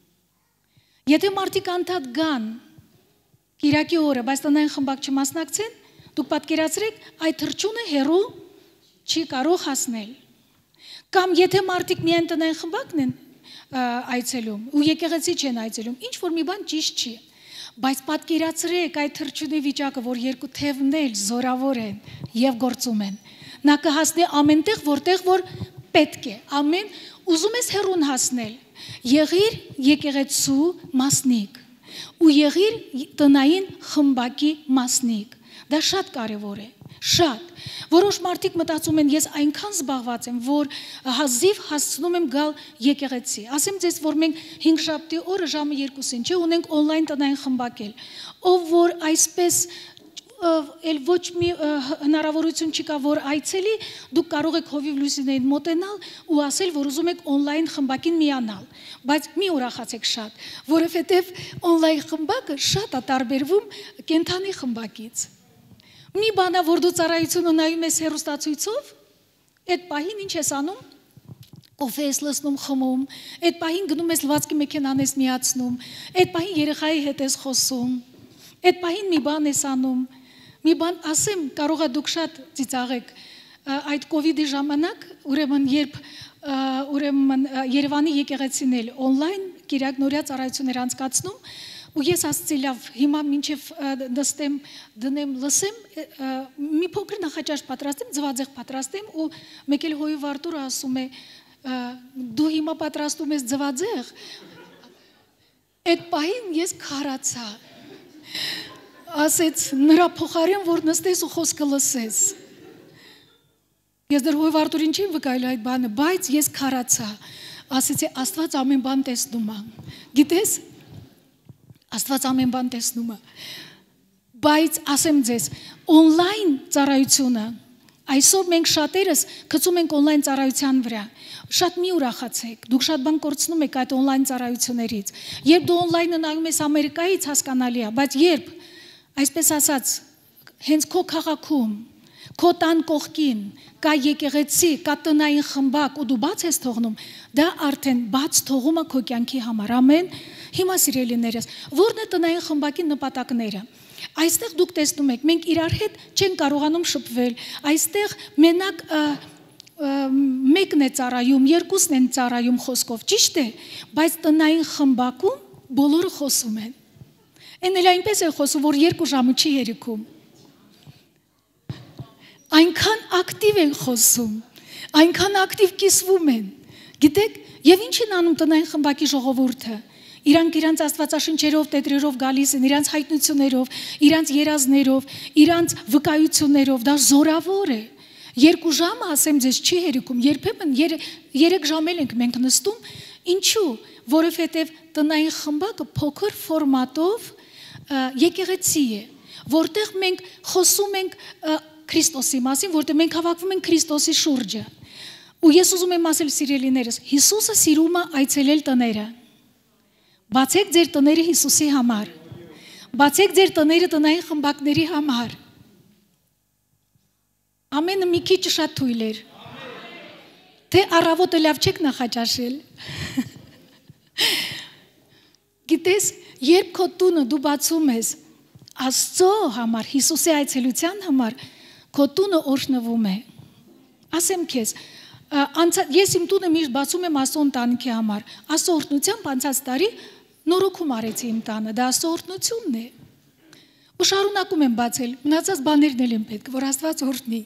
A: եթե մարդիկ անդադ գան կիրակի օրը, բայց տնային խմբակ չմասնակցեն, դուք պատկերացրեք, այդ թռչունը հեռու չի կարող հասնել։ Կամ եթե մարդիկ միայն տնային խմբակն են այցելում ու եկեղեցի չեն այցելում, ինչ որ մի բան ճիշտ չի, բայց պատկերացրեք այդ թռչունի վիճակը, որ երկու թևն էլ զորավոր են եւ գործում են։ Նա կհասնի ամենտեղ, որտեղ որ պետք է, ամեն, ուզում ես հեռուն հասնել, եղիր եկեղեցու մասնիկ ու եղիր տնային խմբակի մասնիկ, դա շատ կարևոր է, շատ, որոշ մարդիկ մտածում են, ես այնքան զբաղված եմ, որ հազիվ հասցնում եմ գալ եկեղեցի, ասեմ ձեզ, որ մենք հինգշաբթի օրը ժամը երկուսին, չէ, ունենք օնլայն տնային խմբակել, ով որ այսպես էլ ոչ մի հնարավորություն չկա, որ այցելի, դուք կարող եք հովիվ լուսինային մոտենալ ու ասել, որ ուզում եք օնլայն խմբակին միանալ, բայց մի ուրախացեք շատ, որովհետև օնլայն խմբակը շատ է տարբերվում կենթանի խմբակից։ Մի բան է, որ դու ծառայությունը նայում ես հեռուստացույցով, այդ պահին ինչ ես անում, կոֆե ես լցնում, խմում, այդ պահին գնում ես լվացքի մեքենան ես միացնում, այդ պահին երեխայի հետ ես խոսում, այդ պահին մի բան ես անում, մի բան ասեմ, կարող է դուք շատ ծիծաղեք, այդ կովիդի ժամանակ, ուրեմն երբ ուրեմն Երևանի եկեղեցին էլ օնլայն կիրակնորյա ծառայություններ անցկացնում, Ու ես ասացի լավ, հիմա մինչև նստեմ, դնեմ, լսեմ, մի փոքր նախաճաշ պատրաստեմ, ձվածեղ պատրաստեմ ու մեկ էլ հոյու Վարդուրը ասում է դու հիմա պատրաստում ես ձվածեղ։ Այդ պահին ես քարացա։ Ասեց նրա փոխարեն որ նստես ու խոսքը լսես։ Ես դեռ հոյու Վարդուրին չեմ վկայել այդ բանը, բայց ես քարացա։ Ասեցի Աստված ամեն բան տեսնում է։ Գիտես Աստված ամեն բան տեսնում է, բայց ասեմ ձեզ, օնլայն ծառայությունը, այսօր մենք շատերս գցում ենք օնլայն ծառայության վրա, շատ մի ուրախացեք, դուք շատ բան կորցնում եք այդ օնլայն ծառայություններից, երբ դու օնլայնը նայում ես Ամերիկայից հասկանալի է, բայց երբ, այսպես ասած, հենց քո քաղաքում, քո տան կողքին, կա եկեղեցի, կա տնային խմբակ ու դու բաց ես թողնում, դա արդեն բաց թողումը քո կյանքի համար, ամեն, հիմա սիրելիներս, որն է տնային խմբակի նպատակները, այստեղ դուք տեսնում եք, մենք իրար հետ չեն կարողանում շփվել, այստեղ մենակ մեկն է ծառայում, երկուսն են ծառայում խոսքով, ճիշտ է, բայց տնային խմբակում բոլորը խոսում են, են էլ այնպես է խոսում, որ երկու ժամը չի երիքում, այնքան ակտիվ են խոսում, այնքան ակտիվ կիսվում են, գիտեք, և ինչ են անում տնային խմբակի ժողովուրդը, իրանք իրանց աստվածաշնչերով, տետրերով գալիս են, իրանց հայտնություներով, իրանց երազներով, իրանց վկայություններով, դա զորավոր է, երկու ժամը ասեմ ձեզ չի հերիքում, երբեմն երեք ժամել ենք մենք նստում, ինչու, որովհետև տնային խմբակը փոքր ֆորմատով եկեղեցի է, որտեղ մենք խոսում ենք Քրիստոսի մասին, որտեղ մենք հավաքվում ենք Քրիստոսի շուրջը։ Ու ես ուզում եմ ասել սիրելիներս, Հիսուսը սիրում է այցելել տները։ Բացեք ձեր տները Հիսուսի համար։ Բացեք ձեր տները տնային խմբակների համար։ Ամենը մի քիչ շատ թույլ էր։ Թե առավոտը լավ չեք նախաճաշել։ Գիտես, երբ քո տունը դու բացում ես Աստծո համար, Հիսուսի այցելության համար, քո տունը օրհնվում է։ Ասեմ քեզ, ես իմ տունը միշտ բացում եմ Աստծո ընտանիքի համար։ Աստծո օրհնությամբ անցած տարի նորոգում արեցի իմ տանը, դա Աստծո օրհնությունն է։ Ու շարունակում եմ բացել, մնացած բաներն էլ են պետք, որ Աստված օրհնի։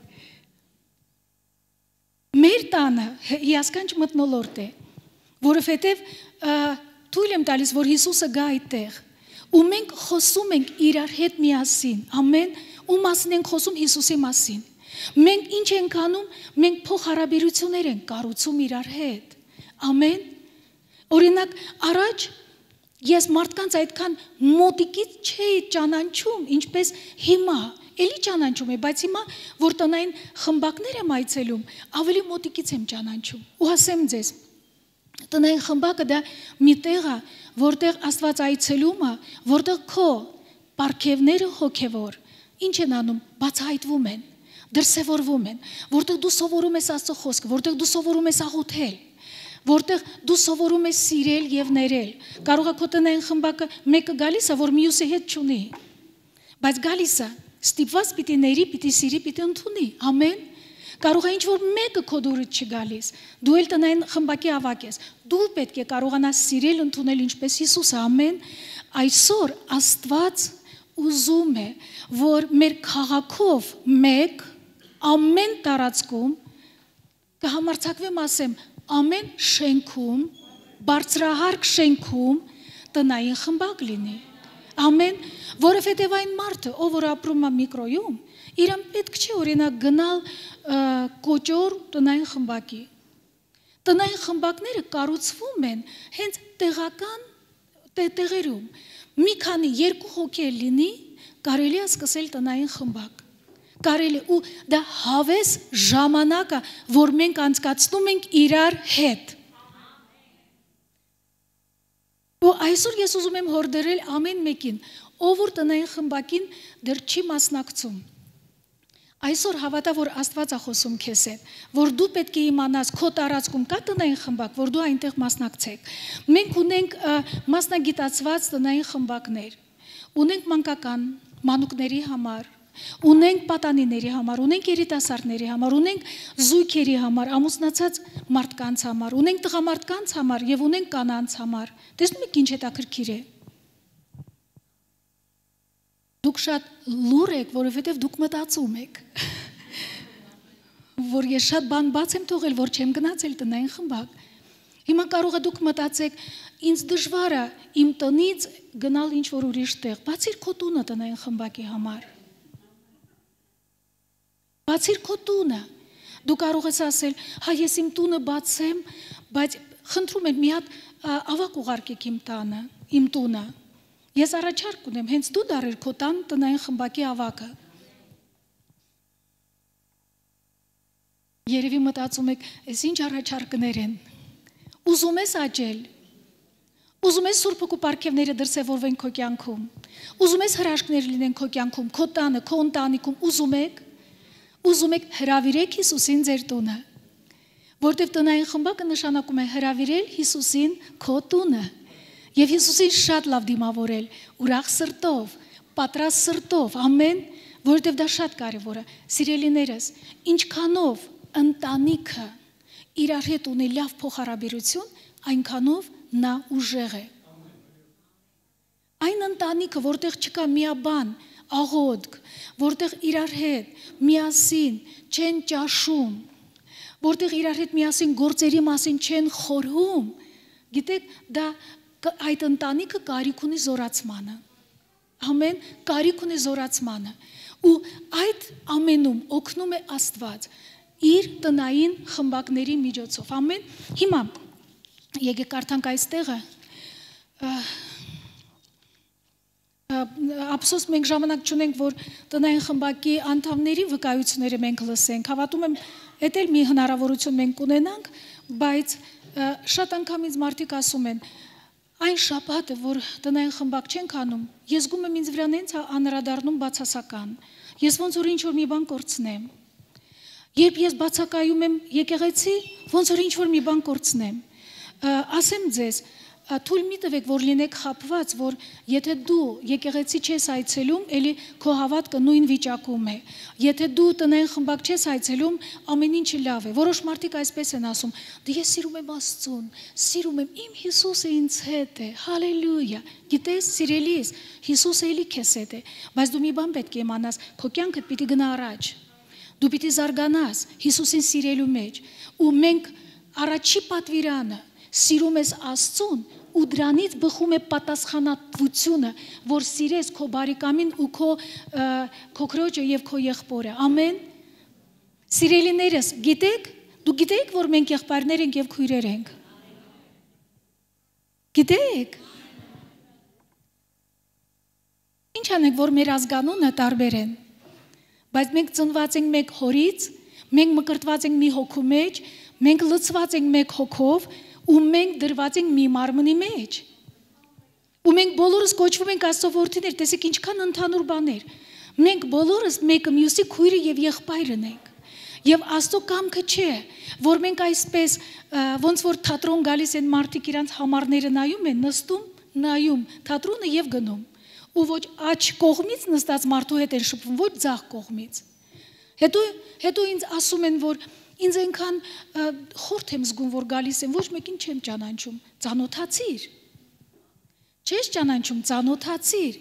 A: Մեր տանը հիասքանչ մթնոլորտ է, որովհետև թույլ եմ տալիս, որ Հիսուսը գա այդտեղ։ Ու մենք խոսում ենք իրար հետ միասին, ամեն, ու մասին ենք խոսում Հիսուսի մասին։ Մենք ինչ ենք անում, մենք փոխհարաբերություններ ենք կառուցում իրար հետ, ամեն։ Օրինակ, առաջ ես մարդկանց այդքան մոտիկից չէի ճանաչում, ինչպես հիմա, էլի ճանաչում է, բայց հիմա, որ տնային խմբակներ եմ այցելում, ավելի մոտիկից եմ ճանաչում։ Ու ասեմ ձեզ, տնային խմբակը դա մի տեղ է, որտեղ Աստված այցելում է, որտեղ քո պարգևները հոգևոր, ինչ են անում, բացահայտվում են, դրսևորվում են, որտեղ դու սովորում ես Աստծո խոսքը, որտեղ դու սովորում ես աղոթել, որտեղ դու սովորում ես սիրել եւ ներել։ Կարող է քո տնային խմբակը մեկը գալիս է, որ մյուսի հետ չունի, բայց գալիս է, ստիպված պիտի ների, պիտի սիրի, պիտի ընդունի, ամեն։ Կարող է ինչ-որ մեկը քո դուրս չի գալիս, դու էլ տնային խմբակի ավակ ես, դու պետք է կարողանաս սիրել, ընդունել ինչպես Հիսուսը, ամեն, այսօր Աստված ուզում է, որ մեր քաղաքով մեկ, ամեն տարածքում, կհամարձակվեմ ասեմ, ամեն շենքում, բարձրահարկ շենքում տնային խմբակ լինի, ամեն, որովհետև այն մարդը, ով որ ապրում է միկրոյում, իրան պետք չի օրինակ գնալ կոճոր տնային խմբակի։ Տնային խմբակները կառուցվում են հենց տեղական տեղերում։ Մի քանի երկու հոգի լինի, կարելի է սկսել տնային խմբակ։ Կարելի ու դա հավես ժամանակը, որ մենք անցկացնում ենք իրար հետ։ Ու այսօր ես ուզում եմ հորդորել ամեն մեկին, ով որ տնային խմբակին դեռ չի մասնակցում։ Այսօր հավատա, որ Աստված է խոսում քեզ հետ, որ դու պետք է իմանաս քո տարածքում կա տնային խմբակ, որ դու այնտեղ մասնակցեք։ Մենք ունենք մասնագիտացված տնային խմբակներ, ունենք մանկական, մանուկների համար, ունենք պատանիների համար, ունենք երիտասարդների համար, ունենք զույգերի համար, ամուսնացած մարդկանց համար, ունենք տղամարդկանց համար եւ ունենք կանանց համար։ Տեսնում եք ինչ հետաքրքիր է։ Դուք շատ լուր եք, որովհետև դուք մտածում եք։ Որ ես շատ բան բաց եմ թողել, որ չեմ գնացել տնային խմբակ։ Հիմա կարող է դուք մտածեք, ինձ դժվար է իմ տնից գնալ ինչ որ ուրիշ տեղ, բացիր քո տունը տնային խմբակի համար։ Բացիր քո տունը։ Դու կարող ես ասել, հա ես իմ տունը բացեմ, բայց խնդրում եմ մի հատ ավակ ուղարկեք իմ տանը, իմ տունը։ Ես առաջարկ ունեմ, հենց դու դարեր քո տան տնային խմբակի ավակը։ Երևի մտածում եք, այս ինչ առաջարկներ են։ Ուզում ես աճել։ Ուզում ես Սուրբ Հոգու պարգևները դրսևորվեն քո կյանքում։ Ուզում ես հրաշքներ լինեն քո կյանքում, քո տանը, քո ընտանիքում, ուզում եք։ Ուզում եք հրավիրեք Հիսուսին ձեր տունը։ Որտեվ տնային խմբակը նշանակում է հրավիրել Հիսուսին քո տունը։ Եվ Հիսուսին շատ լավ դիմավորել, ուրախ սրտով, պատրաստ սրտով, ամեն, որովհետև դա շատ կարևոր է։ Սիրելիներս, ինչքանով ընտանիքը իրար հետ ունի լավ փոխհարաբերություն, այնքանով նա ուժեղ է։ Այն ընտանիքը, որտեղ չկա միաբան, աղոթք, որտեղ իրար հետ միասին չեն ճաշում, որտեղ իրար հետ միասին գործերի մասին չեն խորհում, գիտեք, դա այդ ընտանիքը կարիք ունի զորացմանը։ Ամեն կարիք ունի զորացմանը։ Ու այդ ամենում օգնում է Աստված իր տնային խմբակների միջոցով։ Ամեն։ Հիմա եկեք կարդանք այստեղը։ Ափսոս մենք ժամանակ չունենք, որ տնային խմբակի անդամների վկայությունները մենք լսենք։ Հավատում եմ, դա էլ մի հնարավորություն մենք ունենանք, բայց շատ անգամ ինձ մարդիկ ասում են, այն շաբաթը, որ տնային խմբակ չենք անում, ես զգում եմ ինձ վրա նենց անդրադառնում բացասական։ Ես ոնց որ ինչ որ մի բան կորցնեմ։ Երբ ես բացակայում եմ եկեղեցի, ոնց որ ինչ որ մի բան կորցնեմ։ Ասեմ ձեզ, թույլ մի տվեք, որ լինեք խաբված, որ եթե դու եկեղեցի չես այցելում, էլի քո հավատքը նույն վիճակում է։ Եթե դու տնային խմբակ չես այցելում, ամեն ինչը լավ է։ Որոշ մարդիկ այսպես են ասում. «Դե ես սիրում եմ Աստծուն, սիրում եմ, իմ Հիսուսը ինձ հետ է»։ Հալելույա։ Գիտես, սիրելիս, Հիսուսը էլի քեզ հետ է, բայց դու մի բան պետք է իմանաս, քո կյանքդ պիտի գնա առաջ։ Դու պիտի զարգանաս Հիսուսին սիրելու մեջ, ու մենք առաջի պատվիրանը սիրում ես Աստծուն ու դրանից բխում է պատասխանատվությունը, որ սիրես քո բարեկամին ու քո քո քրոջը եւ քո եղբորը։ Ամեն։ Սիրելիներս, գիտեք, դու գիտեք, որ մենք եղբայրներ ենք եւ քույրեր ենք։ Գիտեք։ Ինչ անենք, որ մեր ազգանունը տարբեր են։ Բայց մենք ծնված ենք մեկ հորից, մենք մկրտված ենք մի հոգու մեջ, մենք լցված ենք մեկ հոգով, ու մենք դրված ենք մի մարմնի մեջ։ Ու մենք բոլորս կոչվում ենք Աստծո որդիներ, տեսեք ինչքան ընդհանուր բաներ։ Մենք բոլորս մեկը մյուսի քույրը եւ եղբայրն ենք։ Եվ Աստծո կամքը չէ, որ մենք այսպես ոնց որ թատրոն գալիս են մարդիկ իրանց համարները նայում են, նստում, նայում թատրոնը եւ գնում։ Ու ոչ աջ կողմից նստած մարդու հետ են շփվում, ոչ ձախ կողմից։ Հետո հետո ինձ ասում են, որ ինձ այնքան խորթ եմ զգում, որ գալիս եմ, ոչ մեկին չեմ ճանաչում, ծանոթացիր։ Չես ճանաչում, ծանոթացիր։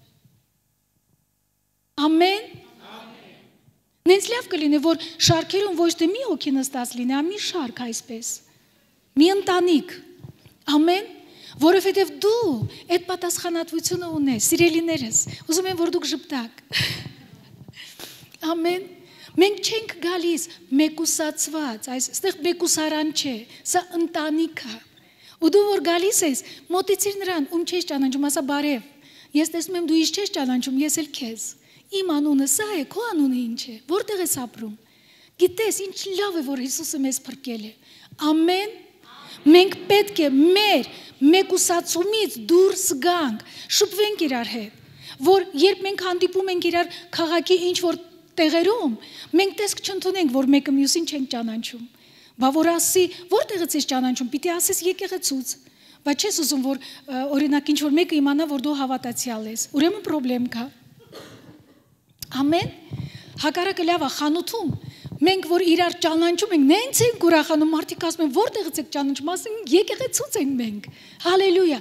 A: Ամեն։ Նենց լավ կլինի, որ շարքերում ոչ թե մի հոգի նստած լինի, այլ մի շարք այսպես։ Մի ընտանիք։ Ամեն։ Որովհետև դու այդ պատասխանատվությունը ունես, սիրելիներս, ուզում եմ, որ դուք ժպտաք։ Ամեն։ Մենք չենք գալիս մեկուսացված, այստեղ մեկուսարան չէ, սա ընտանիք է։ Ու դու որ գալիս ես, մոտեցիր նրան, ում չես ճանաչում, ասա բարև։ Ես տեսնում եմ դու ինչ չես ճանաչում, ես էլ քեզ։ Իմ անունը սա է, քո անունը ինչ է, որտեղ ես ապրում։ Գիտես, ինչ լավ է, որ Հիսուսը մեզ փրկել է։ Ամեն։ Մենք պետք է մեր մեկուսացումից դուրս գանք, շփվենք իրար հետ, որ երբ մենք հանդիպում ենք իրար քաղաքի ինչ որ տեղերում, մենք տեսք չընդունենք, որ մեկը մյուսին չենք ճանաչում։ Բա որ ասի, որտեղից ես ճանաչում, պիտի ասես եկեղեցուց, բայց չես ուզում, որ օրինակ ինչ որ մեկը իմանա, որ դու հավատացյալ ես, ուրեմն պրոբլեմ կա։ Ամեն։ Հակառակը լավ է խանութում, մենք որ իրար ճանաչում ենք, նենց ենք ուրախանում, մարդիկ ասում են, որտեղից եք ճանաչում, ասում ենք եկեղեցուց ենք մենք։ Հալելույա։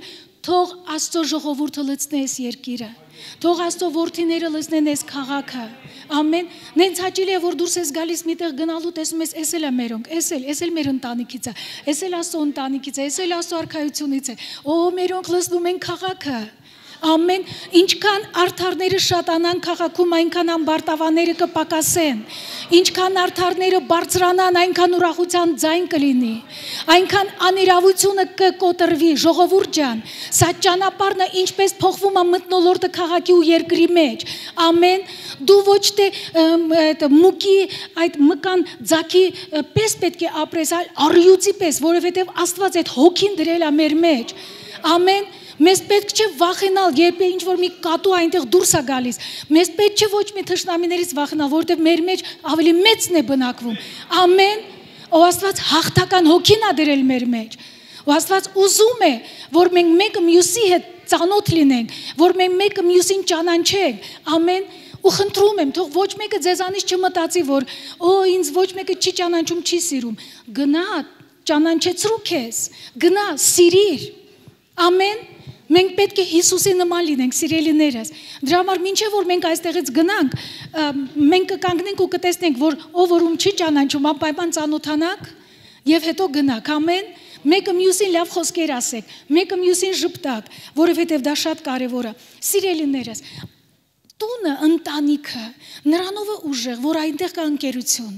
A: Թող Աստծո ժողովուրդը լցնի այս երկիրը։ Թող Աստծո որդիները լցնեն այս քաղաքը։ Ամեն։ Նենց հաճելի է որ դուրս ես գալիս միտեղ գնալու տեսնում ես, էս էլ է մերոնք, էս էլ, էս էլ մեր ընտանիքից է, էս էլ Աստծո ընտանիքից է, էս էլ Աստծո արքայությունից է։ Օ, մերոնք լցնում են քաղաքը։ Ամեն, ինչքան արդարները շատանան քաղաքում, այնքան ամբարտավանները կպակասեն, ինչքան արդարները բարձրանան, այնքան ուրախության ձայն կլինի, այնքան անիրավությունը կկոտրվի, ժողովուրդ ջան, սա ճանապարհն է ինչպես փոխվում է մթնոլորտը քաղաքի ու երկրի մեջ, ամեն, դու ոչ թե մուկի այդ մկան ձակի պես պետք է ապրես, այլ առյուծի պես, որովհետև Աստված այդ հոգին դրել է մեր մեջ, ամեն, Մեզ պետք չէ վախենալ, երբ ինչ որ մի կատու այնտեղ դուրս է գալիս։ Մեզ պետք չէ ոչ մի թշնամիներից վախենալ, որովհետև մեր մեջ ավելի մեծն է բնակվում։ Ամեն։ Ո Աստված հաղթական հոգին է դրել մեր մեջ։ Ո Աստված ուզում է, որ մենք մեկը մյուսի հետ ծանոթ լինենք, որ մենք մեկը մյուսին ճանաչենք։ Ամեն։ Ու խնդրում եմ, թող ոչ մեկը ձեզանից չմտածի, որ օ ինձ ոչ մեկը չի ճանաչում, չի սիրում։ Գնա, ճանաչեցրու քեզ։ Գնա, սիրիր։ Ամեն։ Մենք պետք է Հիսուսի նման լինենք, սիրելիներս։ Դրա համար մինչև որ մենք այստեղից գնանք, մենք կկանգնենք ու կտեսնենք, որ ով որում չի ճանաչում, անպայման ծանոթանանք եւ հետո գնանք։ Ամեն։ Մեկը մյուսին լավ խոսքեր ասեք, մեկը մյուսին ժպտակ, որովհետեւ դա շատ կարեւոր է։ Սիրելիներս, տունը, ընտանիքը, նրանով է ուժեղ, որ այնտեղ կա ընկերություն։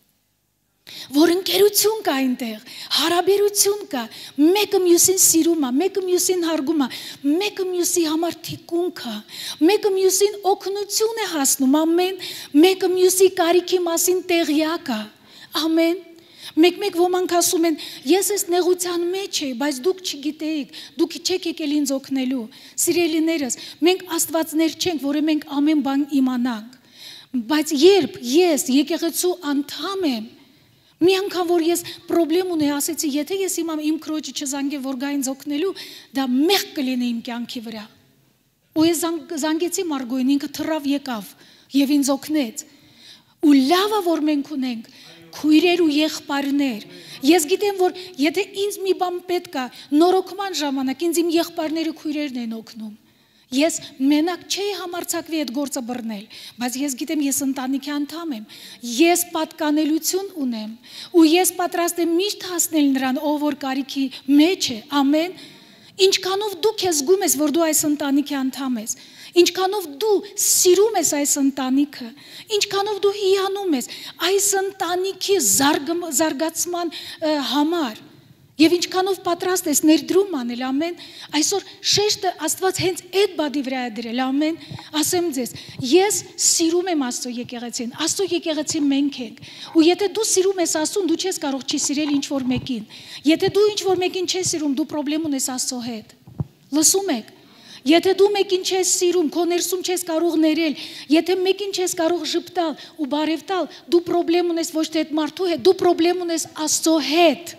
A: Որ ընկերություն կա այնտեղ, հարաբերություն կա, մեկը մյուսին սիրում է, մեկը մյուսին հարգում է, մեկը մյուսի համար թիկուն կա, մեկը մյուսին օգնություն է հասնում, ամեն, մեկը մյուսի կարիքի մասին տեղյակ է, ամեն, մեկ-մեկ ոմանք ասում են, ես ես նեղության մեջ եի, բայց դուք չգիտեիք, դուք չեք եկել ինձ օգնելու, սիրելիներս, մենք աստվածներ չենք, որը մենք ամեն բան իմանանք, բայց երբ ես եկեղեցու անդամ եմ, մի անգամ որ ես պրոբլեմ ունեի, ասեցի, եթե ես իմ իմ քրոջը չզանգեմ, որ գա ինձ օգնելու, դա մեղք կլինի իմ կյանքի վրա։ Ու ես զանգեցի Մարգոյին, ինքը թռավ եկավ եւ ինձ օգնեց։ Ու լավ է որ մենք ունենք քույրեր ու եղբայրներ։ Ես գիտեմ, որ եթե ինձ մի բան պետք է, նորոգման ժամանակ ինձ իմ եղբայրները քույրերն են օգնում։ Ես մենակ չէի համարձակվի այդ գործը բռնել, բայց ես գիտեմ, ես ընտանիքի անդամ եմ, ես պատկանելություն ունեմ, ու ես պատրաստ եմ միշտ հասնել նրան, ով որ կարիքի մեջ է, ամեն, ինչքանով դու քեզ զգում ես, որ դու այս ընտանիքի անդամ ես, ինչքանով դու սիրում ես այս ընտանիքը, ինչքանով դու հիանում ես այս ընտանիքի զարգացման համար, Եվ ինչքանով պատրաստ ես ներդրում անել, ամեն, այսօր շեշտը Աստված հենց այդ բադի վրա է դրել, ամեն, ասեմ ձեզ, ես սիրում եմ Աստծո եկեղեցին, Աստծո եկեղեցին մենք ենք, ու եթե դու սիրում ես Աստծուն, դու չես կարող չի սիրել ինչ-որ մեկին, եթե դու ինչ-որ մեկին չես սիրում, դու պրոբլեմ ունես Աստծո հետ, լսում եք, եթե դու մեկին չես սիրում, քո ներսում չես կարող ներել, եթե մեկին չես կարող ժպտալ ու բարև տալ, դու պրոբլեմ ունես ոչ թե այդ մարդու հետ, դու պրոբլեմ ունես Աստծո հետ,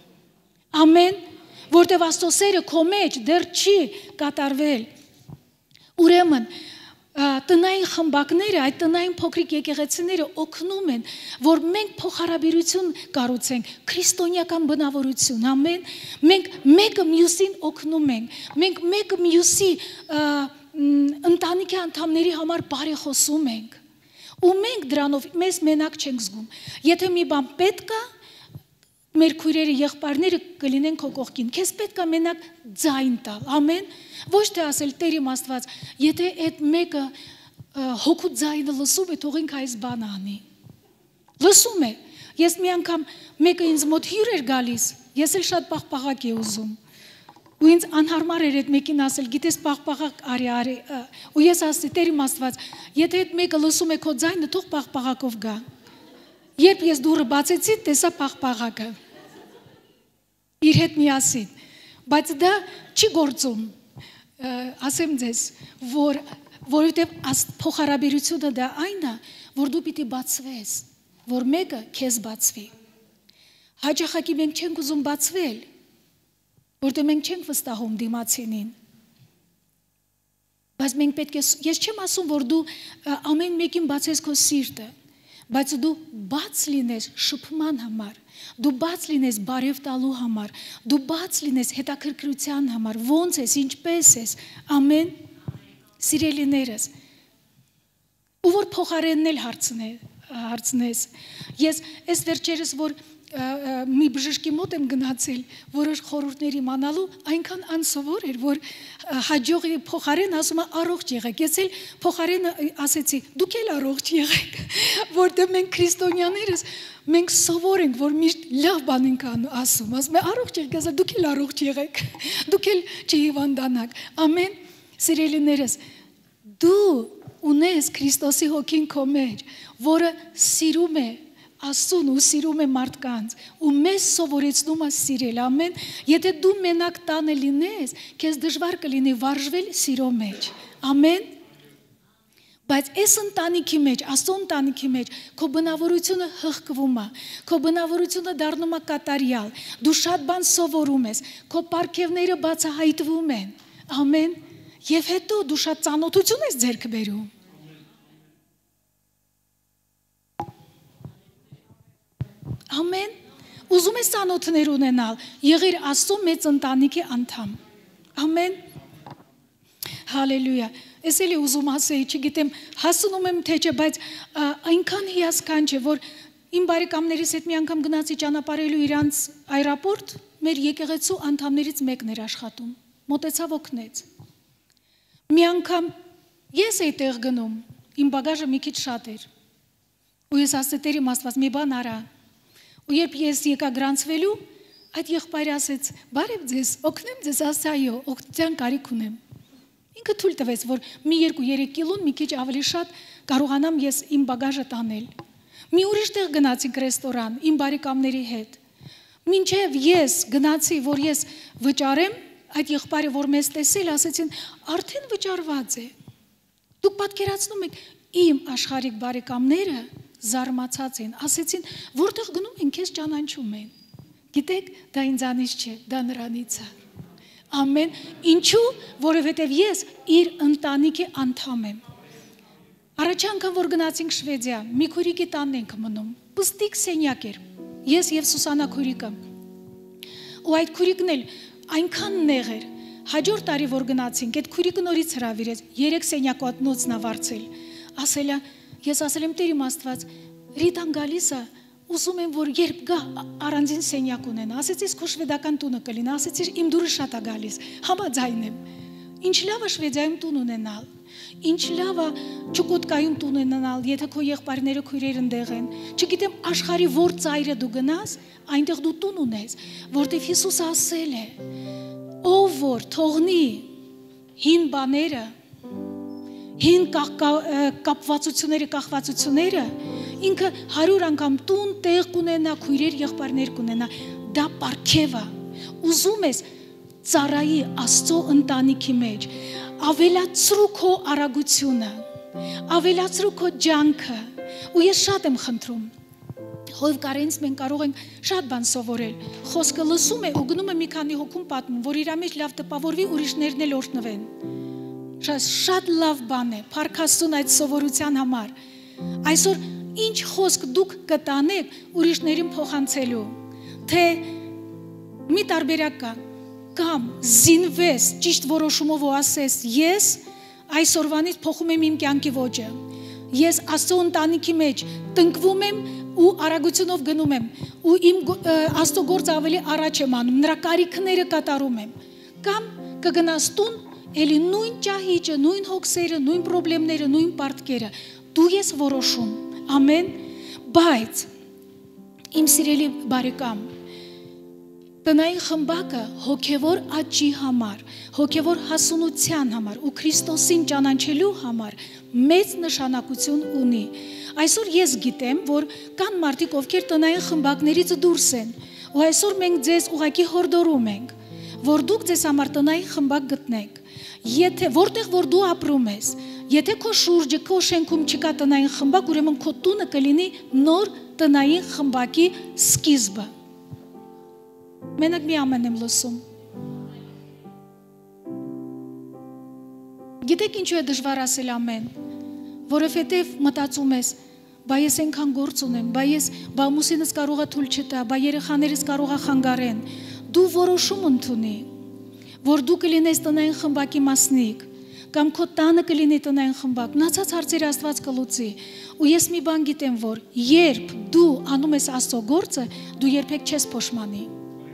A: ամեն, որտև Աստծո սերը քո մեջ դեռ չի կատարվել, ուրեմն, տնային խմբակները, այդ տնային փոքրիկ եկեղեցիները օգնում են, որ մենք փոխհարաբերություն կառուցենք, քրիստոնեական բնավորություն, ամեն, մենք մեկը մյուսին օգնում ենք, մենք մեկը մյուսի ընտանիքի անդամների համար բարեխոսում ենք, ու մենք դրանով մեզ մենակ չենք զգում, եթե մի բան պետք է, մեր քույրերը, եղբայրները կլինեն քո կողքին, քեզ պետք է մենակ ձայն տալ, ամեն, ոչ թե ասել Տեր իմ Աստված, եթե այդ մեկը հոգու ձայնը լսում է, թող ինքը այս բանը անի, լսում է, ես մի անգամ մեկը ինձ մոտ հյուր էր գալիս, ես էլ շատ պաղպաղակ է ուզում, ու ինձ անհարմար էր այդ մեկին ասել, գիտես պաղպաղակ արի, արի, ու ես ասի, Տեր իմ Աստված, եթե այդ մեկը լսում է քո ձայնը, թող պաղպաղակով գա, երբ ես դուրը բացեցի, տեսա պաղպաղակը, իր հետ միասին, բայց դա չի գործում, ասեմ ձեզ, որ, որովհետև փոխհարաբերությունը դա այն է, որ դու պիտի բացվես, որ մեկը քեզ բացվի, հաճախակի մենք չենք ուզում բացվել, որտեղ մենք չենք վստահում դիմացինին, բայց մենք պետք է, ես չեմ ասում, որ դու ամեն մեկին բացես քո սիրտը, բայց դու բաց լինես շփման համար, դու բաց լինես բարև տալու համար, դու բաց լինես հետաքրքրության համար, ոնց ես, ինչպես ես, ամեն, սիրելիներս, ու որ փոխարենն էլ հարցնես, ես այս վերջերս, որ մի բժշկի մոտ եմ գնացել, որոշ խորհուրդներ իմանալու, այնքան անսովոր էր, որ հաջողի փոխարեն ասում է առողջ եղեք, ես էլ փոխարեն ասեցի, դուք էլ առողջ եղեք, որտեղ մենք քրիստոնյաներս, մենք սովոր ենք, որ միշտ լավ բան ենք ասում, ասում է առողջ եղեք, ասա դուք էլ առողջ եղեք, դուք էլ չհիվանդանաք, ամեն, սիրելիներս, դու ունես Քրիստոսի հոգին քո մեջ, որը սիրում է Աստուն ու սիրում է մարդկանց ու մեզ սովորեցնում է սիրել, ամեն, եթե դու մենակ տանը լինես, քեզ դժվար կլինի վարժվել սիրո մեջ, ամեն, բայց այս ընտանիքի մեջ, Աստծո ընտանիքի մեջ, քո բնավորությունը հղկվում է, քո բնավորությունը դառնում է կատարյալ, դու շատ բան սովորում ես, քո պարգևները բացահայտվում են, ամեն, եւ հետո դու շատ ծանոթություն ես ձեռք բերում։ Ամեն, ուզում ես ծանոթներ ունենալ, եղիր Աստծո մեծ ընտանիքի անդամ, ամեն, հալելույա, ես էլի ուզում ասեի, չգիտեմ, հասնում եմ թե չէ, բայց այնքան հիասքանչ է, որ իմ բարեկամներիս հետ մի անգամ գնացի ճանապարհելու իրանց այրապորտ, մեր եկեղեցու անդամներից մեկն էր աշխատում, մոտեցավ օգնեց, մի անգամ ես էի տեղ գնում, իմ բագաժը մի քիչ շատ էր, ու ես ասեցի Տեր իմ Աստված, մի բան արա, ու երբ ես եկա գրանցվելու, այդ եղբայրը ասեց, բարև ձեզ, օգնեմ ձեզ, ասա այո, օգնության կարիք ունեմ։ Ինքը թույլ տվեց, որ մի երկու երեք կիլոն մի քիչ ավելի շատ կարողանամ ես իմ բագաժը տանել։ Մի ուրիշ տեղ գնացինք ռեստորան իմ բարեկամների հետ։ Մինչև ես գնացի, որ ես վճարեմ, այդ եղբայրը, որ մեզ տեսել, ասեցին, արդեն վճարված է։ Դուք պատկերացնում եք, իմ աշխարհիկ բարեկամները զարմացած են, ասեցին, որտեղ գնում են, քեզ ճանաչում են։ Գիտեք, դա ինձանից չէ, դա նրանից է։ Ամեն, ինչու, որովհետև ես իր ընտանիքի անդամ եմ։ Առաջ անգամ, որ գնացինք Շվեդիա, մի քույրիկի տանն ենք մնում, պստիկ սենյակ էր, ես և Սուսանա քույրիկը։ Ու այդ քույրիկն էլ այնքան նեղ էր, հաջորդ տարի, որ գնացինք, այդ քույրիկը նորից հրավիրեց, երեք սենյակոտնոցն ավարձել, ասել է, ես ասել եմ Տեր իմ Աստված, Ռիտան գալիս է, ուզում եմ, որ երբ գա առանձին սենյակ ունենա, ասեցի քո շվեդական տունը կլինի, ասեցի իմ դուրը շատ է գալիս, համաձայն եմ։ Ինչ լավ է Շվեդիայում տուն ունենալ, ինչ լավ է Չուկոտկայում տուն ունենալ, եթե քո եղբայրները քույրեր ընդեղ են, չգիտեմ աշխարհի որ ծայրը դու գնաս, այնտեղ դու տուն ունես, որտեղ Հիսուսը ասել է, ով որ թողնի հին բաները, հին կապվածությունները, կախվածությունները, ինքը հարյուր անգամ տուն, տեղ կունենա, քույրեր, եղբայրներ կունենա, դա պարգև է, ուզում ես ծառայի Աստծո ընտանիքի մեջ, ավելացրու քո արագությունը, ավելացրու քո ջանքը, ու ես շատ եմ խնդրում, հով կարենից մենք կարող ենք շատ բան սովորել, խոսքը լսում է ու գնում է մի քանի հոգում պատմում, որ իրա մեջ լավ տպավորվի, ուրիշներն էլ օրհնվեն, շատ լավ բան է, փառք Աստծուն այդ սովորության համար, այսօր ինչ խոսք դուք կտանեք ուրիշներին փոխանցելու, թե մի տարբերակ կա, կամ զինվես ճիշտ որոշումով ու ասես, ես այսօրվանից փոխում եմ իմ կյանքի ոճը, ես Աստծո ընտանիքի մեջ տնկվում եմ ու արագությունով գնում եմ, ու իմ Աստծո գործը ավելի առաջ եմ անում, նրա կարիքները կատարում եմ, կամ կգնաս տուն, էլի նույն ճահիճը, նույն հոգսերը, նույն պրոբլեմները, նույն պարտքերը, դու ես որոշում, ամեն, բայց իմ սիրելի բարեկամ, տնային խմբակը հոգևոր աճի համար, հոգևոր հասունության համար ու Քրիստոսին ճանաչելու համար մեծ նշանակություն ունի։ Այսօր ես գիտեմ, որ կան մարդիկ, ովքեր տնային խմբակներից դուրս են, ու այսօր մենք ձեզ ուղղակի հորդորում ենք, որ դուք ձեզ համար տնային խմբակ գտնեք, եթե որտեղ որ դու ապրում ես, եթե քո շուրջը, քո շենքում չկա տնային խմբակ, ուրեմն քո տունը կլինի նոր տնային խմբակի սկիզբը։ Մենակ մի ամեն եմ լսում։ Գիտեք ինչու է դժվար ասել ամեն, որովհետև մտածում ես, Բա ես այնքան գործ ունեմ, բա ես բամուսինս կարող է թույլ չտա, բա երեխաներս կարող է խանգարեն։ Դու որոշում ընդունի, որ դու կլինես տնային խմբակի մասնիկ, կամ քո տանը կլինի տնային խմբակ, մնացած հարցերը Աստված կլուծի։ Ու ես մի բան գիտեմ, որ երբ դու անում ես Աստծո գործը, դու երբեք չես փոշմանի։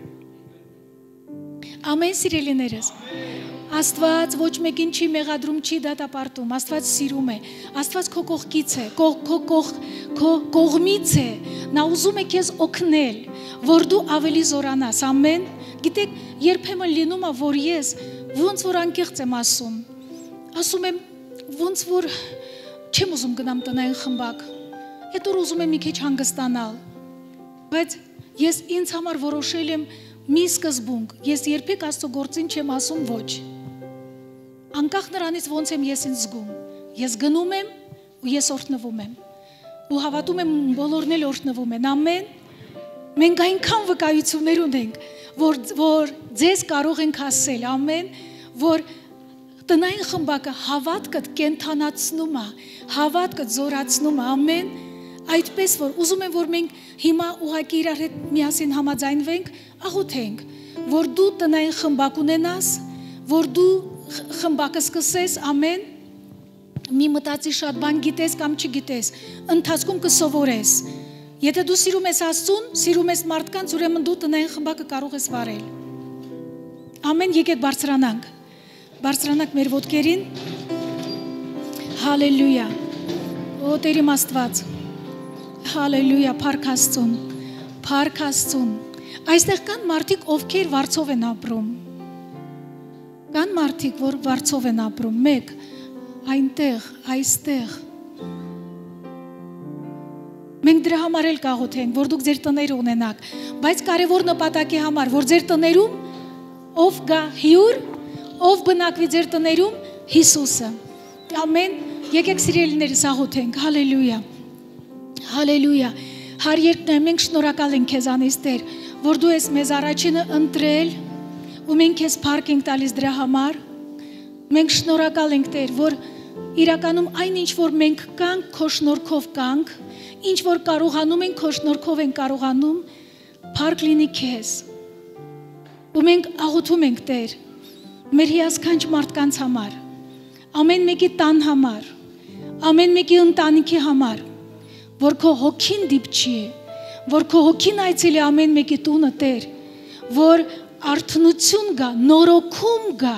A: Ամեն սիրելիներս, Աստված ոչ մեկին չի մեղադրում, չի դատապարտում, Աստված սիրում է, Աստված քո կողքից է, քո քո կողմից է, նա ուզում է քեզ օգնել, որ դու ավելի զորանաս, ամեն։ Գիտեք, երբեմն լինում է, որ ես ոնց որ անկեղծ եմ ասում, ասում եմ, ոնց որ չեմ ուզում գնամ տնային խմբակ, հետո ուզում եմ մի քիչ հանգստանալ, բայց ես ինձ համար որոշել եմ մի սկզբունք, ես երբեք Աստծո գործին չեմ ասում ոչ։ Անկախ նրանից ոնց եմ ես ինձ զգում, ես գնում եմ ու ես օրհնվում եմ։ Ու հավատում եմ բոլորն էլ օրհնվում են, ամեն։ Մենք այնքան վկայություններ ունենք, որ որ ձեզ կարող ենք ասել, ամեն, որ տնային խմբակը հավատքդ կենթանացնում է, հավատքդ զորացնում է, ամեն։ Այդպես որ ուզում եմ, որ մենք հիմա ուղղակի իրար հետ միասին համաձայնվենք, աղոթենք, որ դու տնային խմբակ ունենաս, որ դու խմբակը սկսես, ամեն, մի մտածի շատ բան գիտես կամ չգիտես, ընթացքում կսովորես։ Եթե դու սիրում ես Աստծուն, սիրում ես մարդկանց, ուրեմն դու տնային խմբակը կարող ես վարել։ Ամեն, եկեք բարձրանանք։ Բարձրանանք մեր ոտքերին։ Հալելույա։ Օ Տեր իմ Աստված։ Հալելույա, փառք Աստծուն։ Փառք Աստծուն։ Այստեղ կան մարդիկ, ովքեր վարձով են ապրում։ Կան մարդիկ, որ վարձով են ապրում, մեկ, այնտեղ, այստեղ։ Մենք դրա համար էլ կաղոթենք, որ դուք ձեր տները ունենաք, բայց կարևոր նպատակի համար, որ ձեր տներում ով գա հյուր, ով բնակվի ձեր տներում Հիսուսը։ Ամեն, եկեք սիրելիներս աղոթենք, հալելույա, հալելույա, հար երկնային, մենք շնորհակալ ենք քեզանից Տեր, որ դու ես մեզ առաջինը ընտրել, ու մենք քեզ փառք ենք տալիս դրա համար, մենք շնորհակալ ենք Տեր, որ իրականում այնինչ որ մենք կանք քո շնորհքով կանք, ինչ որ կարողանում ենք քո շնորհքով ենք կարողանում, փառք լինի քեզ։ Ու մենք աղոթում ենք Տեր, մեր հիասքանչ մարդկանց համար, ամեն մեկի տան համար, ամեն մեկի ընտանիքի համար, որ քո հոգին դիպչի, որ քո հոգին այցելի ամեն մեկի տունը Տեր, որ արթնություն գա, նորոգում գա,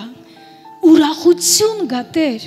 A: ուրախություն գա Տեր,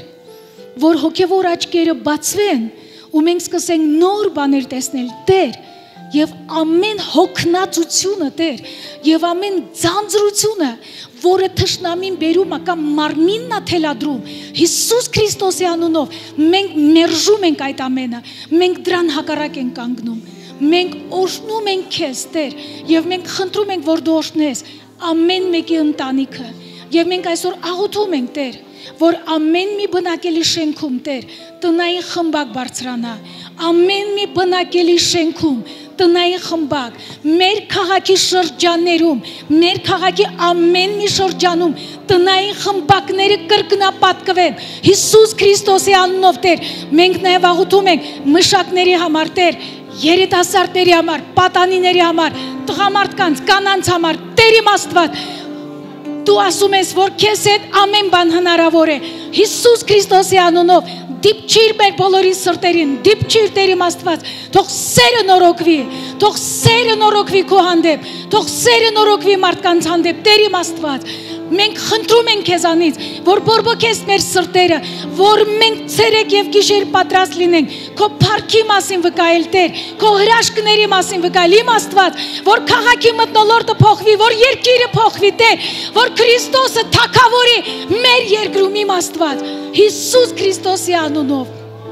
A: որ հոգևոր աչքերը բացվեն ու մենք սկսենք նոր բաներ տեսնել Տեր, եւ ամեն հոգնածությունը Տեր, եւ ամեն ձանձրությունը, որը թշնամին բերում է կամ մարմինն է թելադրում, Հիսուս Քրիստոսի անունով, մենք մերժում ենք այդ ամենը, մենք դրան հակառակ ենք կանգնում, մենք օրհնում ենք քեզ Տեր, եւ մենք խնդրում ենք, որ դու օրհնես ամեն մեկի ընտանիքը, եւ մենք այսօր աղոթում ենք Տեր, որ ամեն մի բնակելի շենքում Տեր, տնային խմբակ բարձրանա, ամեն մի բնակելի շենքում տնային խմբակ, մեր քաղաքի շրջաններում, մեր քաղաքի ամեն մի շրջանում տնային խմբակները կրկնապատկվեն Հիսուս Քրիստոսի անունով Տեր, մենք նաև աղոթում ենք մշակների համար Տեր, երիտասարդների համար, պատանիների համար, տղամարդկանց, կանանց համար, Տեր իմ Աստված, դու ասում ես, որ քեզ հետ ամեն բան հնարավոր է, Հիսուս Քրիստոսի անունով, դիպչիր մեր բոլորի սրտերին, դիպչիր Տեր իմ Աստված, թող սերը նորոգվի, թող սերը նորոգվի քո հանդեպ, թող սերը նորոգվի մարդկանց հանդեպ, Տեր իմ Աստված, մենք խնդրում ենք քեզանից, որ բորբոքես մեր սրտերը, որ մենք ցերեկ եւ գիշեր պատրաստ լինենք, քո փառքի մասին վկայել Տեր, քո հրաշքների մասին վկայել իմ Աստված, որ քաղաքի մթնոլորտը փոխվի, որ երկիրը փոխվի Տեր, որ Քրիստոսը թագավորի մեր երկրում իմ Աստված, Հիսուս Քրիստոսի անունով,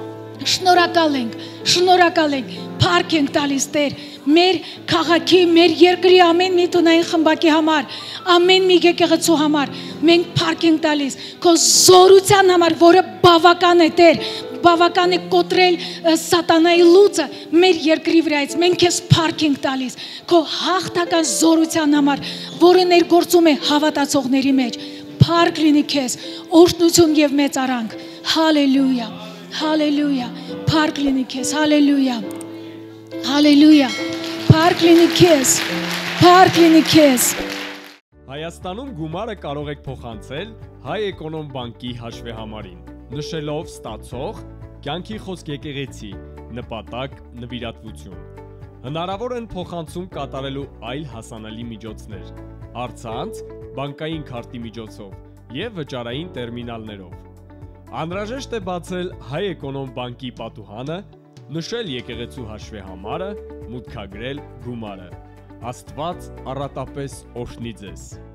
A: շնորհակալ ենք, շնորհակալ ենք, փառք ենք տալիս Տեր, մեր քաղաքի, մեր երկրի ամեն մի տնային խմբակի համար, ամեն մի եկեղեցու համար, մենք փառք ենք տալիս, քո զորության համար, որը բավական է Տեր, բավական է կոտրել սատանայի լուծը մեր երկրի վրայից, մենք քեզ փառք ենք տալիս, քո հաղթական զորության համար, որը ներգործում է հավատացողների մեջ, փառք լինի քեզ, օրհնություն եւ մեծարանք, հալելույա, Հալելույա։ Փառք լինի քեզ։ Հալելույա։ Հալելույա։ Փառք լինի քեզ։ Փառք լինի քեզ։
D: Հայաստանում գումարը կարող եք փոխանցել Հայ Էկոնոմ բանկի հաշվեհամարին, նշելով ստացող, կյանքի խոսք եկեղեցի, նպատակ, նվիրատվություն։ Հնարավոր են փոխանցում կատարելու այլ հասանելի միջոցներ, առցանց, բանկային քարտի միջոցով և վճարային տերմինալներով։ Անհրաժեշտ է բացել Հայ Էկոնոմ բանկի պատուհանը, նշել եկեղեցու հաշվեհամարը, մուտքագրել գումարը։ Աստված առատապես օրհնի ձեզ։